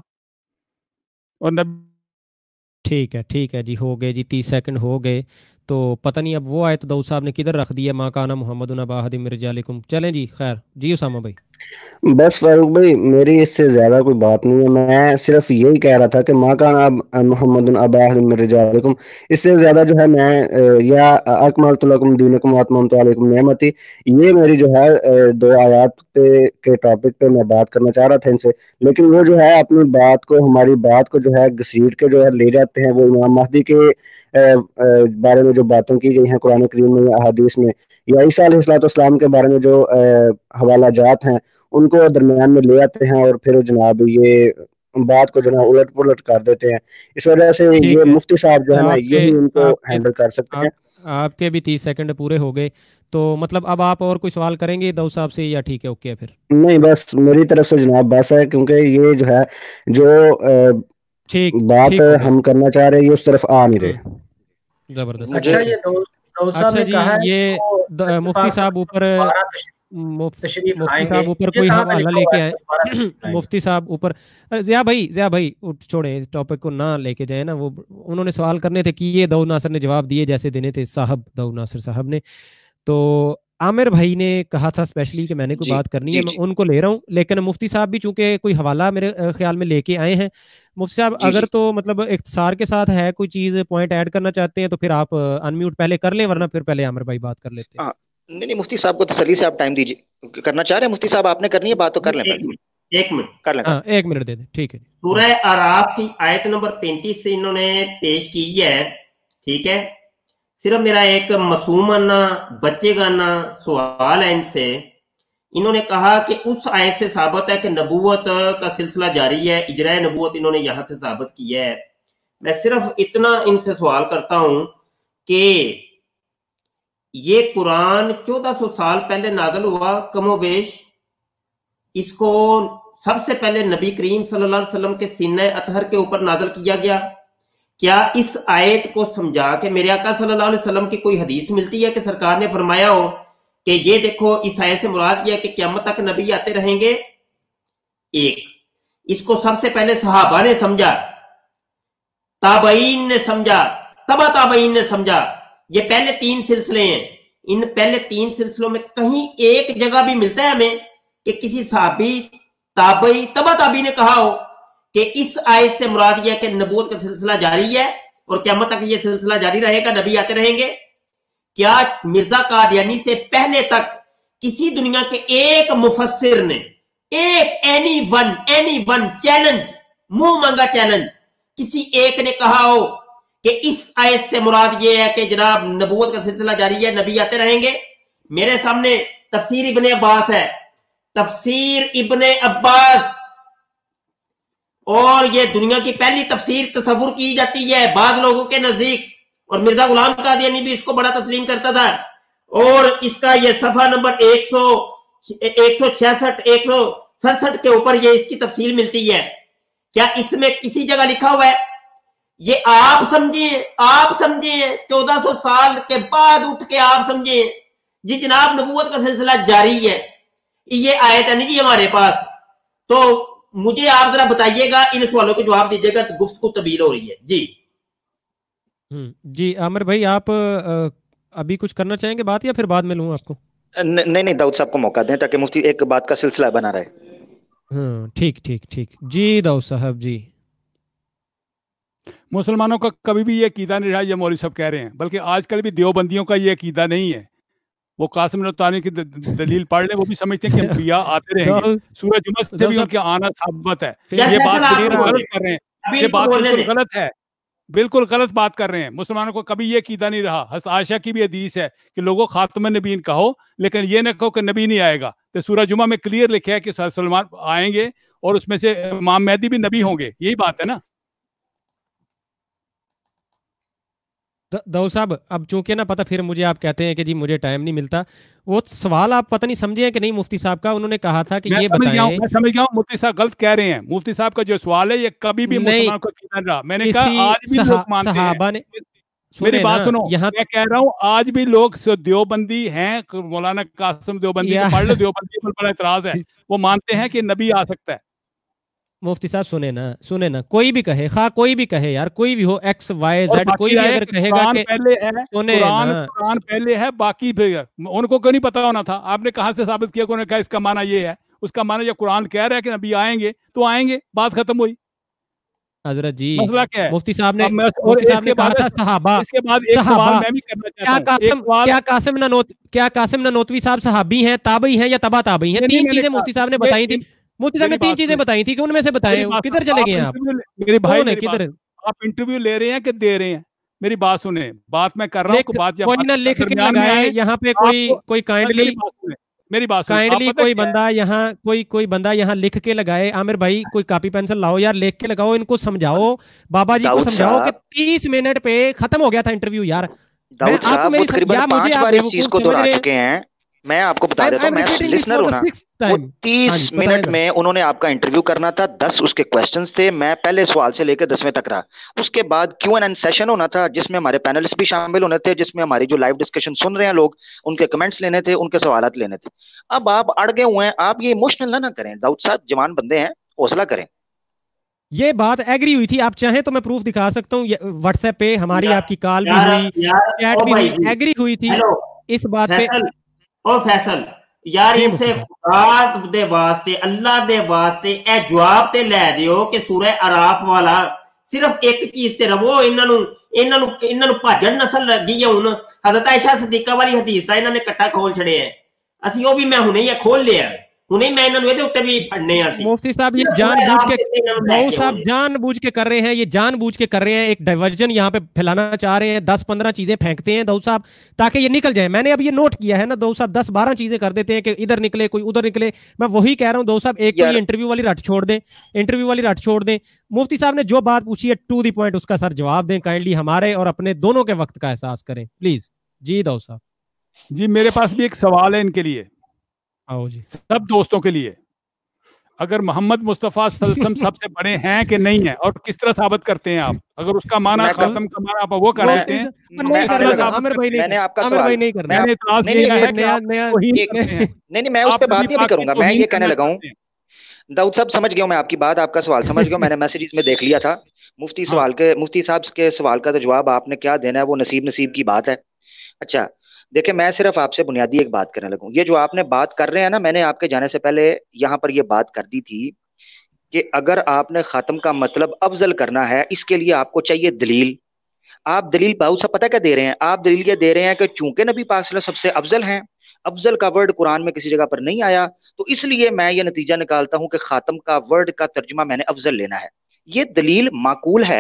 और नबी। ठीक है ठीक है जी, हो गए जी, तीस सेकंड हो गए। तो पता नहीं अब वो आयत दाऊद साहब ने किधर रख दिया, माँ काना मोहम्मद नबा अहदिम मिन रिजालिकुम। चलें जी, खैर जी उसामा भाई। बस फारूक भाई, मेरी इससे ज्यादा कोई बात नहीं है, मैं सिर्फ यही कह रहा था कि माँ का नाम मोहम्मद अबा अहदिम मिन रिजालिकुम, इससे ज्यादा जो है मैं या अकमलतु लकुम दीनकुम व अतममतु अलैकुम निअमती, ये मेरी जो है दो आयत पे के टॉपिक पे मैं बात करना चाह रहा था इनसे, लेकिन वो जो है अपनी बात को हमारी बात को जो है घसीट के जो है ले जाते हैं। वो इमाम महदी के बारे में जो बातें की गई हैं कुरान करीम में या अहादीस में, या ईसा अलैहिस्सलाम के बारे में जो हवाला जात हैं उनको दरमियान में ले आते हैं और फिर जनाब ये बात को जो है उलट पुलट कर देते हैं। इस वजह से ये मुफ्ती साहब जो है ना यही उनको हैंडल कर सकते हैं। आपके भी तीस सेकंड पूरे हो गए, तो मतलब अब आप और कोई सवाल करेंगे दाऊद साहब से या ठीक है ओके है फिर? नहीं बस मेरी तरफ से जनाब बस है, क्योंकि ये जो है जो ठीक बात हम करना चाह रहे हैं ये उस तरफ आ नहीं रहे। जबरदस्त। अच्छा ये दाऊद साहब ने कहा है ये मुफ्ती साहब ऊपर मुफ्ती साहब ऊपर कोई हवाला लेके आए, मुफ्ती साहब ऊपर ज़िया भाई ज़िया भाई छोड़े इस टॉपिक को ना लेके जाए ना। वो उन्होंने सवाल करने थे कि ये दाऊद नासिर ने जवाब दिए जैसे देने थे साहब दाऊद नासिर साहब ने। तो आमिर भाई ने कहा था स्पेशली कि मैंने कोई बात करनी है, मैं उनको ले रहा हूँ, लेकिन मुफ्ती साहब भी चूंकि कोई हवाला मेरे ख्याल में लेके आए हैं। मुफ्ती साहब अगर तो मतलब इख्तिसार के साथ है कोई चीज़ पॉइंट ऐड करना चाहते हैं तो फिर आप अनम्यूट पहले कर लें, वरना फिर पहले आमिर भाई बात कर लेते हैं। नहीं नहीं मुफ्ती साहब को तसल्ली से आप टाइम दीजिए। करना चाह रहे हैं मुफ्ती साहब, आपने करनी है बात तो कर लें। एक मिनट कर लें। हाँ एक मिनट दे दें, ठीक है। सूरह आराफ की आयत नंबर पैंतीस से इन्होंने पेश की है, ठीक है। सिर्फ मेरा एक मासूमाना बच्चेगाना सवाल है इनसे। इन्होंने कहा कि उस आयत से साबित है कि नबूवत का सिलसिला जारी है, इजराए नबूवत इन्होंने यहां से साबित किया है। मैं सिर्फ इतना इनसे सवाल करता हूं कि ये कुरान चौदह सौ साल पहले नाज़िल हुआ कमोबेश, इसको सबसे पहले नबी करीम सल्लल्लाहु अलैहि वसल्लम के सीने अतहर के ऊपर नाज़िल किया गया। क्या इस आयत को समझा के मेरे आका सल्लल्लाहु अलैहि वसल्लम की कोई हदीस मिलती है कि सरकार ने फरमाया हो कि ये देखो इस आयत से मुराद ये है कि क़यामत तक नबी आते रहेंगे? एक, इसको सबसे पहले सहाबा ने समझा, ताबईन ने समझा, तबा ताबईन ने समझा। ये पहले तीन सिलसिले हैं। इन पहले तीन सिलसिलों में कहीं एक जगह भी मिलता है हमें कि किसी सहाबी, ताबई, तबा ताबी ने कहा हो कि इस आयत से मुराद यह है कि नबूवत का सिलसिला जारी है और क़यामत तक ये सिलसिला जारी रहेगा, नबी आते रहेंगे? क्या मिर्जा कादियानी से पहले तक किसी दुनिया के एक मुफस्सिर ने, एक any one any one challenge, मुंह मांगा चैलेंज, किसी एक ने कहा हो कि इस आयत से मुराद ये है कि जनाब नबूवत का सिलसिला जारी है, नबी आते रहेंगे? मेरे सामने तफसीर इब्ने अब्बास है, तफसीर इब्ने अब्बास, और ये दुनिया की पहली तफसीर तस्वुर की जाती है बाद लोगों के नजदीक, और मिर्जा गुलाम कादियानी भी इसको बड़ा तस्लीम करता था। और इसका ये सफा नंबर एक सौ एक सौ छियासठ एक सौ सड़सठ के ऊपर ये इसकी तफसील मिलती है। क्या इसमें किसी जगह लिखा हुआ है? ये आप समझिए, आप समझिए चौदह सौ साल के बाद उठ के आप समझिए जी जनाब नबूवत का सिलसिला जारी है, ये आयत है नहीं जी हमारे पास। तो मुझे आप जरा बताइएगा, इन सवालों के जवाब दीजिएगा, तो गुफ्तगू तब्दील हो रही है जी। जी आमिर भाई आप आ, अभी कुछ करना चाहेंगे बात, या फिर बाद में लूं आपको? नहीं नहीं दाऊद साहब को मौका दें ताकि मुफ्ती एक बात का सिलसिला बना रहे। हाँ ठीक ठीक ठीक जी दाऊद साहब जी। मुसलमानों का कभी भी ये अकीदा नहीं रहा, ये मौलवी साहब कह रहे हैं, बल्कि आजकल भी देवबंदियों का ये अकीदा नहीं है। वो कासिम नतानी की दलील पढ़ ले, वो भी समझते हैं कि अंबिया आते रहेंगे, सूरज जुमा से भी उनके आना साबित है। ये बात गलत कर रहे हैं, ये बात बिल्कुल गलत है, बिल्कुल गलत बात कर रहे हैं। मुसलमानों को कभी ये कीदा नहीं रहा। हज़रत आयशा की भी हदीस है कि लोगों खातम नबीन कहो, लेकिन ये ना कहो कि नबी नहीं आएगा। तो सूरह जुमा में क्लियर लिखा है कि सलमान आएंगे और उसमें से इमाम मेहदी भी नबी होंगे, यही बात है ना। दाऊद साहब अब चूंकि ना पता फिर मुझे आप कहते हैं कि जी मुझे टाइम नहीं मिलता, वो सवाल आप पता नहीं समझे हैं कि नहीं मुफ्ती साहब का। उन्होंने कहा था कि ये बताएं। मैं समझ गया हूं, मुफ्ती साहब गलत कह रहे हैं। मुफ्ती साहब का जो सवाल है ये कभी भी मुसलमान को कीदा रहा। मैंने कहा आज भी लोग मानते हैं, मेरी बात सुनो, यहाँ मैं कह रहा हूँ आज भी लोग देवबंदी हैं, मौलाना कासिम देवबंदी को पढ़ लो, देवबंदी पर बड़ा एतराज है, वो मानते हैं कि नबी आ सकता है। मुफ्ती साहब सुने ना, सुने ना, कोई भी कहे, खा कोई भी कहे यार, कोई भी हो, एक्स वाई जेड, कोई भी अगर कहेगा कि पहले है, कुरान कुरान पहले है, बाकी उनको क्यों नहीं पता होना था? आपने कहां से साबित किया? उन्होंने कहा इसका माना ये है, उसका माना ये कुरान कह रहा है कि नबी आएंगे तो आएंगे, बात खत्म हुई। हजरत जी मसला क्या है? मुफ्ती साहब ने मुफ्ती साहब ने कहा था सहाबा, इसके बाद एक सवाल मैं भी करना चाहता हूं। क्या कासिम क्या कासिम ननोत क्या कासिम ननोतवी साहब सहाबी हैं, ताबई हैं या तबा ताबई हैं? तीन चीजें मुफ्ती साहब ने बताई थी। मुफ्ती साहब ने तीन चीजें बताई थी कि उनमें से बताएं, किधर चले गए आप? मेरे भाई ने किधर? आप इंटरव्यू ले रहे हैं कि दे रहे हैं? मेरी बात सुने, बात मैं कर रहा हूं, बात कोई ना लिख के लगाए यहाँ पे, कोई कोई काइंडली मेरी बात काइंडली कोई बंदा यहाँ कोई कोई बंदा यहाँ लिख के लगाए, आमिर भाई कोई कॉपी पेंसिल लाओ यार, लिख के लगाओ, इनको समझाओ, बाबा जी को समझाओ कि तीस मिनट पे खत्म हो गया था इंटरव्यू यार। दाऊद साहब वो तकरीबन पांच बार इस चीज को दोहरा चुके हैं। मैं आपको बता देता हूँ, मैं लिसनर हूं ना, वो तीस मिनट में उन्होंने आपका इंटरव्यू करना था, दस उसके क्वेश्चंस थे, मैं पहले सवाल से लेकर दसवें तक रहा। उसके बाद क्यू एंड एन सेशन होना था जिसमें हमारे पैनलिस्ट भी शामिल होने थे, जिसमें हमारी जो लाइव डिस्कशन सुन रहे हैं लोग, उनके कमेंट्स लेने थे, उनके सवालात लेने थे। अब आप अड़ गए हुए हैं, आप ये इमोशनल ना ना करें दाऊद साहब, जवान बंदे हैं, हौसला करें। ये बात एग्री हुई थी, आप चाहें तो मैं प्रूफ दिखा सकता हूँ, व्हाट्सएप पे हमारी आपकी कॉल भी हुई, चैट भी हुई, एग्री हुई थी इस बात पे। ओ फैसल यार इनसे खुदा दे वास्ते अल्लाह दे वास्ते ए जवाब ते ले दियो कि सूरह आराफ वाला सिर्फ एक चीज ते रवो, इन्हां नु इन्हां नु इन्हां नु भाजन नस्ल लगी है हुन। हजरत आयशा सिद्दीका वाली हदीस दा इन्हां ने कट्टा खोल छड़े है, असि ओ भी मैं हुने ही खोल लिया, हुने मैं इन्हां नु इहदे उत्ते भी फड़ने आसी। मुफ्ती साहब ये जानबूझ के मऊ साहब जानबूझ के कर रहे हैं, ये जानबूझ के कर रहे हैं, एक डाइवर्जन यहाँ पे फैलाना चाह रहे हैं, दस पंद्रह चीजें फेंकते हैं दाऊद साहब ताकि ये निकल जाए। मैंने अब ये नोट किया है ना दाऊद साहब, दस बारह चीजें कर देते हैं कि इधर निकले कोई उधर निकले। मैं वही कह रहा हूँ दाऊद साहब, एक तो ये इंटरव्यू वाली रट छोड़ दें, इंटरव्यू वाली रट छोड़ दें। मुफ्ती साहब ने जो बात पूछी है टू द पॉइंट उसका सर जवाब दें, काइंडली हमारे और अपने दोनों के वक्त का एहसास करें प्लीज। जी दाऊद साहब। जी मेरे पास भी एक सवाल है इनके लिए, आओ जी, सब दोस्तों के लिए। अगर मोहम्मद मुस्तफा सल्लल्लाहु सबसे बड़े हैं कि नहीं है, और किस तरह साबित करते हैं आप? अगर उसका माना खातम का माना आप वो कर देते हैं, आमिर भाई नहीं, मैंने आपका सवाल नहीं करना, नहीं नहीं मैं उस पर बात नहीं भी करूंगा, मैं ये कहने लगा हूँ दाऊद साहब, समझ गया मैं आपकी बात, आपका सवाल समझ गया, मैंने मैसेजेस में देख लिया था। मुफ्ती सवाल के मुफ्ती साहब के सवाल का तो जवाब आपने क्या देना है वो नसीब नसीब की बात है। अच्छा देखिए, मैं सिर्फ आपसे बुनियादी एक बात करने लगूं, ये जो आपने बात कर रहे हैं ना, मैंने आपके जाने से पहले यहाँ पर ये बात कर दी थी कि अगर आपने खात्म का मतलब अफजल करना है, इसके लिए आपको चाहिए दलील। आप दलील बहुत सा पता क्या दे रहे हैं, आप दलील ये दे रहे हैं कि चूंकि नबी पाक सल्लल्लाहु अलैहि वसल्लम सबसे अफजल हैं, अफजल का वर्ड कुरान में किसी जगह पर नहीं आया, तो इसलिए मैं ये नतीजा निकालता हूं कि खात्म का वर्ड का तर्जुमा मैंने अफजल लेना है। ये दलील माकूल है,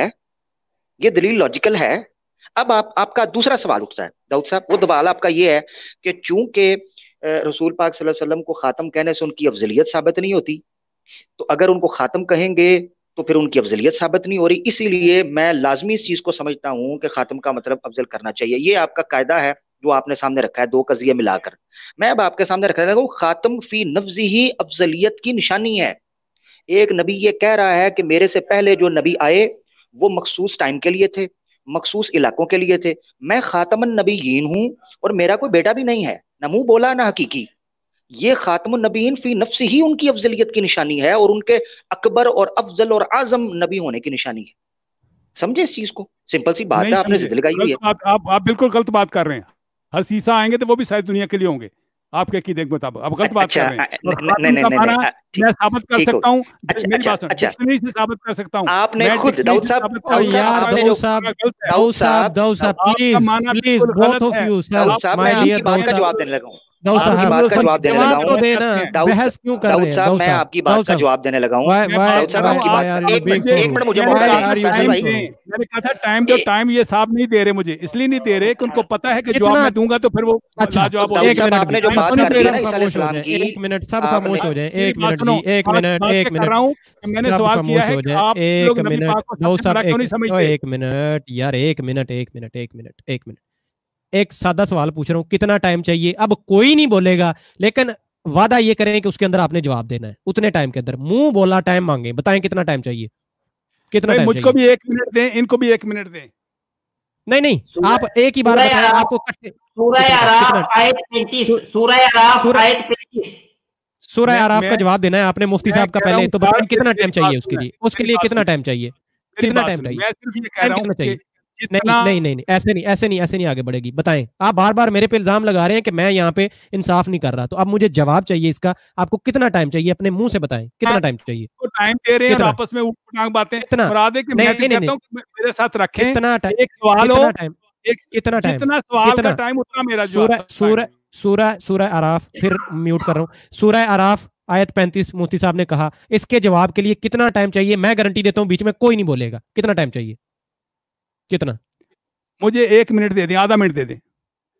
ये दलील लॉजिकल है। अब आप आपका दूसरा सवाल उठता है दाऊद साहब, वो सवाल आपका ये है कि चूंकि रसूल पाक सल्लल्लाहु अलैहि वसल्लम को खात्म कहने से उनकी अफजलियत साबित नहीं होती, तो अगर उनको खात्म कहेंगे तो फिर उनकी अफजलियत साबित नहीं हो रही, इसीलिए मैं लाजमी इस चीज को समझता हूँ कि खात्म का मतलब अफजल करना चाहिए। ये आपका कायदा है जो आपने सामने रखा है, दो कज़िये मिलाकर। मैं अब आपके सामने रख रहा हूँ, खात्म फी नफ्ज़ी ही अफजलियत की निशानी है। एक नबी ये कह रहा है कि मेरे से पहले जो नबी आए वो मखसूस टाइम के लिए थे, मखसूस इलाकों के लिए थे, मैं खातमुन नबीयीन हूं और मेरा कोई बेटा भी नहीं है, न मुंह बोला ना हकीकी। ये खातमुन नबीयीन फी नफ्सी ही उनकी अफजलियत की निशानी है और उनके अकबर और अफजल और आजम नबी होने की निशानी है। समझे इस चीज को? सिंपल सी बात है, आपने जिद लगाई हुई है। आप, आप, आप बिल्कुल गलत बात कर रहे हैं। हर सीसा आएंगे तो वो भी शायद दुनिया के लिए होंगे, आपके अकीदे के मुताबिक आप गलत बात कर रहे हैं। नहीं नहीं नहीं मैं साबित कर सकता हूँ, मेरी बात सुन, डिक्शनरी से साबित कर सकता हूँ। आपने खुद दाऊद साहब यार Dawood sahab Daud sahab Daud sahab please please both of you sir, मैं आपकी बात का जवाब देने लगा हूँ। दाऊद साहब बात का जवाब देने लगा तो देना, बहस क्यों कर रहे हैं दाऊद साहब? मैं आपकी बात का जवाब देने लगा हूँ। दाऊद साहब आपकी बात, एक मिनट एक मिनट मुझे मौका दीजिए। मैंने कहा था टाइम दो टाइम, ये साहब नहीं दे रहे मुझे, इसलिए नहीं दे रहे कि उनको पता है कि जवाब मैं दूंगा तो फिर वो लाजवाब हो जाएगा। आपने जो बात कर दी ना इस्लाम की, एक मिनट सब खामोश हो जाए, एक मिनट जी, एक मिनट एक मिनट मैंने सवाल किया है कि आप लोग नबी पाक को सबसे बड़ा क्यों नहीं समझते? एक मिनट यार, एक मिनट एक मिनट एक मिनट एक मिनट एक सादा सवाल पूछ रहा हूँ, कितना टाइम चाहिए? अब कोई नहीं बोलेगा, लेकिन वादा ये करें कि उसके अंदर आपने जवाब देना है उतने टाइम के अंदर। मुंह बोला टाइम मांगे, बताएं कितना टाइम चाहिए, कितना टाइम मुझको भी एक मिनट दें, इनको भी एक मिनट दें। नहीं नहीं आप एक ही बार बताएं, आपको सूरह आराफ आयत पैंतीस, सूरह आराफ आयत पैंतीस, सूरह आराफ का जवाब देना है आपने मुफ्ती साहब का। पहले तो बताएं कितना टाइम चाहिए उसके लिए, उसके लिए कितना टाइम चाहिए, कितना टाइम चाहिए? मैं सिर्फ ये कह रहा हूं कि नहीं नहीं नहीं नहीं ऐसे नहीं ऐसे नहीं ऐसे नहीं आगे बढ़ेगी। बताएं, आप बार बार मेरे पे इल्जाम लगा रहे हैं कि मैं यहाँ पे इंसाफ नहीं कर रहा, तो अब मुझे जवाब चाहिए इसका। आपको कितना टाइम चाहिए? अपने मुंह से बताएं कितना टाइम चाहिए। तो टाइम दे रहे हैं आपस में ऊट-पटांग बातें करा दे कि मैं तो कहता हूं कि मेरे साथ रखें, एक सवाल हो, एक कितना टाइम, जितना सवाल का टाइम उतना मेरा जवाब। सूरह सूरह सूरह आराफ, फिर म्यूट कर रहा हूँ, सूरह आराफ आयत पैंतीस मुफ्ती साहब ने कहा, इसके जवाब के लिए कितना टाइम चाहिए? मैं गारंटी देता हूँ बीच में कोई नहीं बोलेगा। कितना टाइम चाहिए? कितना? मुझे एक मिनट दे दें, आधा मिनट दे दें।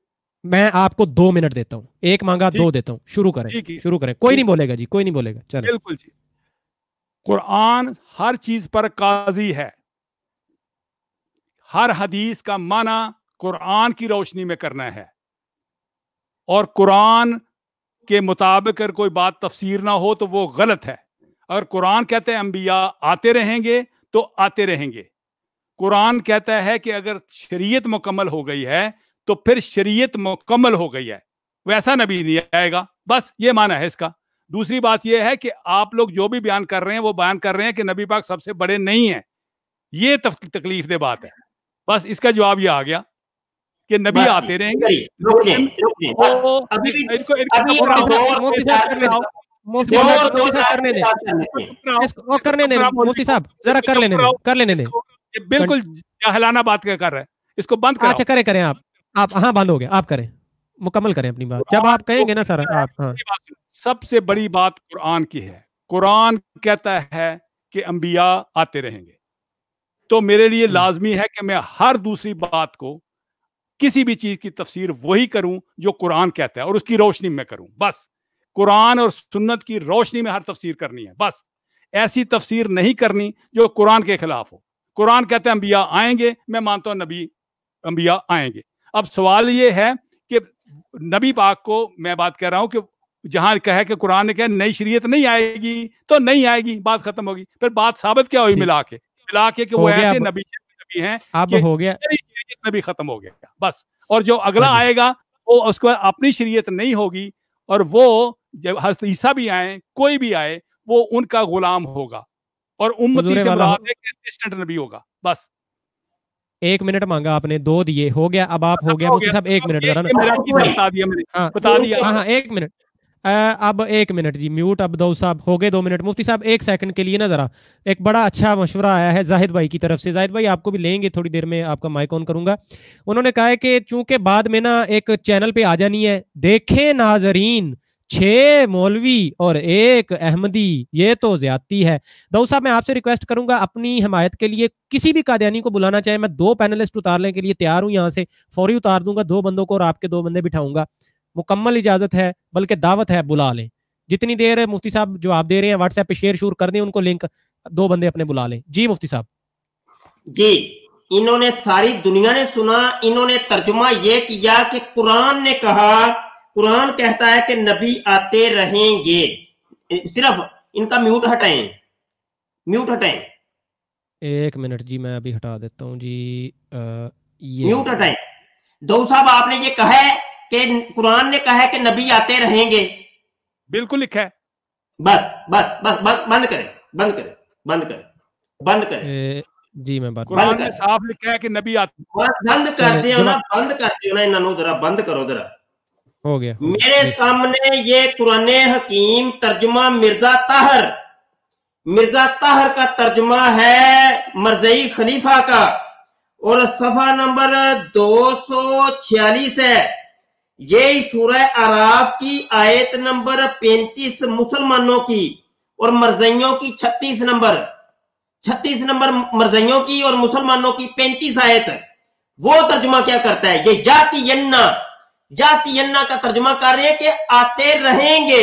मैं आपको दो मिनट देता हूँ, एक मांगा दो देता हूँ, शुरू करें शुरू करें। कोई नहीं बोलेगा जी, कोई नहीं बोलेगा, चलो। बिल्कुल जी। कुरान हर चीज पर काजी है। हर हदीस का माना कुरान की रोशनी में करना है, और कुरान के मुताबिक अगर कोई बात तफसीर ना हो तो वो गलत है। अगर कुरान कहते हैं अंबिया आते रहेंगे तो आते रहेंगे। कुरान कहता है कि अगर शरीयत मुकम्मल हो गई है तो फिर शरीयत मुकम्मल हो गई है, वैसा नबी नहीं आएगा। बस ये माना है इसका। दूसरी बात यह है कि आप लोग जो भी बयान कर रहे हैं वो बयान कर रहे हैं कि नबी पाक सबसे बड़े नहीं है। ये तकलीफ दे बात है। बस इसका जवाब ये आ गया कि नबी आते रहेंगे। करने दें मुफ्ती साहब, जरा कर लेने दें, कर लेने दें। बिल्कुल जाहिलाना बात क्या कर रहे हैं, इसको बंद करो। अच्छा करें करें आप आप हाँ बंद हो गया, आप करें, मुकम्मल करें अपनी बात। जब आप कहेंगे ना सर आप। हाँ, सबसे बड़ी बात कुरान की है। कुरान कहता है कि अंबिया आते रहेंगे, तो मेरे लिए लाजमी है कि मैं हर दूसरी बात को, किसी भी चीज की तफसीर वही करूं जो कुरान कहता है और उसकी रोशनी में करूं। बस कुरान और सुन्नत की रोशनी में हर तफसीर करनी है। बस ऐसी तफसीर नहीं करनी जो कुरान के खिलाफ हो। कुरान कहते हैं अंबिया आएंगे, मैं मानता हूं नबी अंबिया आएंगे। अब सवाल ये है कि नबी पाक को मैं बात कर रहा हूं कि जहां कहे कि कुरान ने कहा नई शरीयत नहीं आएगी तो नहीं आएगी, बात खत्म होगी। फिर बात साबित क्या हुई मिला के मिला के कि वो ऐसे नबी नबी हैं अब हो गया, शरीयत नबी खत्म हो गया बस। और जो अगला आएगा वो उसको अपनी शरीयत नहीं होगी, और वो जब हज़रत ईसा भी आए, कोई भी आए, वो उनका गुलाम होगा और उम्मती से मुराद है कि असिस्टेंट नबी होगा। बस एक मिनट मांगा आपने, दो दिए, हो गया। अब आप हो गया मुफ्ती साहब, एक मिनट जरा ना बता दिया मैंने, हाँ बता दिया। हाँ हाँ एक मिनट, अब एक मिनट जी म्यूट। अब दो साहब हो गए दो मिनट। मुफ्ती साहब एक सेकंड के लिए ना जरा, एक बड़ा अच्छा मशवरा आया है जाहिद भाई की तरफ से। जाहिद भाई आपको भी लेंगे थोड़ी देर में, आपका माइक ऑन करूंगा। उन्होंने कहा है कि चूंकि बाद में ना एक चैनल पे आ जानी है, देखें नाजरीन छह मौलवी और एक अहमदी, ये तो ज्यादती है। दाऊद साहब मैं आपसे रिक्वेस्ट करूंगा अपनी हिमायत के लिए किसी भी कादियानी को बुलाना चाहे, मैं दो पैनलिस्ट उतारने के लिए तैयार हूं, यहाँ से फौरी उतार दूंगा दो बंदों को और आपके दो बंदे बिठाऊंगा। मुकम्मल इजाजत है, बल्कि दावत है, बुला लें। जितनी देर मुफ्ती साहब जो आप दे रहे हैं व्हाट्सएप पे शेयर शूर कर दें उनको लिंक, दो बंदे अपने बुला लें। जी मुफ्ती साहब जी, इन्होंने सारी दुनिया ने सुना, इन्होंने तर्जुमा ये किया कि कुरान ने कहा, कुरान कहता है कि नबी आते रहेंगे। सिर्फ इनका म्यूट हटाएं, म्यूट हटाएं, एक मिनट जी मैं अभी हटा देता हूं जी। आ, ये म्यूट हटाएं। दो साहब आपने ये कहा है कि कुरान ने कहा है कि नबी आते रहेंगे, बिल्कुल लिखा है। बस बस बस बंद करें, बंद करें, बंद करें, बंद करें। जी मैं बात, कुरान में साफ लिखा है कि नबी आते। बंद कर दियो ना, बंद कर दियो ना, इन्होंने जरा बंद करो जरा। हो गया, मेरे सामने ये कुरान हकीम तर्जुमा मिर्जा ताहर, मिर्जा ताहर का तर्जुमा है मरज़ई खलीफा का, और सफा नंबर दो सौ छियालीस है। ये सूरह आराफ की आयत नंबर पैंतीस मुसलमानों की और मरज़इयों की छत्तीस नंबर, छत्तीस नंबर मरज़इयों की और मुसलमानों की पैंतीस आयत। वो तर्जुमा क्या करता है, ये जाती यन्ना, जाती यन्ना का तर्जुमा कर रहे हैं कि आते रहेंगे,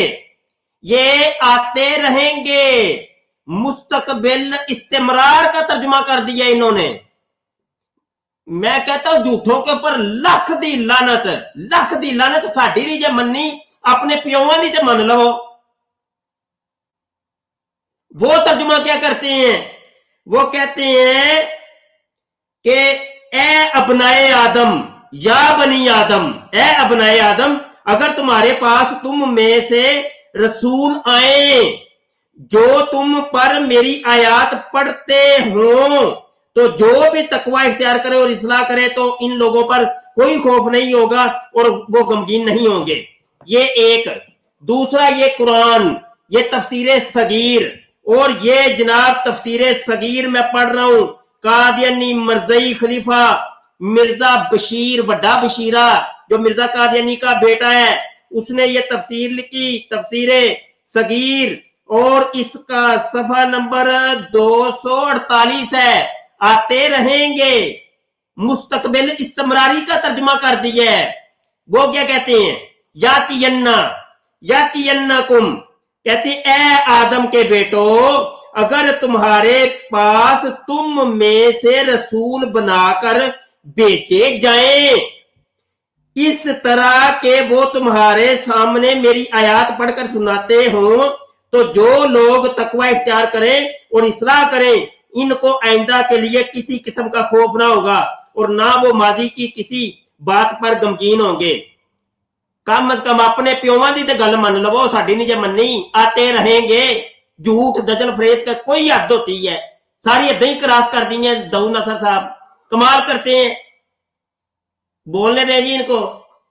ये आते रहेंगे। मुस्तकबिल इस्तेमरार का तर्जुमा कर दिया इन्होंने। मैं कहता हूं झूठों के ऊपर लख दी लानत, लख दी लानत। साडी दी जे मन्नी अपने प्योवां दी ते मन लो। वो तर्जुमा क्या करते हैं, वो कहते हैं कि ए अबनाए आदम या बनी आदम, ए अबनाए आदम, अगर तुम्हारे पास तुम में से रसूल आए जो तुम पर मेरी आयात पढ़ते हो, तो जो भी तकवा इख्तियार करे और इस्लाह करे तो इन लोगों पर कोई खौफ नहीं होगा और वो गमगीन नहीं होंगे। ये एक। दूसरा, ये कुरान, ये तफसीर सगीर, और ये जनाब तफसीर सगीर मैं पढ़ रहा हूं, कादियानी मरज़ई खलीफा मिर्जा बशीर, वड्डा बशीरा जो मिर्जा कादियानी का बेटा है, उसने ये तफसीर लिखी, तफसीर सगीर, और इसका सफा नंबर दो सौ अड़तालीस है। आते रहेंगे, मुस्तकबिल इस्तमरारी का तर्जुमा कर दिया है। वो क्या कहते हैं, यातियन्ना यातियन्नाकुम, कहते ए आदम के बेटो, अगर तुम्हारे पास तुम में से रसूल बनाकर बेचे जाएं, इस तरह के वो तुम्हारे सामने मेरी आयत पढ़कर सुनाते हो, तो जो लोग तकवा इख्तियार करें और इसलाह करें, इनको आइंदा के लिए किसी किस्म का खौफ ना होगा और ना वो माजी की किसी बात पर गमगीन होंगे। कम अज कम अपने प्योवां दी ते गल मन लवो, साडी नहीं जे मन्नी। आते रहेंगे, झूठ दजल फरेब का कोई हद होती है, सारी हदें ही क्रॉस कर दी हैं। दाऊद नसर साहब कमाल करते हैं, बोलने दें जी इनको।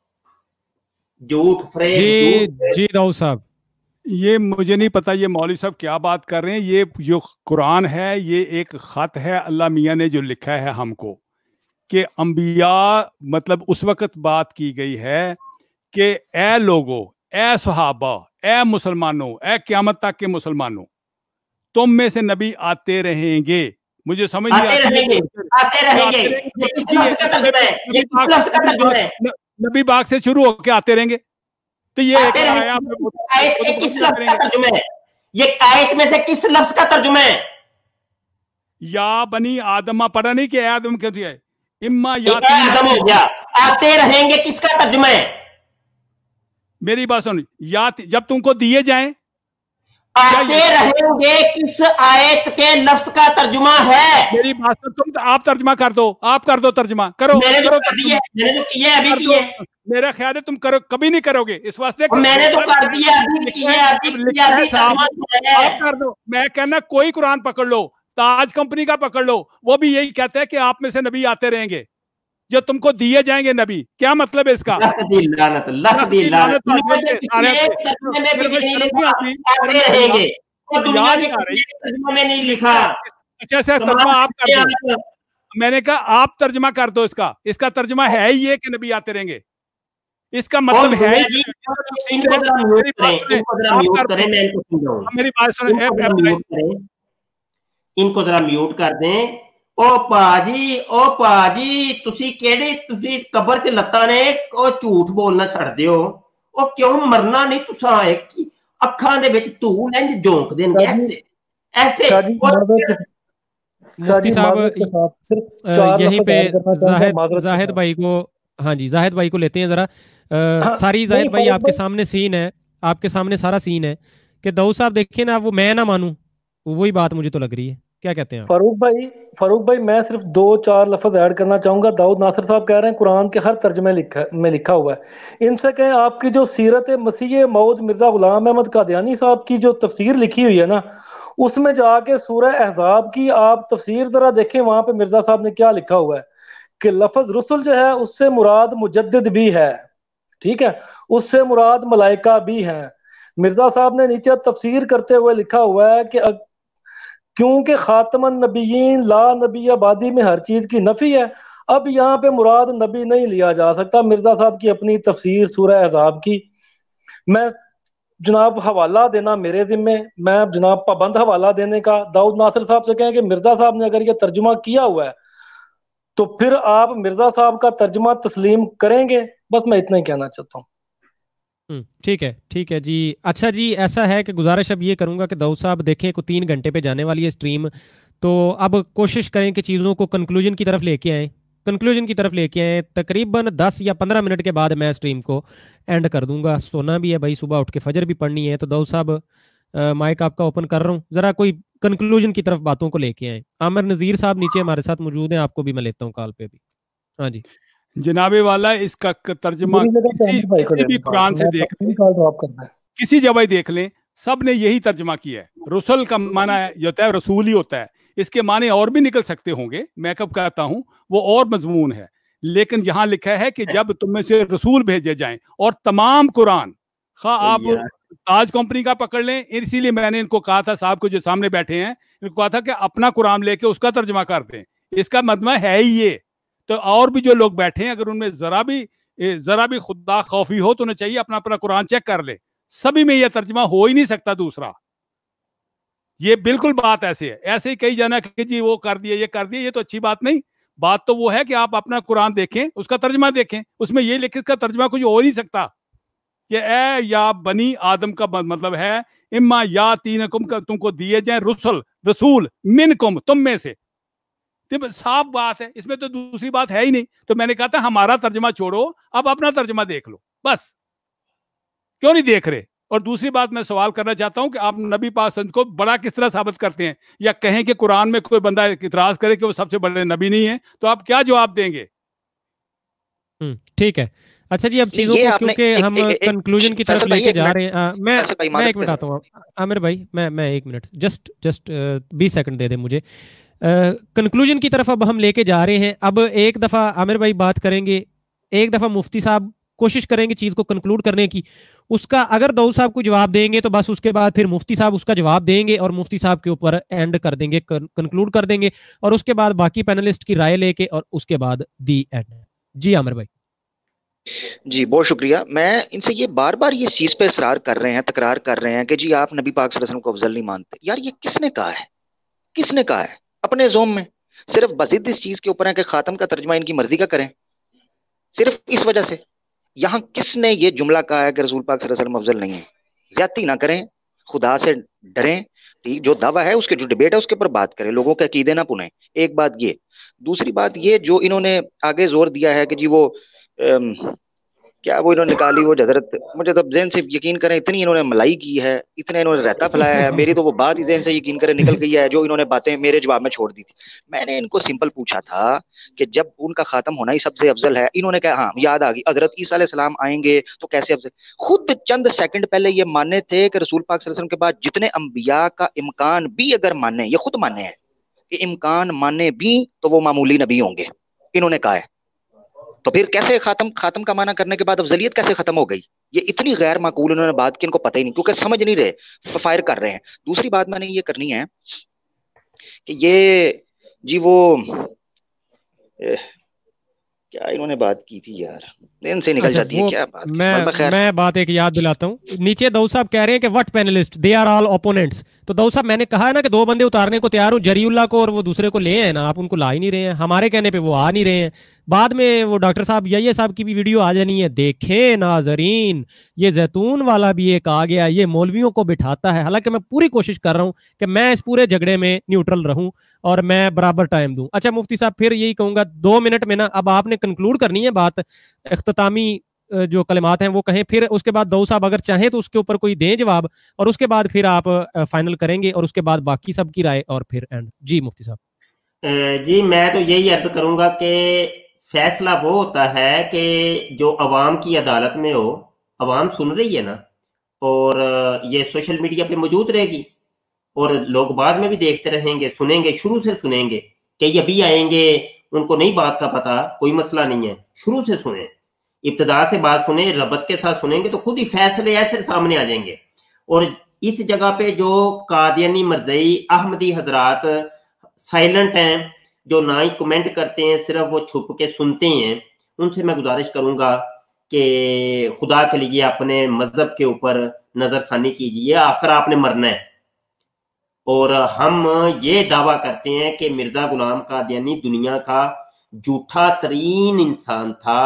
झूठ फरेब जी जी दाऊद साहब, ये मुझे नहीं पता ये मौलवी साहब क्या बात कर रहे हैं। ये जो कुरान है ये एक खत है, अल्लाह मियाँ ने जो लिखा है हमको, कि अंबिया मतलब उस वक्त बात की गई है कि ए लोगो, ए सहाबा, ए मुसलमानों, ए क़यामत तक के मुसलमानों, तुम में से नबी आते रहेंगे। मुझे समझ नहीं आते रहेंगे, आते रहेंगे, नबी बाग से शुरू होकर आते रहेंगे। तो ये एक आया, आयत किस लफ्ज का तर्जुमा है? ये आयत में से किस लफ्ज का तर्जुमा है? या बनी आदमा, पढ़ा नहीं कि आदम क्यों दिया है? इम्मा या आदम हो गया, आते रहेंगे किसका तर्जुमा है? मेरी बात सुन, या जब तुमको दिए जाएं, आते रहेंगे किस आयत के लफ्ज का तर्जुमा है? मेरी बात सुन, तुम आप तर्जुमा कर दो, आप कर दो तर्जुमा, करो मैंने करो तो कर दिया, मैंने तो किया अभी किया। मेरा ख्याल है तुम करो, कभी नहीं करोगे, इस वास्ते मैंने तो कर दिया, अभी किया, अभी किया, अभी आप कर दो। मैं कहना कोई कुरान पकड़ लो, ताज कंपनी का पकड़ लो, वो भी यही कहता है कि आप में से नबी आते रहेंगे जो तुमको दिए जाएंगे नबी। क्या मतलब है इसका? नहीं लिखा। अच्छा अच्छा, तर्जुमा आप कर दो। मैंने कहा आप तर्जुमा कर दो इसका। इसका तर्जुमा है ही ये कि नबी आते रहेंगे, इसका मतलब है ही। मेरी बात सुनो, इनको जरा म्यूट कर दें। ओ पाजी, ओ पाजी, तुसी केड़े तुसी कबर च लत्तां ने ओ झूठ बोलना छड़ दियो। ओ क्यों मरना नहीं तुसा? एक अखां दे विच धू लंज झोंक देंगे ऐसे ऐसे। मुफ्ती साहब यहीं पे जाहिद जाहिद भाई को, हाँ जी जाहिद भाई को लेते हैं जरा। हाँ, सारी जाहिद भाई आपके सामने सीन है, आपके सामने सारा सीन है कि दाऊद साहब देखिए ना, वो मैं ना मानूं, वही बात मुझे तो लग रही है। क्या कहते हैं फारूक भाई? फारूक भाई मैं सिर्फ दो चार लफ्ज ऐड करना चाहूंगा। दाऊद नासिर साहब कह रहे हैं कुरान के हर तर्जुमे लिखा में लिखा हुआ है। इनसे कहें आपकी जो सीरत मसीह मौद मिर्जा गुलाम अहमद कादियानी साहब की जो तफसीर लिखी हुई है ना, उसमें जाके सूरह अहज़ाब की आप तफसीर जरा देखें, वहां पे मिर्जा साहब ने क्या लिखा हुआ है कि लफ्ज रसुल जो है उससे मुराद मुजद्दिद भी है, ठीक है, उससे मुराद मलाइका भी है। मिर्जा साहब ने नीचे तफसीर करते हुए लिखा हुआ है कि क्योंकि खातमन नबीयीन ला नबी आबादी में हर चीज की नफी है, अब यहाँ पे मुराद नबी नहीं लिया जा सकता। मिर्जा साहब की अपनी तफसीर सूरह अहज़ाब की, मैं जनाब हवाला देना मेरे जिम्मे, मैं जनाब पाबंद हवाला देने का। दाऊद नासिर साहब से कहें कि मिर्जा साहब ने अगर ये तर्जुमा किया हुआ है तो फिर आप मिर्जा साहब का तर्जुमा तस्लीम करेंगे। बस मैं इतना ही कहना चाहता हूँ। ठीक है ठीक है जी। अच्छा जी, ऐसा है कि गुजारिश अब ये करूंगा कि दाऊद साहब देखें को तीन घंटे पे जाने वाली है स्ट्रीम, तो अब कोशिश करें कि चीज़ों को कंक्लूजन की तरफ लेके आएँ, कंक्लूजन की तरफ लेके आएँ। तकरीबन दस या पंद्रह मिनट के बाद मैं स्ट्रीम को एंड कर दूंगा। सोना भी है भाई, सुबह उठ के फजर भी पढ़नी है। तो दाऊद साहब माइक आपका ओपन कर रहा हूँ, ज़रा कोई कंक्लूजन की तरफ बातों को लेके आएँ। आमिर नज़ीर साहब नीचे हमारे साथ मौजूद हैं, आपको भी मैं लेता हूँ कॉल पे भी। हाँ जी जनाबे वाला, इसका तर्जुमा किसी, किसी भी कुरान से देख लें, किसी जगह देख लें, सब ने यही तर्जुमा किया है। रसूल का माना जो होता है रसूल ही होता है, इसके माने और भी निकल सकते होंगे, मैं कब कहता हूं वो और मजमून है, लेकिन यहाँ लिखा है कि जब तुम में से रसूल भेजे जाएं, और तमाम कुरान खा आप ताज कंपनी का पकड़ लें। इसीलिए मैंने इनको कहा था, साहब को जो सामने बैठे हैं, इनको कहा था कि अपना कुरान लेके उसका तर्जुमा कर दें। इसका मतलब है ही ये। तो और भी जो लोग बैठे हैं, अगर उनमें जरा भी जरा भी खुदा खौफी हो तो उन्हें चाहिए अपना अपना कुरान चेक कर ले। सभी में यह तर्जुमा हो ही नहीं सकता दूसरा। ये बिल्कुल बात ऐसे है, ऐसे ही कही जाना कि जी वो कर दिए ये कर दिए, ये तो अच्छी बात नहीं। बात तो वो है कि आप अपना कुरान देखें, उसका तर्जमा देखें, उसमें ये लिखे इसका तर्जमा कुछ हो नहीं सकता कि ए या बनी आदम का मतलब है इम्मा या तीन कुम का तुमको दिए जाए रुसल रसूल मिन कुम तुम में से। तो साफ बात है, इसमें तो दूसरी बात है ही नहीं। तो मैंने कहा था हमारा तर्जमा छोड़ो, अब अपना तर्जमा देख लो, बस क्यों नहीं देख रहे। और दूसरी बात मैं सवाल करना चाहता हूं कि आप नबी पाक को बड़ा किस तरह साबित करते हैं, या कहें कि कुरान में कोई बंदा इतराज करे कि वो सबसे बड़े नबी नहीं है, तो आप क्या जवाब देंगे? ठीक है, अच्छा जी, अब चीजों को क्योंकि हम कंक्लूजन की तरफ लेके जा रहे हैं, आ, मैं मैं एक मिनट आता हूँ आमिर भाई, मैं मैं एक मिनट जस्ट जस्ट बीस सेकंड दे दे मुझे। कंक्लूजन की तरफ अब हम लेके जा रहे हैं। अब एक दफ़ा आमिर भाई बात करेंगे, एक दफ़ा मुफ्ती साहब कोशिश करेंगे चीज़ को कंक्लूड करने की। उसका अगर दाऊद साहब को जवाब देंगे तो बस उसके बाद फिर मुफ्ती साहब उसका जवाब देंगे और मुफ्ती साहब के ऊपर एंड कर देंगे, कंक्लूड कर देंगे, और उसके बाद बाकी पैनलिस्ट की राय लेके और उसके बाद दी एंड। जी आमिर भाई। जी बहुत शुक्रिया। मैं इनसे ये बार बार ये चीज़ पे इसरार कर रहे हैं, तकरार कर रहे हैं कि जी आप नबी पाक सल्लल्लाहु अलैहि वसल्लम को अफजल नहीं मानते। यार ये किसने कहा है, किसने कहा है? अपने जोम में सिर्फ बजिद इस चीज के ऊपर है कि खातम का तर्जमा इनकी मर्जी का करें, सिर्फ इस वजह से। यहाँ किसने ये जुमला कहा है कि रसूल पाक सल्लल्लाहु अलैहि वसल्लम अफजल नहीं है? ज्यादती ना करें, खुदा से डरें, ठीक, जो दावा है उसके जो डिबेट है उसके ऊपर बात करें, लोगों के अकीदे ना पुने। एक बात ये। दूसरी बात ये जो इन्होंने आगे जोर दिया है कि जी वो अम, क्या वो इन्होंने निकाली वो हजरत, मुझे तो जहन से यकीन करें इतनी इन्होंने मलाई की है, इतना इन्होंने रहता फैलाया है, मेरी तो वो बात ही जहन से यकीन करें निकल गई है जो इन्होंने बातें मेरे जवाब में छोड़ दी थी। मैंने इनको सिंपल पूछा था कि जब उनका खात्म होना ही सबसे अफजल है, इन्होंने कहा हाँ याद आ गई हजरत ईसा अलैहिस्सलाम आएंगे तो कैसे अफजल। खुद चंद सेकंड पहले ये माने थे कि रसूल पाक सल्लल्लाहु अलैहि वसल्लम के बाद जितने अंबिया का इम्कान भी अगर माने, ये खुद माने हैं कि इम्कान माने भी तो वो मामूली नबी होंगे, इन्होंने कहा है। तो फिर कैसे खात्म खात्म का माना करने के बाद अफजलियत कैसे खत्म हो गई? ये इतनी गैर माकूल उन्होंने बात की, इनको पता ही नहीं, क्योंकि समझ नहीं रहे, फायर कर रहे हैं। दूसरी बात मैंने ये करनी है कि ये जी वो ए, क्या इन्होंने बात की थी यार, दिन से निकल अच्छा, जाती है क्या बात। मैं मैं बात एक याद दिलाता हूँ। नीचे दाऊद साहब कह रहे हैं कि what panelist they are all opponents. तो दाऊद साहब मैंने कहा है ना कि दो बंदे उतारने को तैयार हूँ, जरीउल्लाह को और वो दूसरे को ले आए ना, आप उनको ला ही नहीं रहे हैं, हमारे कहने पे वो आ नहीं रहे हैं। बाद में वो डॉक्टर साहब ये साहब की भी वीडियो आ जानी है। देखें नाजरीन, ये जैतून वाला भी एक आ गया, ये मौलवियों को बिठाता है। हालांकि मैं पूरी कोशिश कर रहा हूँ कि मैं इस पूरे झगड़े में न्यूट्रल रहूं और मैं बराबर टाइम दूं। अच्छा मुफ्ती साहब, फिर यही कहूंगा दो मिनट में ना, अब आपने कंक्लूड करनी है बात, इख्तितामी जो कलिमात हैं वो कहें, फिर उसके बाद दाऊद साहब अगर चाहें तो उसके ऊपर कोई दें जवाब, और उसके बाद फिर आप फाइनल करेंगे और उसके बाद बाकी सब की राय और फिर एंड। जी मुफ्ती साहब। जी मैं तो यही अर्ज करूंगा कि फैसला वो होता है कि जो अवाम की अदालत में हो, अवाम सुन रही है ना, और ये सोशल मीडिया पे मौजूद रहेगी और लोग बाद में भी देखते रहेंगे, सुनेंगे, शुरू से सुनेंगे। कई अभी आएंगे उनको नहीं बात का पता, कोई मसला नहीं है, शुरू से सुने, इब्तदा से बात सुने, रबत के साथ सुनेंगे तो खुद ही फैसले ऐसे सामने आ जाएंगे। और इस जगह पे जो कादियानी, मरज़ई, अहमदी हजरात साइलेंट हैं, जो ना ही कमेंट करते हैं, सिर्फ वो छुप के सुनते हैं, उनसे मैं गुजारिश करूंगा कि खुदा के लिए अपने मजहब के ऊपर नजरसानी कीजिए, आखिर आपने मरना है। और हम ये दावा करते हैं कि मिर्जा गुलाम कादियानी दुनिया का झूठा तरीन इंसान था।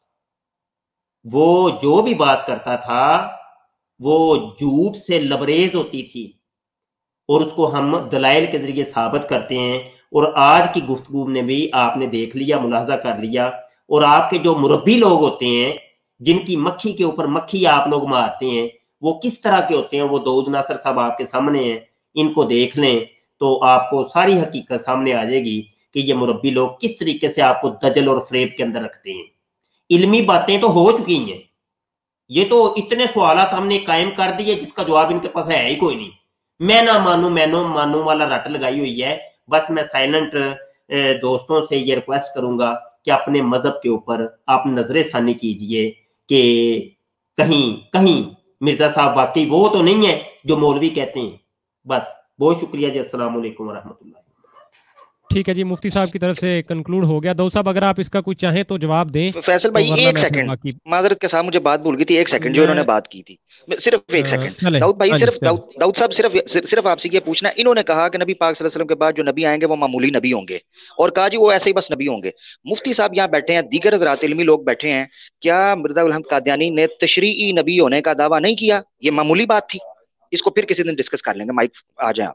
वो जो भी बात करता था वो झूठ से लबरेज होती थी और उसको हम दलाइल के जरिए साबित करते हैं। और आज की गुफ्तगू में भी आपने देख लिया, मुलाहजा कर लिया। और आपके जो मुरब्बी लोग होते हैं, जिनकी मक्खी के ऊपर मक्खी आप लोग मारते हैं, वो किस तरह के होते हैं, वो दाऊद नासिर साहब आपके सामने हैं, इनको देख लें तो आपको सारी हकीकत सामने आ जाएगी कि ये मुरब्बी लोग किस तरीके से आपको दजल और फ्रेब के अंदर रखते हैं। इल्मी बातें तो हो चुकी हैं, ये तो इतने सवालात हमने कायम कर दिए जिसका जवाब इनके पास है ही कोई नहीं। मैं ना मानू मैनो मानू वाला रट लगाई हुई है। बस मैं साइलेंट दोस्तों से ये रिक्वेस्ट करूंगा कि अपने मजहब के ऊपर आप नजर सानी कीजिए कि कहीं कहीं मिर्जा साहब वाकई वो तो नहीं है जो मौलवी कहते हैं। बस बहुत शुक्रिया जी, अस्सलाम वालेकुम व रहमतुल्लाह। ठीक है जी, मुफ्ती साहब की तरफ से कंक्लूड हो गया। दो साहब अगर आप इसका कुछ चाहें तो जवाब दें। फैसल भाई तो एक सेकंड, माजरत के साथ मुझे बात भूल गई थी, एक सेकंड जो इन्होंने बात की थी, सिर्फ एक सेकंड। दाऊद भाई सिर्फ दाऊद दाऊद साहब सिर्फ सिर्फ आपसे ये पूछना, इन्होंने कहा कि नबी पाक सल्लल्लाहु अलैहि वसल्लम के बाद जो नबी आएंगे वो मामूली नबी होंगे, और कहा जी वो ऐसे ही बस नबी होंगे। मुफ्ती साहब यहाँ बैठे हैं, दीगर हज़रात इल्मी लोग बैठे हैं, क्या मिर्जा गुलाम कादियानी ने तशरीई नबी होने का दावा नहीं किया? ये मामूली बात थी, इसको फिर किसी दिन डिस्कस कर लेंगे। माइक आ जाए आप।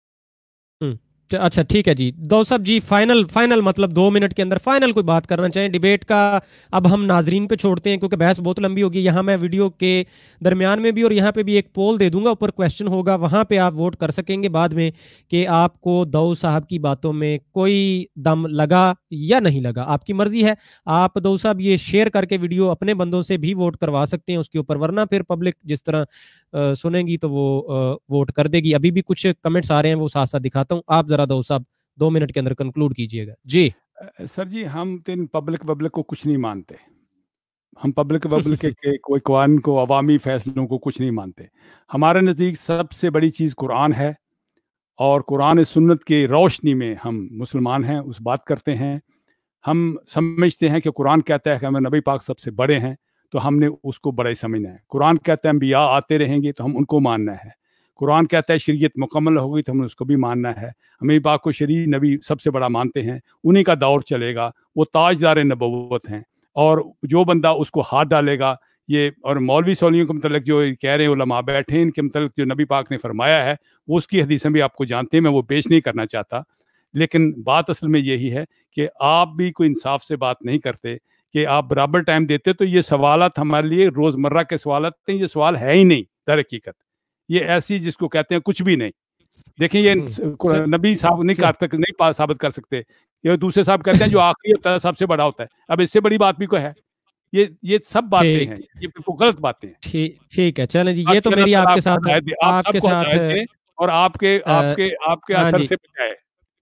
अच्छा ठीक है जी, दो साहब जी फाइनल फाइनल मतलब दो मिनट के अंदर फाइनल कोई बात करना चाहें डिबेट का। अब हम नाजरीन पे छोड़ते हैं क्योंकि बहस बहुत लंबी होगी। यहाँ मैं वीडियो के दरमियान में भी और यहाँ पे भी एक पोल दे दूंगा, ऊपर क्वेश्चन होगा, वहाँ पे आप वोट कर सकेंगे बाद में कि आपको दाऊद साहब की बातों में कोई दम लगा या नहीं लगा, आपकी मर्जी है। आप दाऊद साहब ये शेयर करके वीडियो अपने बंदों से भी वोट करवा सकते हैं उसके ऊपर, वरना फिर पब्लिक जिस तरह आ, सुनेगी तो वो आ, वोट कर देगी। अभी भी कुछ कमेंट्स आ रहे हैं, वो साथ साथ दिखाता हूँ। आप जरा दाऊद साहब दो मिनट के अंदर कंक्लूड कीजिएगा जी। सर जी, हम तो इन पब्लिक पब्लिक को कुछ नहीं मानते, हम पब्लिक पब्लिक के, के कोई कवान को, अवामी फैसलों को कुछ नहीं मानते। हमारे नज़दीक सबसे बड़ी चीज़ कुरान है, और कुरान सुन्नत की रोशनी में हम मुसलमान हैं, उस बात करते हैं। हम समझते हैं कि कुरान कहता है कि हमें नबी पाक सबसे बड़े हैं, तो हमने उसको बड़ा ही समझना है। कुरान कहता है अंबिया आते रहेंगे, तो हम उनको मानना है। कुरान कहता है शरीयत मुकम्मल होगी, तो हमें उसको भी मानना है। हमें पाक को शरीय नबी सबसे बड़ा मानते हैं, उन्हीं का दौर चलेगा, वो ताजदार नबूवत हैं। और जो बंदा उसको हाथ डालेगा, ये और मौलवी सौलियों के मतलब जो कह रहे हैं उलमा बैठे हैं, इनके मतलब जो नबी पाक ने फरमाया है वो उसकी हदीसें भी आपको जानते हैं, मैं वो पेश नहीं करना चाहता। लेकिन बात असल में यही है कि आप भी कोई इंसाफ से बात नहीं करते, कि आप बराबर टाइम देते, तो ये सवालत हमारे लिए रोज़मर्रा के सवालत हैं, ये सवाल है ही नहीं दर हकीकत। ये ऐसी जिसको कहते हैं कुछ भी नहीं। देखिए ये नबी साहब नहीं कर तक नहीं साबित कर सकते, ये दूसरे साहब कहते हैं जो आखिरी होता है सबसे बड़ा होता है। अब इससे बड़ी बात भी कोई है? ये ये सब बातें हैं, ये बिल्कुल गलत बातें हैं। ठीक ठीक है, चलें जी, ये तो मेरी आपके साथ आपके साथ और आपके आपके आपके असर से बचाए।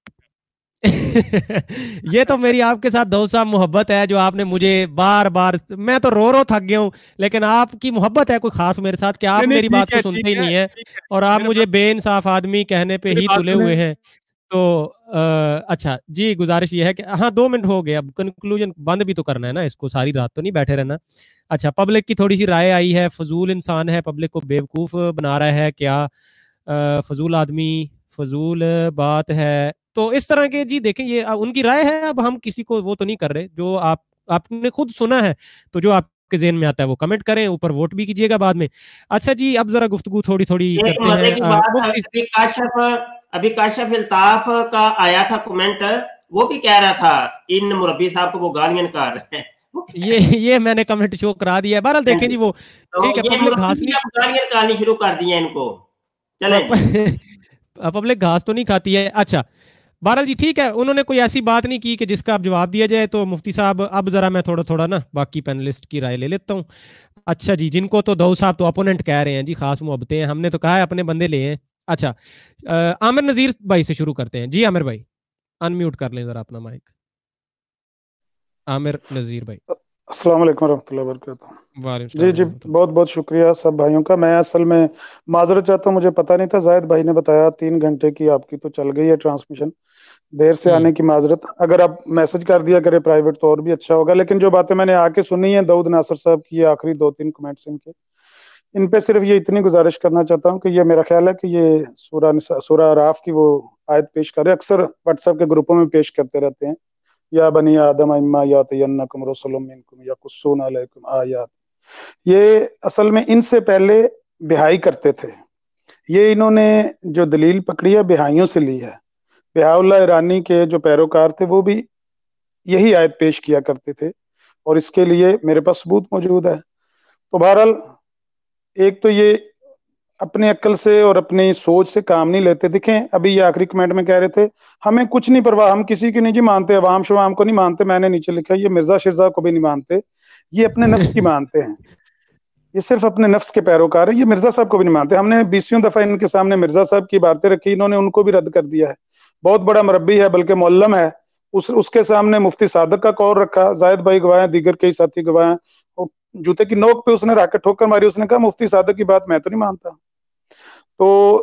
ये तो मेरी आपके साथ दाऊद साहब मोहब्बत है, जो आपने मुझे बार बार, मैं तो रो रो थक गया हूँ, लेकिन आपकी मोहब्बत है कोई खास मेरे साथ कि आप मेरी बात को सुनते ही नहीं है, और आप मुझे बेइंसाफ आदमी कहने पे ही तुले हुए हैं। तो आ, अच्छा जी, गुजारिश ये है कि हाँ दो मिनट हो गए, अब कंक्लूजन बंद भी तो करना है ना इसको, सारी रात तो नहीं बैठे रहना। अच्छा, पब्लिक की थोड़ी सी राय आई है, फजूल इंसान है, पब्लिक को बेवकूफ़ बना रहा है क्या, फजूल आदमी, फजूल बात है, तो इस तरह के जी देखें ये उनकी राय है। अब हम किसी को वो तो नहीं कर रहे, जो आप आपने खुद सुना है, तो जो आपके ज़हन में आता है वो कमेंट करें, ऊपर वोट भी कीजिएगा बाद में। अच्छा जी, अब जरा गुफ्तगू थोड़ी थोड़ी करते हैं। अभी काशिफ इल्ताफ का आया था कमेंट, वो भी कह रहा था इन मुरब्बी साहब को वो गालियां निकाल रहे हैं। ये ये मैंने कमेंट शो करा दिया है। बहरहाल देखें जी, वो ठीक है, पब्लिक घास नहीं गालियां निकालनी शुरू कर दी है इनको, चलें पब्लिक घास तो नहीं खाती है। अच्छा बहरहाल जी ठीक है, उन्होंने कोई ऐसी बात नहीं की कि जिसका अब जवाब दिया जाए। तो मुफ्ती साहब अब जरा मैं थोड़ा थोड़ा ना बाकी पैनलिस्ट की राय ले लेता हूँ। अच्छा जी, जिनको तो दाऊद साहब तो अपोनेंट कह रहे हैं जी, खास मोहब्बतें हैं, हमने तो कहा है अपने बंदे ले हैं। अच्छा, आमिर नजीर भाई से शुरू करते हैं जी। आमिर भाई अनम्यूट कर लें जरा अपना माइक। आमिर नजीर भाई। अस्सलाम वालेकुम रहमतुल्लाहि व बरकातहू। जी जी, बहुत बहुत शुक्रिया सब भाइयों का। मैं असल में माजरत चाहता हूँ, मुझे पता नहीं था, जायद भाई ने बताया तीन घंटे की आपकी तो चल गई है ट्रांसमिशन, देर से आने की माजरत। अगर आप मैसेज कर दिया करें प्राइवेट तो और भी अच्छा होगा। लेकिन जो बातें मैंने आके सुनी है दाऊद नासिर साहब की, ये आखिरी दो तीन कमेंट्स इनके, इन पे सिर्फ ये इतनी गुजारिश करना चाहता हूँ कि ये मेरा ख्याल है कि ये सूरा सूरा आराफ की वो आयत पेश कर रहे, अक्सर व्हाट्सएप के ग्रुपों में पेश करते रहते हैं, या बनी आदम इम्मा यातयन्नकुम रसूलुम मिनकुम यकुस्सूना अलैकुम आयात। ये असल में इनसे पहले बिहाई करते थे, ये इन्होंने जो दलील पकड़ी है बिहाइयों से ली है। बिहाउल्लाह ईरानी के जो पैरोकार थे वो भी यही आयत पेश किया करते थे, और इसके लिए मेरे पास सबूत मौजूद है। तो बहरहाल एक तो ये अपने अक्ल से और अपनी सोच से काम नहीं लेते। देखें अभी ये आखिरी कमेंट में कह रहे थे हमें कुछ नहीं परवाह, हम किसी की नहीं जी मानते, अवाम शवाम को नहीं मानते। मैंने नीचे लिखा ये मिर्जा शिरजा को भी नहीं मानते, ये अपने नफ्स की मानते हैं, ये सिर्फ अपने नफ्स के पैरोकार है, ये मिर्जा साहब को भी नहीं मानते। हमने बीसवीं दफा इनके सामने मिर्जा साहब की बातें रखी, इन्होंने उनको भी रद्द कर दिया है। बहुत बड़ा मुरब्बी है, बल्कि मुअल्लम है, उस उसके सामने मुफ्ती सादक का कौल रखा, जायद भाई गवाह हैं, दीगर कई साथी गवाह हैं। जूते की नोक पे उसने राकेट ठोकर मारी, उसने कहा मुफ्ती सादक की बात मैं तो नहीं मानता। तो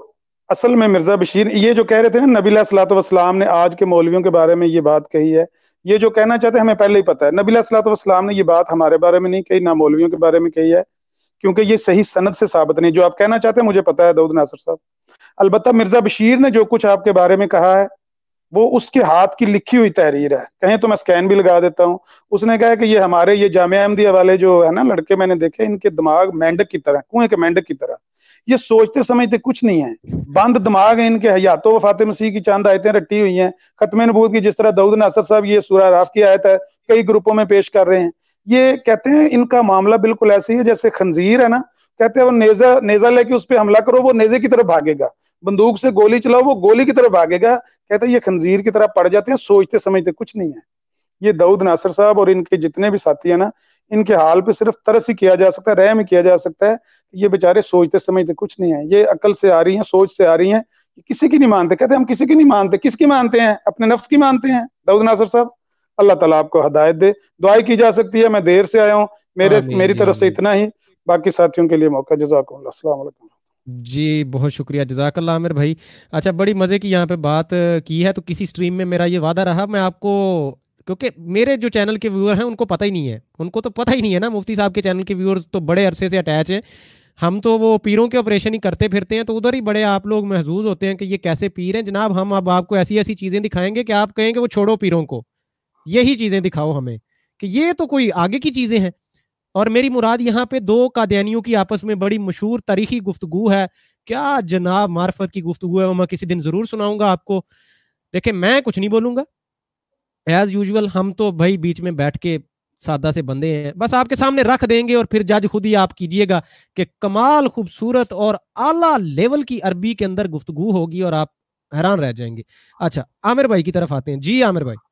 असल में मिर्जा बशीर ये जो कह रहे थे ना, नबी अलैहिस्सलाम ने आज के मौलवियों के बारे में ये बात कही है, ये जो कहना चाहते हैं हमें पहले ही पता है। नबी अलैहिस्सलाम ने ये बात हमारे बारे में नहीं कही, ना मौलवियों के बारे में कही है, क्योंकि ये सही सनद से साबित नहीं। जो आप कहना चाहते हैं मुझे पता है दाऊद नासिर साहब। अलबत्ता मिर्जा बशीर ने जो कुछ आपके बारे में कहा है वो उसके हाथ की लिखी हुई तहरीर है, कहें तो मैं स्कैन भी लगा देता हूँ। उसने कहा कि ये हमारे ये जामिया अहमदिया वाले जो है ना लड़के मैंने देखे, इनके दिमाग मेंढक की तरह, कुएं के मेंढक की तरह, ये सोचते समझते कुछ नहीं है, बंद दिमाग है इनके। हयातो वफात मसीह की चंद आयतें रटी हुई हैं, खत्म नबूवत की, जिस तरह दाऊद नासिर साहब ये सूरह राफ की आयत है कई ग्रुपों में पेश कर रहे हैं। ये कहते हैं इनका मामला बिल्कुल ऐसे ही है जैसे खंजीर है ना, कहते हैं वो नेजा नेजा लेके उस पर हमला करो वो नेजे की तरफ भागेगा, बंदूक से गोली चलाओ वो गोली की तरफ भागेगा। कहते हैं ये खंजीर की तरह पड़ जाते हैं, सोचते समझते कुछ नहीं है। ये दाऊद नासिर साहब और इनके जितने भी साथी है ना, इनके हाल पे सिर्फ तरस ही किया जा सकता है, रहम ही किया जा सकता है। ये बेचारे सोचते समझते कुछ नहीं है, ये अकल से आ रही हैं, सोच से आ रही हैं, किसी की नहीं मानते। कहते हैं हम किसी की नहीं मानते, किसकी मानते हैं? अपने नफ्स की मानते हैं दाऊद नासिर साहब। अल्लाह ताला आपको हिदायत दे, दुआई की जा सकती है। मैं देर से आया हूँ, मेरे मेरी तरफ से इतना ही, बाकी साथियों के लिए मौका। जज़ाकुमुल्लाह, अस्सलाम वालेकुम जी, बहुत शुक्रिया, जज़ाकल्लाह आमिर भाई। अच्छा, बड़ी मज़े की यहाँ पे बात की है। तो किसी स्ट्रीम में मेरा ये वादा रहा, मैं आपको, क्योंकि मेरे जो चैनल के व्यूअर हैं उनको पता ही नहीं है, उनको तो पता ही नहीं है ना, मुफ्ती साहब के चैनल के व्यूअर्स तो बड़े अरसे से अटैच हैं। हम तो वो पीरों के ऑपरेशन ही करते फिरते हैं, तो उधर ही बड़े आप लोग महसूस होते हैं कि ये कैसे पीर हैं। जनाब, हम अब आपको ऐसी ऐसी चीज़ें दिखाएंगे कि आप कहेंगे वो छोड़ो पीरों को, यही चीज़ें दिखाओ हमें, कि ये तो कोई आगे की चीज़ें हैं। और मेरी मुराद यहाँ पे दो कादियानियों की आपस में बड़ी मशहूर तारीखी गुफ्तगू है। क्या जनाब मार्फत की गुफ्तगू है, वो मैं किसी दिन ज़रूर सुनाऊंगा आपको। देखिए, मैं कुछ नहीं बोलूँगा, एज यूजुअल हम तो भाई बीच में बैठ के सादा से बंदे हैं, बस आपके सामने रख देंगे और फिर जज खुद ही आप कीजिएगा कि कमाल खूबसूरत और आला लेवल की अरबी के अंदर गुफ्तगू होगी और आप हैरान रह जाएंगे। अच्छा, आमिर भाई की तरफ आते हैं। जी आमिर भाई।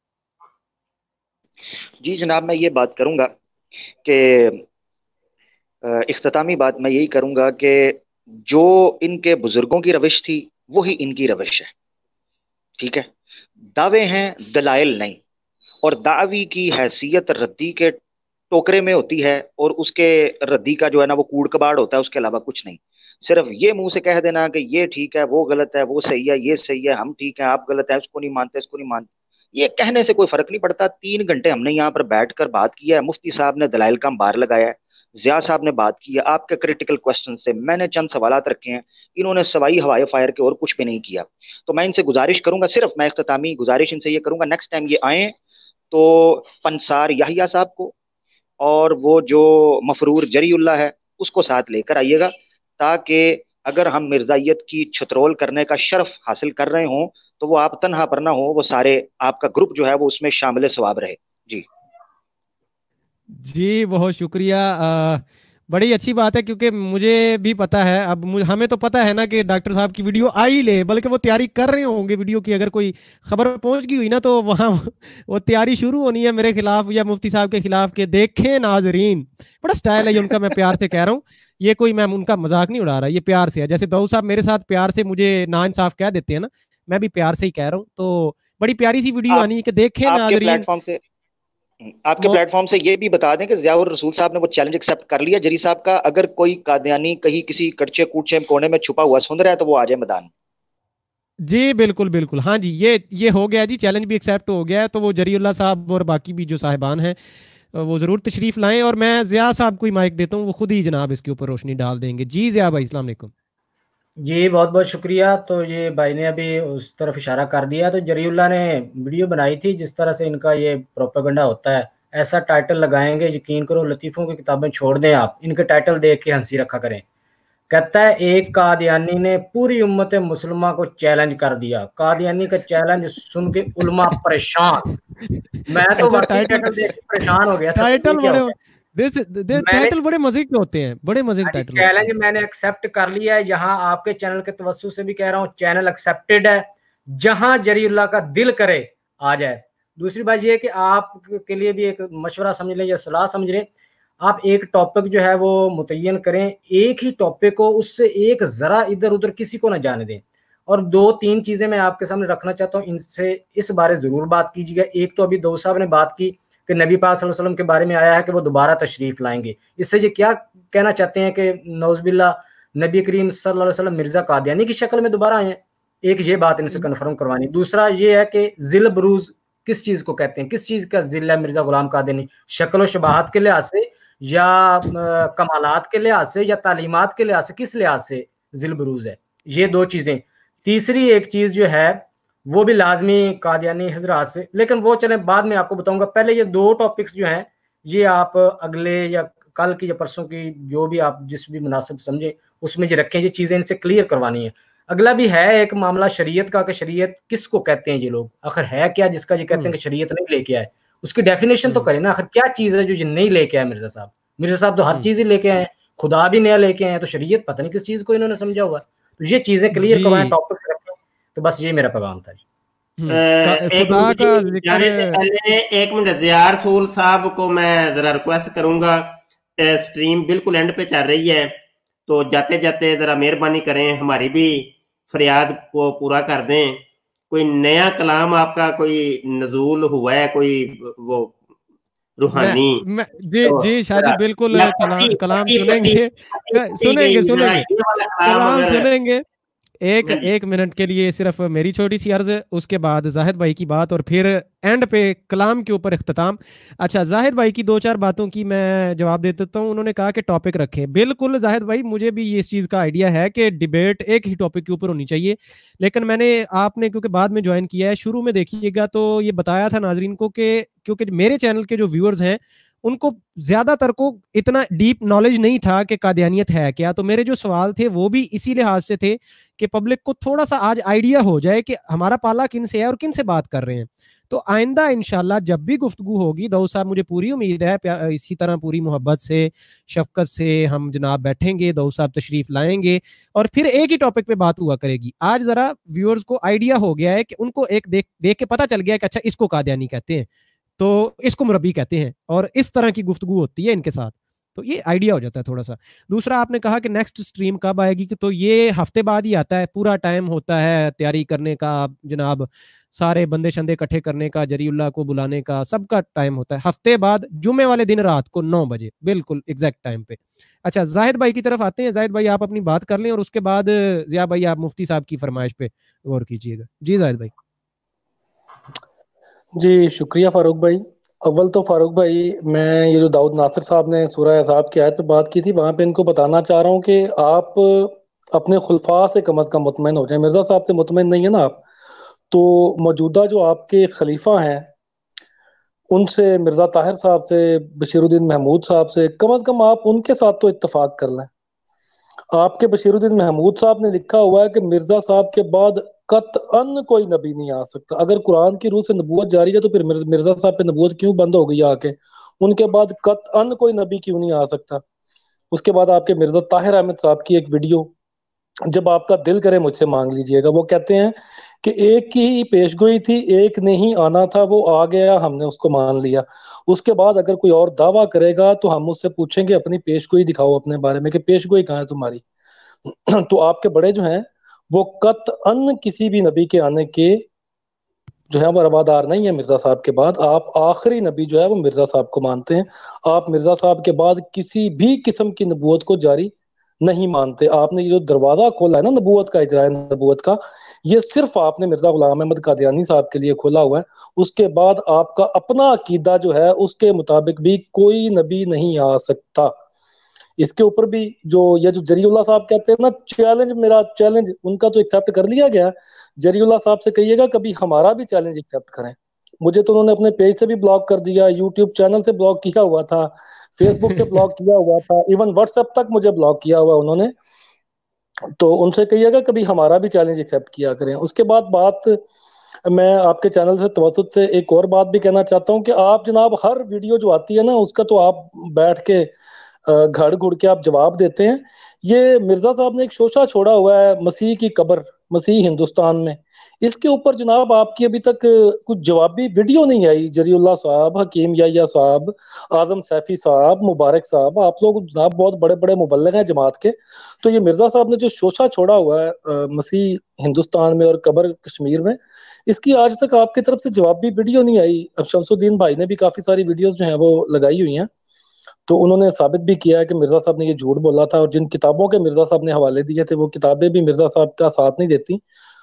जी जनाब, मैं ये बात करूंगा कि इख्तितामी बात मैं यही करूंगा कि जो इनके बुजुर्गों की रविश थी वही इनकी रविश है। ठीक है, दावे हैं, दलाइल नहीं। और दावी की हैसियत रद्दी के टोकरे में होती है, और उसके रद्दी का जो है ना वो कूड़ कबाड़ होता है, उसके अलावा कुछ नहीं। सिर्फ ये मुंह से कह देना कि ये ठीक है, वो गलत है, वो सही है, ये सही है, हम ठीक है, आप गलत है, उसको नहीं मानते, इसको नहीं मानते, ये कहने से कोई फर्क नहीं पड़ता। तीन घंटे हमने यहाँ पर बैठकर बात की है, मुफ्ती साहब ने दलाइल का अंबार लगाया है, जिया साहब ने बात की है, आपके क्रिटिकल क्वेश्चन से मैंने चंद सवालात रखे हैं, इन्होंने सवाई हवाई फायर के और कुछ भी नहीं किया। तो मैं इनसे गुजारिश करूंगा, सिर्फ मैं इख्तितामी गुजारिश इनसे ये करूंगा, नेक्स्ट टाइम ये आए तो पंसार याहिया साहब को और वो जो मफरूर जरीउल्लाह है उसको साथ लेकर आइएगा, ताकि अगर हम मिर्जाइयत की छतरोल करने का शर्फ हासिल कर रहे हों तो वो आप तन्हा पर ना हो, वो सारे आपका ग्रुप जो है वो उसमें शामिल सवाब रहे। जी जी, बहुत शुक्रिया। आ, बड़ी अच्छी बात है, क्योंकि मुझे भी पता है, अब हमें तो पता है ना कि डॉक्टर साहब की वीडियो आ ही ले, बल्कि वो तैयारी कर रहे होंगे वीडियो की। अगर कोई खबर पहुंच गई हुई ना तो वहाँ वो तैयारी शुरू होनी है मेरे खिलाफ या मुफ्ती साहब के खिलाफ के। देखें नाजरीन, बड़ा स्टाइल है उनका, मैं प्यार से कह रहा हूँ, ये कोई मैं उनका मजाक नहीं उड़ा रहा, ये प्यार से है। जैसे दाऊद साहब मेरे साथ प्यार से मुझे नाइंसाफ कह देते हैं ना, मैं भी प्यार से ही कह रहा हूँ। तो बड़ी प्यारी सी वीडियो आनी है कि देखें नाजरीन। आपके प्लेटफॉर्म से ये भी बता दें कि ज़ियाउर रसूल साहब ने वो चैलेंज एक्सेप्ट कर लिया जरी साहब का। अगर कोई कादियानी कहीं किसी कच्चे कूचे कोने में छुपा हुआ सुन रहा है तो वो आ जाए मैदान। जी बिल्कुल बिल्कुल, हाँ जी, ये ये हो गया जी, चैलेंज भी एक्सेप्ट हो गया है। तो वो जरीउल्लाह साहब और बाकी भी जो साहिबान हैं वो ज़रूर तशरीफ़ लाएं, और मैं ज़िया साहब को ही माइक देता हूँ, वो खुद ही जनाब इसके ऊपर रोशनी डाल देंगे। जी ज़िया भाई, अस्सलाम वालेकुम। जी बहुत बहुत शुक्रिया। तो ये भाई ने अभी उस तरफ इशारा कर दिया। तो जरीउल्लाह ने वीडियो बनाई थी, जिस तरह से इनका ये प्रोपेगेंडा होता है, ऐसा टाइटल लगाएंगे, यकीन करो लतीफ़ों की किताबें छोड़ दें आप, इनके टाइटल देख के हंसी रखा करें। कहता है एक कादियानी ने पूरी उम्मत मुसलमा को चैलेंज कर दिया। कादियानी का चैलेंज सुन के उलमा परेशान, मैं तो वाकई टाइटल देख के परेशान हो गया था। टाइटल बड़े दिस टाइटल बड़े मजे के होते हैं, बड़े मजे के टाइटल। चैलेंज मैंने एक्सेप्ट कर लिया है, यहाँ आपके चैनल के तवज्जो से भी कह रहा हूँ, चैनल एक्सेप्टेड है, जहां जरीउल्लाह का दिल करे आ जाए। दूसरी बात यह है कि आप के लिए भी एक मशवरा समझ लें या सलाह समझ लें, आप एक टॉपिक जो है वो मुतय्यन करें, एक ही टॉपिक को, उससे एक जरा इधर उधर किसी को ना जाने दें। और दो तीन चीजें मैं आपके सामने रखना चाहता हूँ, इनसे इस बारे जरूर बात कीजिएगा। एक तो अभी दो साहब ने बात की कि नबी पाक सल्लल्लाहु अलैहि वसल्लम के बारे में आया है कि वो दोबारा तशरीफ लाएंगे। इससे ये क्या कहना चाहते हैं कि नौज़बिल्ला नबी करीम सल्लल्लाहु अलैहि वसल्लम मिर्जा कादियानी की शक्ल में दोबारा आए हैं। एक ये बात इनसे कन्फर्म करवानी। दूसरा ये है कि जिल बरूज किस चीज को कहते हैं, किस चीज का जिल है मिर्जा गुलाम कादियानी, शक्ल शबाहत के लिहाज से या कमालात के लिहाज से या तालीमात के लिहाज से, किस लिहाज से जिल बरूज है? ये दो चीजें। तीसरी एक चीज जो है वो भी लाजमी कादियानी हजरात से, लेकिन वो चले बाद में आपको बताऊंगा। पहले ये दो टॉपिक्स जो हैं ये आप अगले या कल की या परसों की जो भी आप जिस भी मुनासिब समझे उसमें ये रखें, ये चीजें इनसे क्लियर करवानी है। अगला भी है एक मामला शरीयत का कि शरीयत किसको कहते हैं ये लोग, आखिर है क्या जिसका ये कहते हैं कि शरीयत नहीं लेके आए, उसकी डेफिनेशन तो करें ना। आखिर क्या चीज है जो ये नहीं लेके आए मिर्जा साहब? मिर्जा साहब तो हर चीज ही लेके आए, खुदा भी नया लेके आए, तो शरीयत पता नहीं किस चीज को इन्होंने समझा हुआ। तो ये चीजें क्लियर करवाएं, टॉपिक रखें। तो बस ये मेरा पैगाम था जी। एक मिनट, ज़िया रसूल साहब को मैं जरा रिक्वेस्ट करूंगा, स्ट्रीम बिल्कुल एंड पे चल रही है, तो जाते जाते जरा मेहरबानी करें, हमारी भी फरियाद को पूरा कर दें। कोई नया कलाम आपका कोई नजूल हुआ है, कोई वो रूहानी? मैं, मैं, जी तो, जी शाह जी बिल्कुल कलाम कलाम सुनेंगे सुनेंगे सुनेंगे कलाम सुनेंगे। एक एक मिनट के लिए सिर्फ मेरी छोटी सी अर्ज, उसके बाद जाहिद भाई की बात और फिर एंड पे कलाम के ऊपर इख्तिताम। अच्छा, जाहिद भाई की दो चार बातों की मैं जवाब दे देता हूँ। उन्होंने कहा कि टॉपिक रखें। बिल्कुल जाहिद भाई, मुझे भी ये इस चीज़ का आइडिया है कि डिबेट एक ही टॉपिक के ऊपर होनी चाहिए, लेकिन मैंने आपने क्योंकि बाद में ज्वाइन किया है, शुरू में देखिएगा तो ये बताया था नाजरीन को कि क्योंकि मेरे चैनल के जो व्यूअर्स हैं उनको ज्यादातर को इतना डीप नॉलेज नहीं था कि कादियानियत है क्या। तो मेरे जो सवाल थे वो भी इसी लिहाज से थे कि पब्लिक को थोड़ा सा आज आइडिया हो जाए कि हमारा पाला किन से है और किन से बात कर रहे हैं। तो आइंदा इंशाल्लाह जब भी गुफ्तगू होगी, दाऊद साहब मुझे पूरी उम्मीद है इसी तरह पूरी मोहब्बत से शफकत से हम जनाब बैठेंगे, दाऊद साहब तशरीफ लाएंगे और फिर एक ही टॉपिक पे बात हुआ करेगी। आज जरा व्यूअर्स को आइडिया हो गया है कि उनको एक देख देख के पता चल गया कि अच्छा इसको कादियानी कहते हैं, तो इसको मुरब्बी कहते हैं, और इस तरह की गुफ्तगू होती है इनके साथ, तो ये आइडिया हो जाता है थोड़ा सा। दूसरा आपने कहा कि नेक्स्ट स्ट्रीम कब आएगी, कि तो ये हफ्ते बाद ही आता है, पूरा टाइम होता है तैयारी करने का जनाब, सारे बंदे शंदे इकट्ठे करने का, जरीउल्लाह को बुलाने का, सबका टाइम होता है हफ्ते बाद जुमे वाले दिन रात को नौ बजे बिल्कुल एग्जैक्ट टाइम पे। अच्छा, जाहिद भाई की तरफ आते हैं। जाहिद भाई आप अपनी बात कर लें और उसके बाद ज़िया भाई आप मुफ्ती साहब की फरमाइश पे गौर कीजिएगा। जी जाहिद भाई। जी शुक्रिया फारूक भाई। अव्वल तो फारूक भाई, मैं ये जो दाऊद नासिर साहब ने सूरह अहज़ाब की आयत पे बात की थी, वहाँ पे इनको बताना चाह रहा हूँ कि आप अपने खुलफा से कम अज़ कम मुतमईन हो जाए। मिर्ज़ा साहब से मुतमईन नहीं है ना आप, तो मौजूदा जो आपके खलीफा हैं उनसे, मिर्ज़ा ताहिर साहब से, बशीरुद्दीन महमूद साहब से, कम अज़ कम आप उनके साथ तो इत्तफाक कर लें। आपके बशीरुद्दीन महमूद साहब ने लिखा हुआ है कि मिर्ज़ा साहब के बाद कतअन कोई नबी नहीं आ सकता। अगर कुरान की रूह से नबूवत जारी है तो फिर मिर्जा साहब पे नबूवत क्यों बंद हो गई आके? उनके बाद कतअन कोई नबी क्यों नहीं आ सकता? उसके बाद आपके मिर्जा ताहिर अहमद साहब की एक वीडियो, जब आपका दिल करे मुझसे मांग लीजिएगा, वो कहते हैं कि एक की ही पेशगोई थी, एक ने ही आना था, वो आ गया, हमने उसको मान लिया। उसके बाद अगर कोई और दावा करेगा तो हम उससे पूछेंगे अपनी पेशगोई दिखाओ अपने बारे में, कि पेशगोई कहाँ है तुम्हारी? तो आपके बड़े जो हैं वो कतअन किसी भी नबी के आने के जो है वो रवादार नहीं है। मिर्जा साहब के बाद आप आखिरी नबी जो है वो मिर्जा साहब को मानते हैं। आप मिर्जा साहब के बाद किसी भी किस्म की नबूवत को जारी नहीं मानते। आपने ये जो दरवाजा खोला है ना नबूवत का, इजराय नबूवत का, ये सिर्फ आपने मिर्जा गुलाम अहमद कादियानी साहब के लिए खोला हुआ है। उसके बाद आपका अपना अकीदा जो है उसके मुताबिक भी कोई नबी नहीं आ सकता। इसके ऊपर भी जो ये जो जरीउल्लाह साहब कहते हैं ना, चैलेंज, मेरा चैलेंज उनका तो एक्सेप्ट कर लिया गया। जरीउल्लाह साहब से कहिएगा कभी हमारा भी चैलेंज एक्सेप्ट करें। मुझे तो उन्होंने अपने पेज से भी ब्लॉक कर दिया, यूट्यूब चैनल से ब्लॉक किया हुआ था, फेसबुक से ब्लॉक किया हुआ था, इवन व्हाट्सएप तक मुझे ब्लॉक किया हुआ उन्होंने। तो उनसे कहिएगा कभी हमारा भी चैलेंज एक्सेप्ट किया करें। उसके बाद बात मैं आपके चैनल से तवसुत से एक और बात भी कहना चाहता हूँ कि आप जनाब हर वीडियो जो आती है ना उसका तो आप बैठ के घड़ घुड़ के आप जवाब देते हैं। ये मिर्जा साहब ने एक शोशा छोड़ा हुआ है, मसीह की कब्र, मसीह हिंदुस्तान में, इसके ऊपर जनाब आपकी अभी तक कुछ जवाबी वीडियो नहीं आई। जरीउल्लाह साहब, हकीम याहिया साहब, आजम सैफी साहब, मुबारक साहब, आप लोग जनाब बहुत बड़े बड़े मुबल्लिग हैं जमात के। तो ये मिर्जा साहब ने जो शोशा छोड़ा हुआ है मसीह हिंदुस्तान में और कब्र कश्मीर में, इसकी आज तक आपकी तरफ से जवाबी वीडियो नहीं आई। अब शमसुद्दीन भाई ने भी काफी सारी वीडियोस जो हैं वो लगाई हुई हैं। तो उन्होंने साबित भी किया है कि मिर्जा साहब ने ये झूठ बोला था, और जिन किताबों के मिर्जा साहब ने हवाले दिए थे वो किताबें भी मिर्जा साहब का साथ नहीं देती।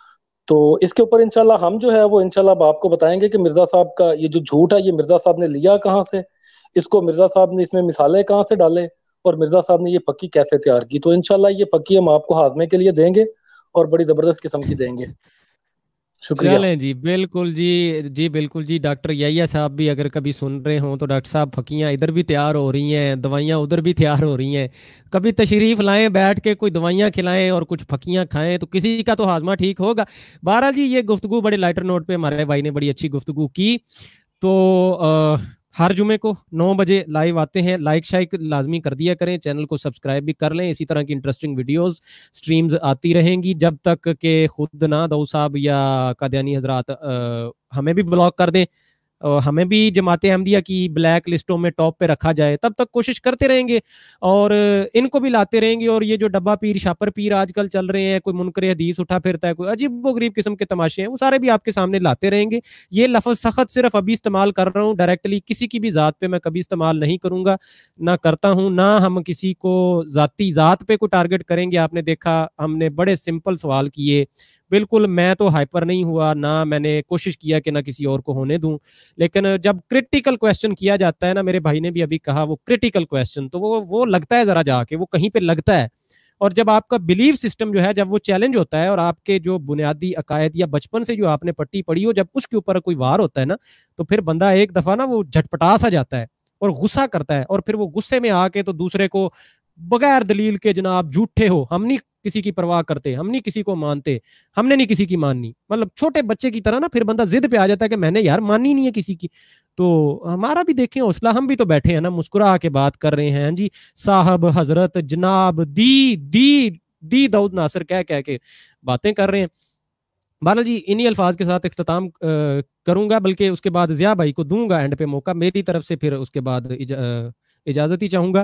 तो इसके ऊपर इंशाल्लाह हम जो है वो इंशाल्लाह आपको बताएंगे कि मिर्जा साहब का ये जो झूठ है ये मिर्जा साहब ने लिया कहाँ से, इसको मिर्जा साहब ने इसमें मिसालें कहाँ से डाले, और मिर्जा साहब ने ये फक्की कैसे तैयार की। तो इंशाल्लाह ये फक्की हम आपको हाजमे के लिए देंगे और बड़ी जबरदस्त किस्म की देंगे। शुक्रिया। चलें जी, बिल्कुल जी जी बिल्कुल जी। डॉक्टर यहिया साहब भी अगर कभी सुन रहे हों तो डॉक्टर साहब फकियाँ इधर भी तैयार हो रही हैं, दवाइयाँ उधर भी तैयार हो रही हैं। कभी तशरीफ़ लाएं, बैठ के कोई दवाइयाँ खिलाएं और कुछ फकियाँ खाएं तो किसी का तो हाजमा ठीक होगा। बहरहाल जी, ये गुफ्तगू बड़े लाइटर नोट पे हमारे भाई ने बड़ी अच्छी गुफ्तगू की। तो आ, हर जुमे को नौ बजे लाइव आते हैं। लाइक शाइक लाजमी कर दिया करें, चैनल को सब्सक्राइब भी कर लें। इसी तरह की इंटरेस्टिंग वीडियोस स्ट्रीम्स आती रहेंगी जब तक के खुद ना दाऊद साहब या कादियानी हजरात हमें भी ब्लॉक कर दें, हमें भी जमात अहमदिया की ब्लैक लिस्टों में टॉप पे रखा जाए, तब तक कोशिश करते रहेंगे और इनको भी लाते रहेंगे। और ये जो डब्बा पीर शापर पीर आजकल चल रहे हैं, कोई मुनकर हदीस उठा फिरता है, कोई अजीब व गरीब किस्म के तमाशे हैं, वो सारे भी आपके सामने लाते रहेंगे। ये लफ्ज़ सख्त सिर्फ अभी इस्तेमाल कर रहा हूँ, डायरेक्टली किसी की भी ज़ात पे मैं कभी इस्तेमाल नहीं करूँगा, ना करता हूँ, ना हम किसी को ज़ाती ज़ात पे कोई टारगेट करेंगे। आपने देखा हमने बड़े सिंपल सवाल किए, बिल्कुल मैं तो हाइपर नहीं हुआ, ना मैंने कोशिश किया कि ना किसी और को होने दूं। लेकिन जब क्रिटिकल क्वेश्चन किया जाता है ना, मेरे भाई ने भी अभी कहा वो क्रिटिकल क्वेश्चन, तो वो वो लगता है ज़रा जाके वो कहीं पे लगता है। और जब आपका बिलीव सिस्टम जो है जब वो चैलेंज होता है और आपके जो बुनियादी अकायद या बचपन से जो आपने पट्टी पढ़ी हो, जब उसके ऊपर कोई वार होता है ना, तो फिर बंदा एक दफ़ा ना वो झटपटा सा जाता है और गुस्सा करता है, और फिर वो गुस्से में आके तो दूसरे को बगैर दलील के जनाब झूठे हो, हम नहीं किसी की परवाह करते, हम नहीं किसी को मानते, हमने नहीं किसी की माननी, मतलब छोटे बच्चे की तरह ना फिर बंदा जिद पे आ जाता है कि मैंने यार माननी नहीं है किसी की। तो हमारा भी देखें हौसला, हम भी तो बैठे हैं ना, मुस्कुरा के बात कर रहे हैं जी, साहब हजरत जनाब दी दी दी दाऊद नासिर कह कह के बातें कर रहे हैं। बाला जी, इन्हीं अल्फाज के साथ इख्तिताम करूंगा, बल्कि उसके बाद ज़िया भाई को दूंगा एंड पे मौका मेरी तरफ से, फिर उसके बाद इजा, इजाजत ही चाहूंगा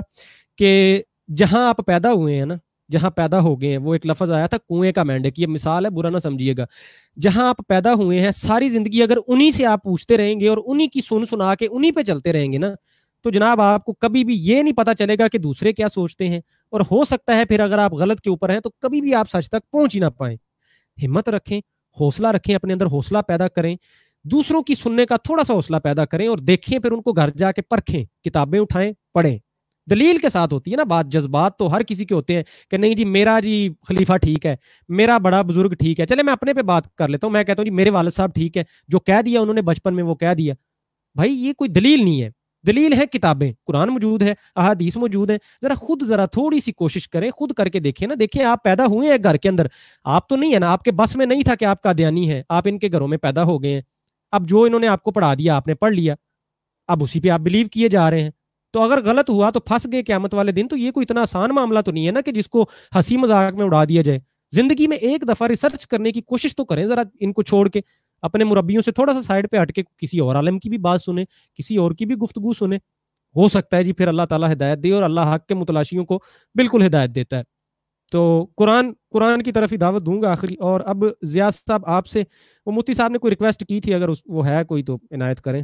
कि जहां आप पैदा हुए हैं ना, जहां पैदा हो गए हैं, वो एक लफ्ज आया था कुएं का मेंढक, ये मिसाल है, बुरा ना समझिएगा। जहां आप पैदा हुए हैं सारी जिंदगी अगर उन्हीं से आप पूछते रहेंगे और उन्हीं की सुन सुना के उन्हीं पे चलते रहेंगे ना, तो जनाब आपको कभी भी ये नहीं पता चलेगा कि दूसरे क्या सोचते हैं, और हो सकता है फिर अगर आप गलत के ऊपर हैं तो कभी भी आप सच तक पहुंच ही ना पाए। हिम्मत रखें, हौसला रखें, अपने अंदर हौसला पैदा करें, दूसरों की सुनने का थोड़ा सा हौसला पैदा करें और देखें, फिर उनको घर जाके परखें, किताबें उठाएं, पढ़ें। दलील के साथ होती है ना बात, जज्बात तो हर किसी के होते हैं कि नहीं जी मेरा जी खलीफा ठीक है, मेरा बड़ा बुजुर्ग ठीक है। चले मैं अपने पे बात कर लेता हूँ, मैं कहता हूँ जी मेरे वालिद साहब ठीक है, जो कह दिया उन्होंने बचपन में वो कह दिया। भाई ये कोई दलील नहीं है, दलील है किताबें, कुरान मौजूद है, अहादीस मौजूद है। जरा खुद जरा थोड़ी सी कोशिश करें, खुद करके देखें ना। देखें आप पैदा हुए हैं घर के अंदर, आप तो नहीं है ना, आपके बस में नहीं था कि आप कादियानी है, आप इनके घरों में पैदा हो गए हैं। अब जो इन्होंने आपको पढ़ा दिया आपने पढ़ लिया, अब उसी पे आप बिलीव किए जा रहे हैं। तो अगर गलत हुआ तो फंस गए क़यामत वाले दिन। तो ये कोई इतना आसान मामला तो नहीं है ना कि जिसको हंसी मजाक में उड़ा दिया जाए। जिंदगी में एक दफा रिसर्च करने की कोशिश तो करें जरा, इनको छोड़ के अपने मुरब्बियों से थोड़ा सा साइड पे हटके किसी और आलम की भी बात सुने, किसी और की भी गुफ्तगू सुने। हो सकता है जी फिर अल्लाह ताला हिदायत दे, और अल्लाह हक के मुतलाशियों को बिल्कुल हिदायत देता है। तो कुरान कुरान की तरफ ही दावत दूंगा आखिरी। और अब ज़िया साहब आपसे, वो मुफ्ती साहब ने कोई रिक्वेस्ट की थी, अगर उस, वो है कोई तो इनायत करें।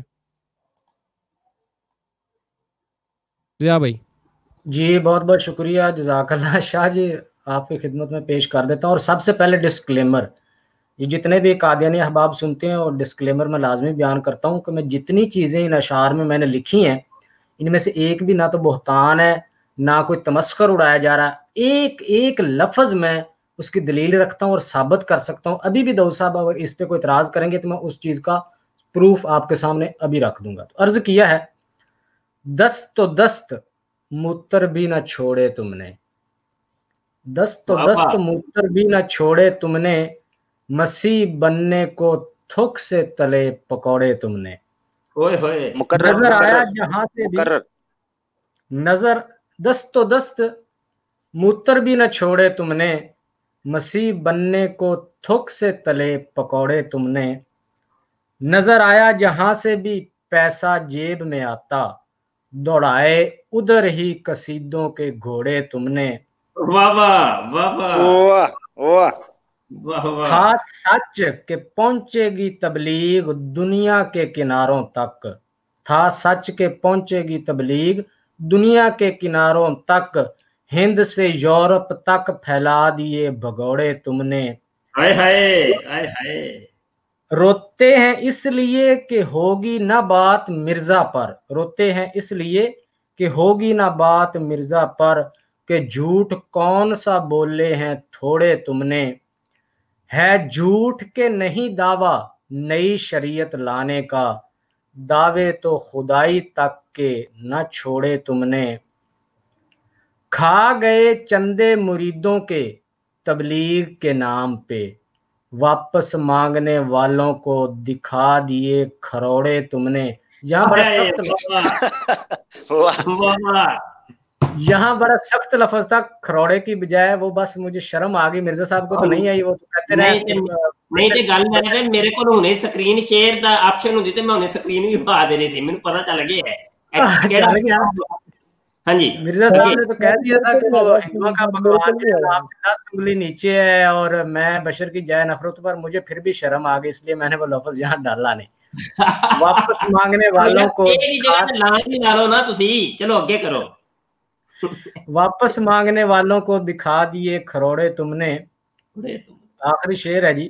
ज़िया भाई जी बहुत बहुत शुक्रिया, जज़ाकल्लाह शाह जी, आपकी खिदमत में पेश कर देता हूँ। और सबसे पहले डिस्क्लेमर, ये जितने भी कादियानी अहबाब सुनते हैं, और डिस्क्लेमर में लाजमी बयान करता हूँ कि मैं जितनी चीज़ें इन अशार में मैंने लिखी हैं, इनमें से एक भी ना तो बहतान है, ना कोई तमस्कर उड़ाया जा रहा है। एक एक लफ्ज़ में उसकी दलील रखता हूँ और साबित कर सकता हूँ। अभी भी दाऊद साहब अगर इस पर कोई इतराज़ करेंगे तो मैं उस चीज़ का प्रूफ आपके सामने अभी रख दूंगा। तो अर्ज़ किया है, दस्त तो दस्त मूत्र भी न छोड़े तुमने, दस्त तो दस्त मूत्र भी न छोड़े तुमने, मसीह बनने को थुक से तले पकौड़े तुमने। होए होए नजर आया जहां से भी, नजर दस्त तो दस्त मूत्र भी न छोड़े तुमने, मसीह बनने को थुक से तले पकौड़े तुमने। नजर आया जहां से भी पैसा जेब में आता, दौड़ाए उधर ही कसीदों के घोड़े तुमने। वाह वाह वाह वाह वाह वाह। खास सच के पहुंचेगी तबलीग दुनिया के किनारों तक, था सच के पहुंचेगी तबलीग दुनिया के किनारों तक, हिंद से यूरोप तक फैला दिए भगोड़े तुमने। हाय हाय हाय हाय। रोते हैं इसलिए कि होगी ना बात मिर्जा पर, रोते हैं इसलिए कि होगी ना बात मिर्जा पर, कि झूठ कौन सा बोले हैं थोड़े तुमने। है झूठ के नहीं दावा नई शरीयत लाने का, दावे तो खुदाई तक के न छोड़े तुमने। खा गए चंदे मुरीदों के तबलीग के नाम पे, वापस मांगने वालों को दिखा दिए खरोड़े तुमने। यहाँ बड़ा सख्त यहाँ बड़ा सख्त लफ्ज था खरोड़े की बजाय, वो बस मुझे शर्म आ गई। मिर्जा साहब को तो नहीं आई, वो तो कहते रहे नहीं ते गल मैं मेरे को हुणे स्क्रीन शेयर दा ऑप्शन हुंदी ते मैं हुणे स्क्रीन भी पा देनी थी, मैंने पता चल गया है। हाँ जी, मिर्जा साहब ने तो कह दिया था कि वो हिंदुओं का भगवान के नाम से दस उंगली नीचे है और मैं बशर की जाए नफरत पर, मुझे फिर भी शर्म आ गई, इसलिए मैंने वो लफ्ज यहाँ डाला नहीं। वापस मांगने वालों को डालो ना तुसी, चलो आगे करो। वापस मांगने वालों को दिखा दिए खरोड़े तुमने। आखिरी शेर है जी।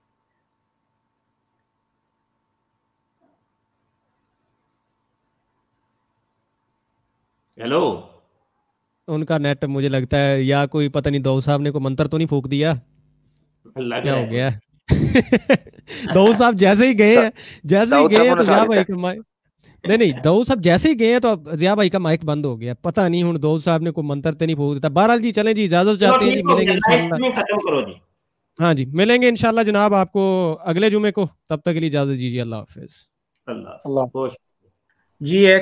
हेलो, उनका नेट मुझे लगता है या कोई पता नहीं, दो साहब ने को मंत्र तो नहीं फूक दिया, क्या हो गया? दो साहब जैसे ही गए हैं जैसे ही गए हैं तो जिया भाई का माइक नहीं नहीं दो साहब जैसे ही गए हैं तो जिया भाई का माइक बंद हो गया, पता नहीं हुन दो साहब ने को मंत्र तो नहीं फूक देता। बहरहाल जी चलें जी, इजाजत चाहते हैं जी, मिलेंगे इंशाल्लाह। हाँ जी मिलेंगे इंशाल्लाह जनाब आपको अगले जुमे को, तब तक के लिए इजाजत दीजिए। अल्लाह हाफिज। अल्लाह जी। एक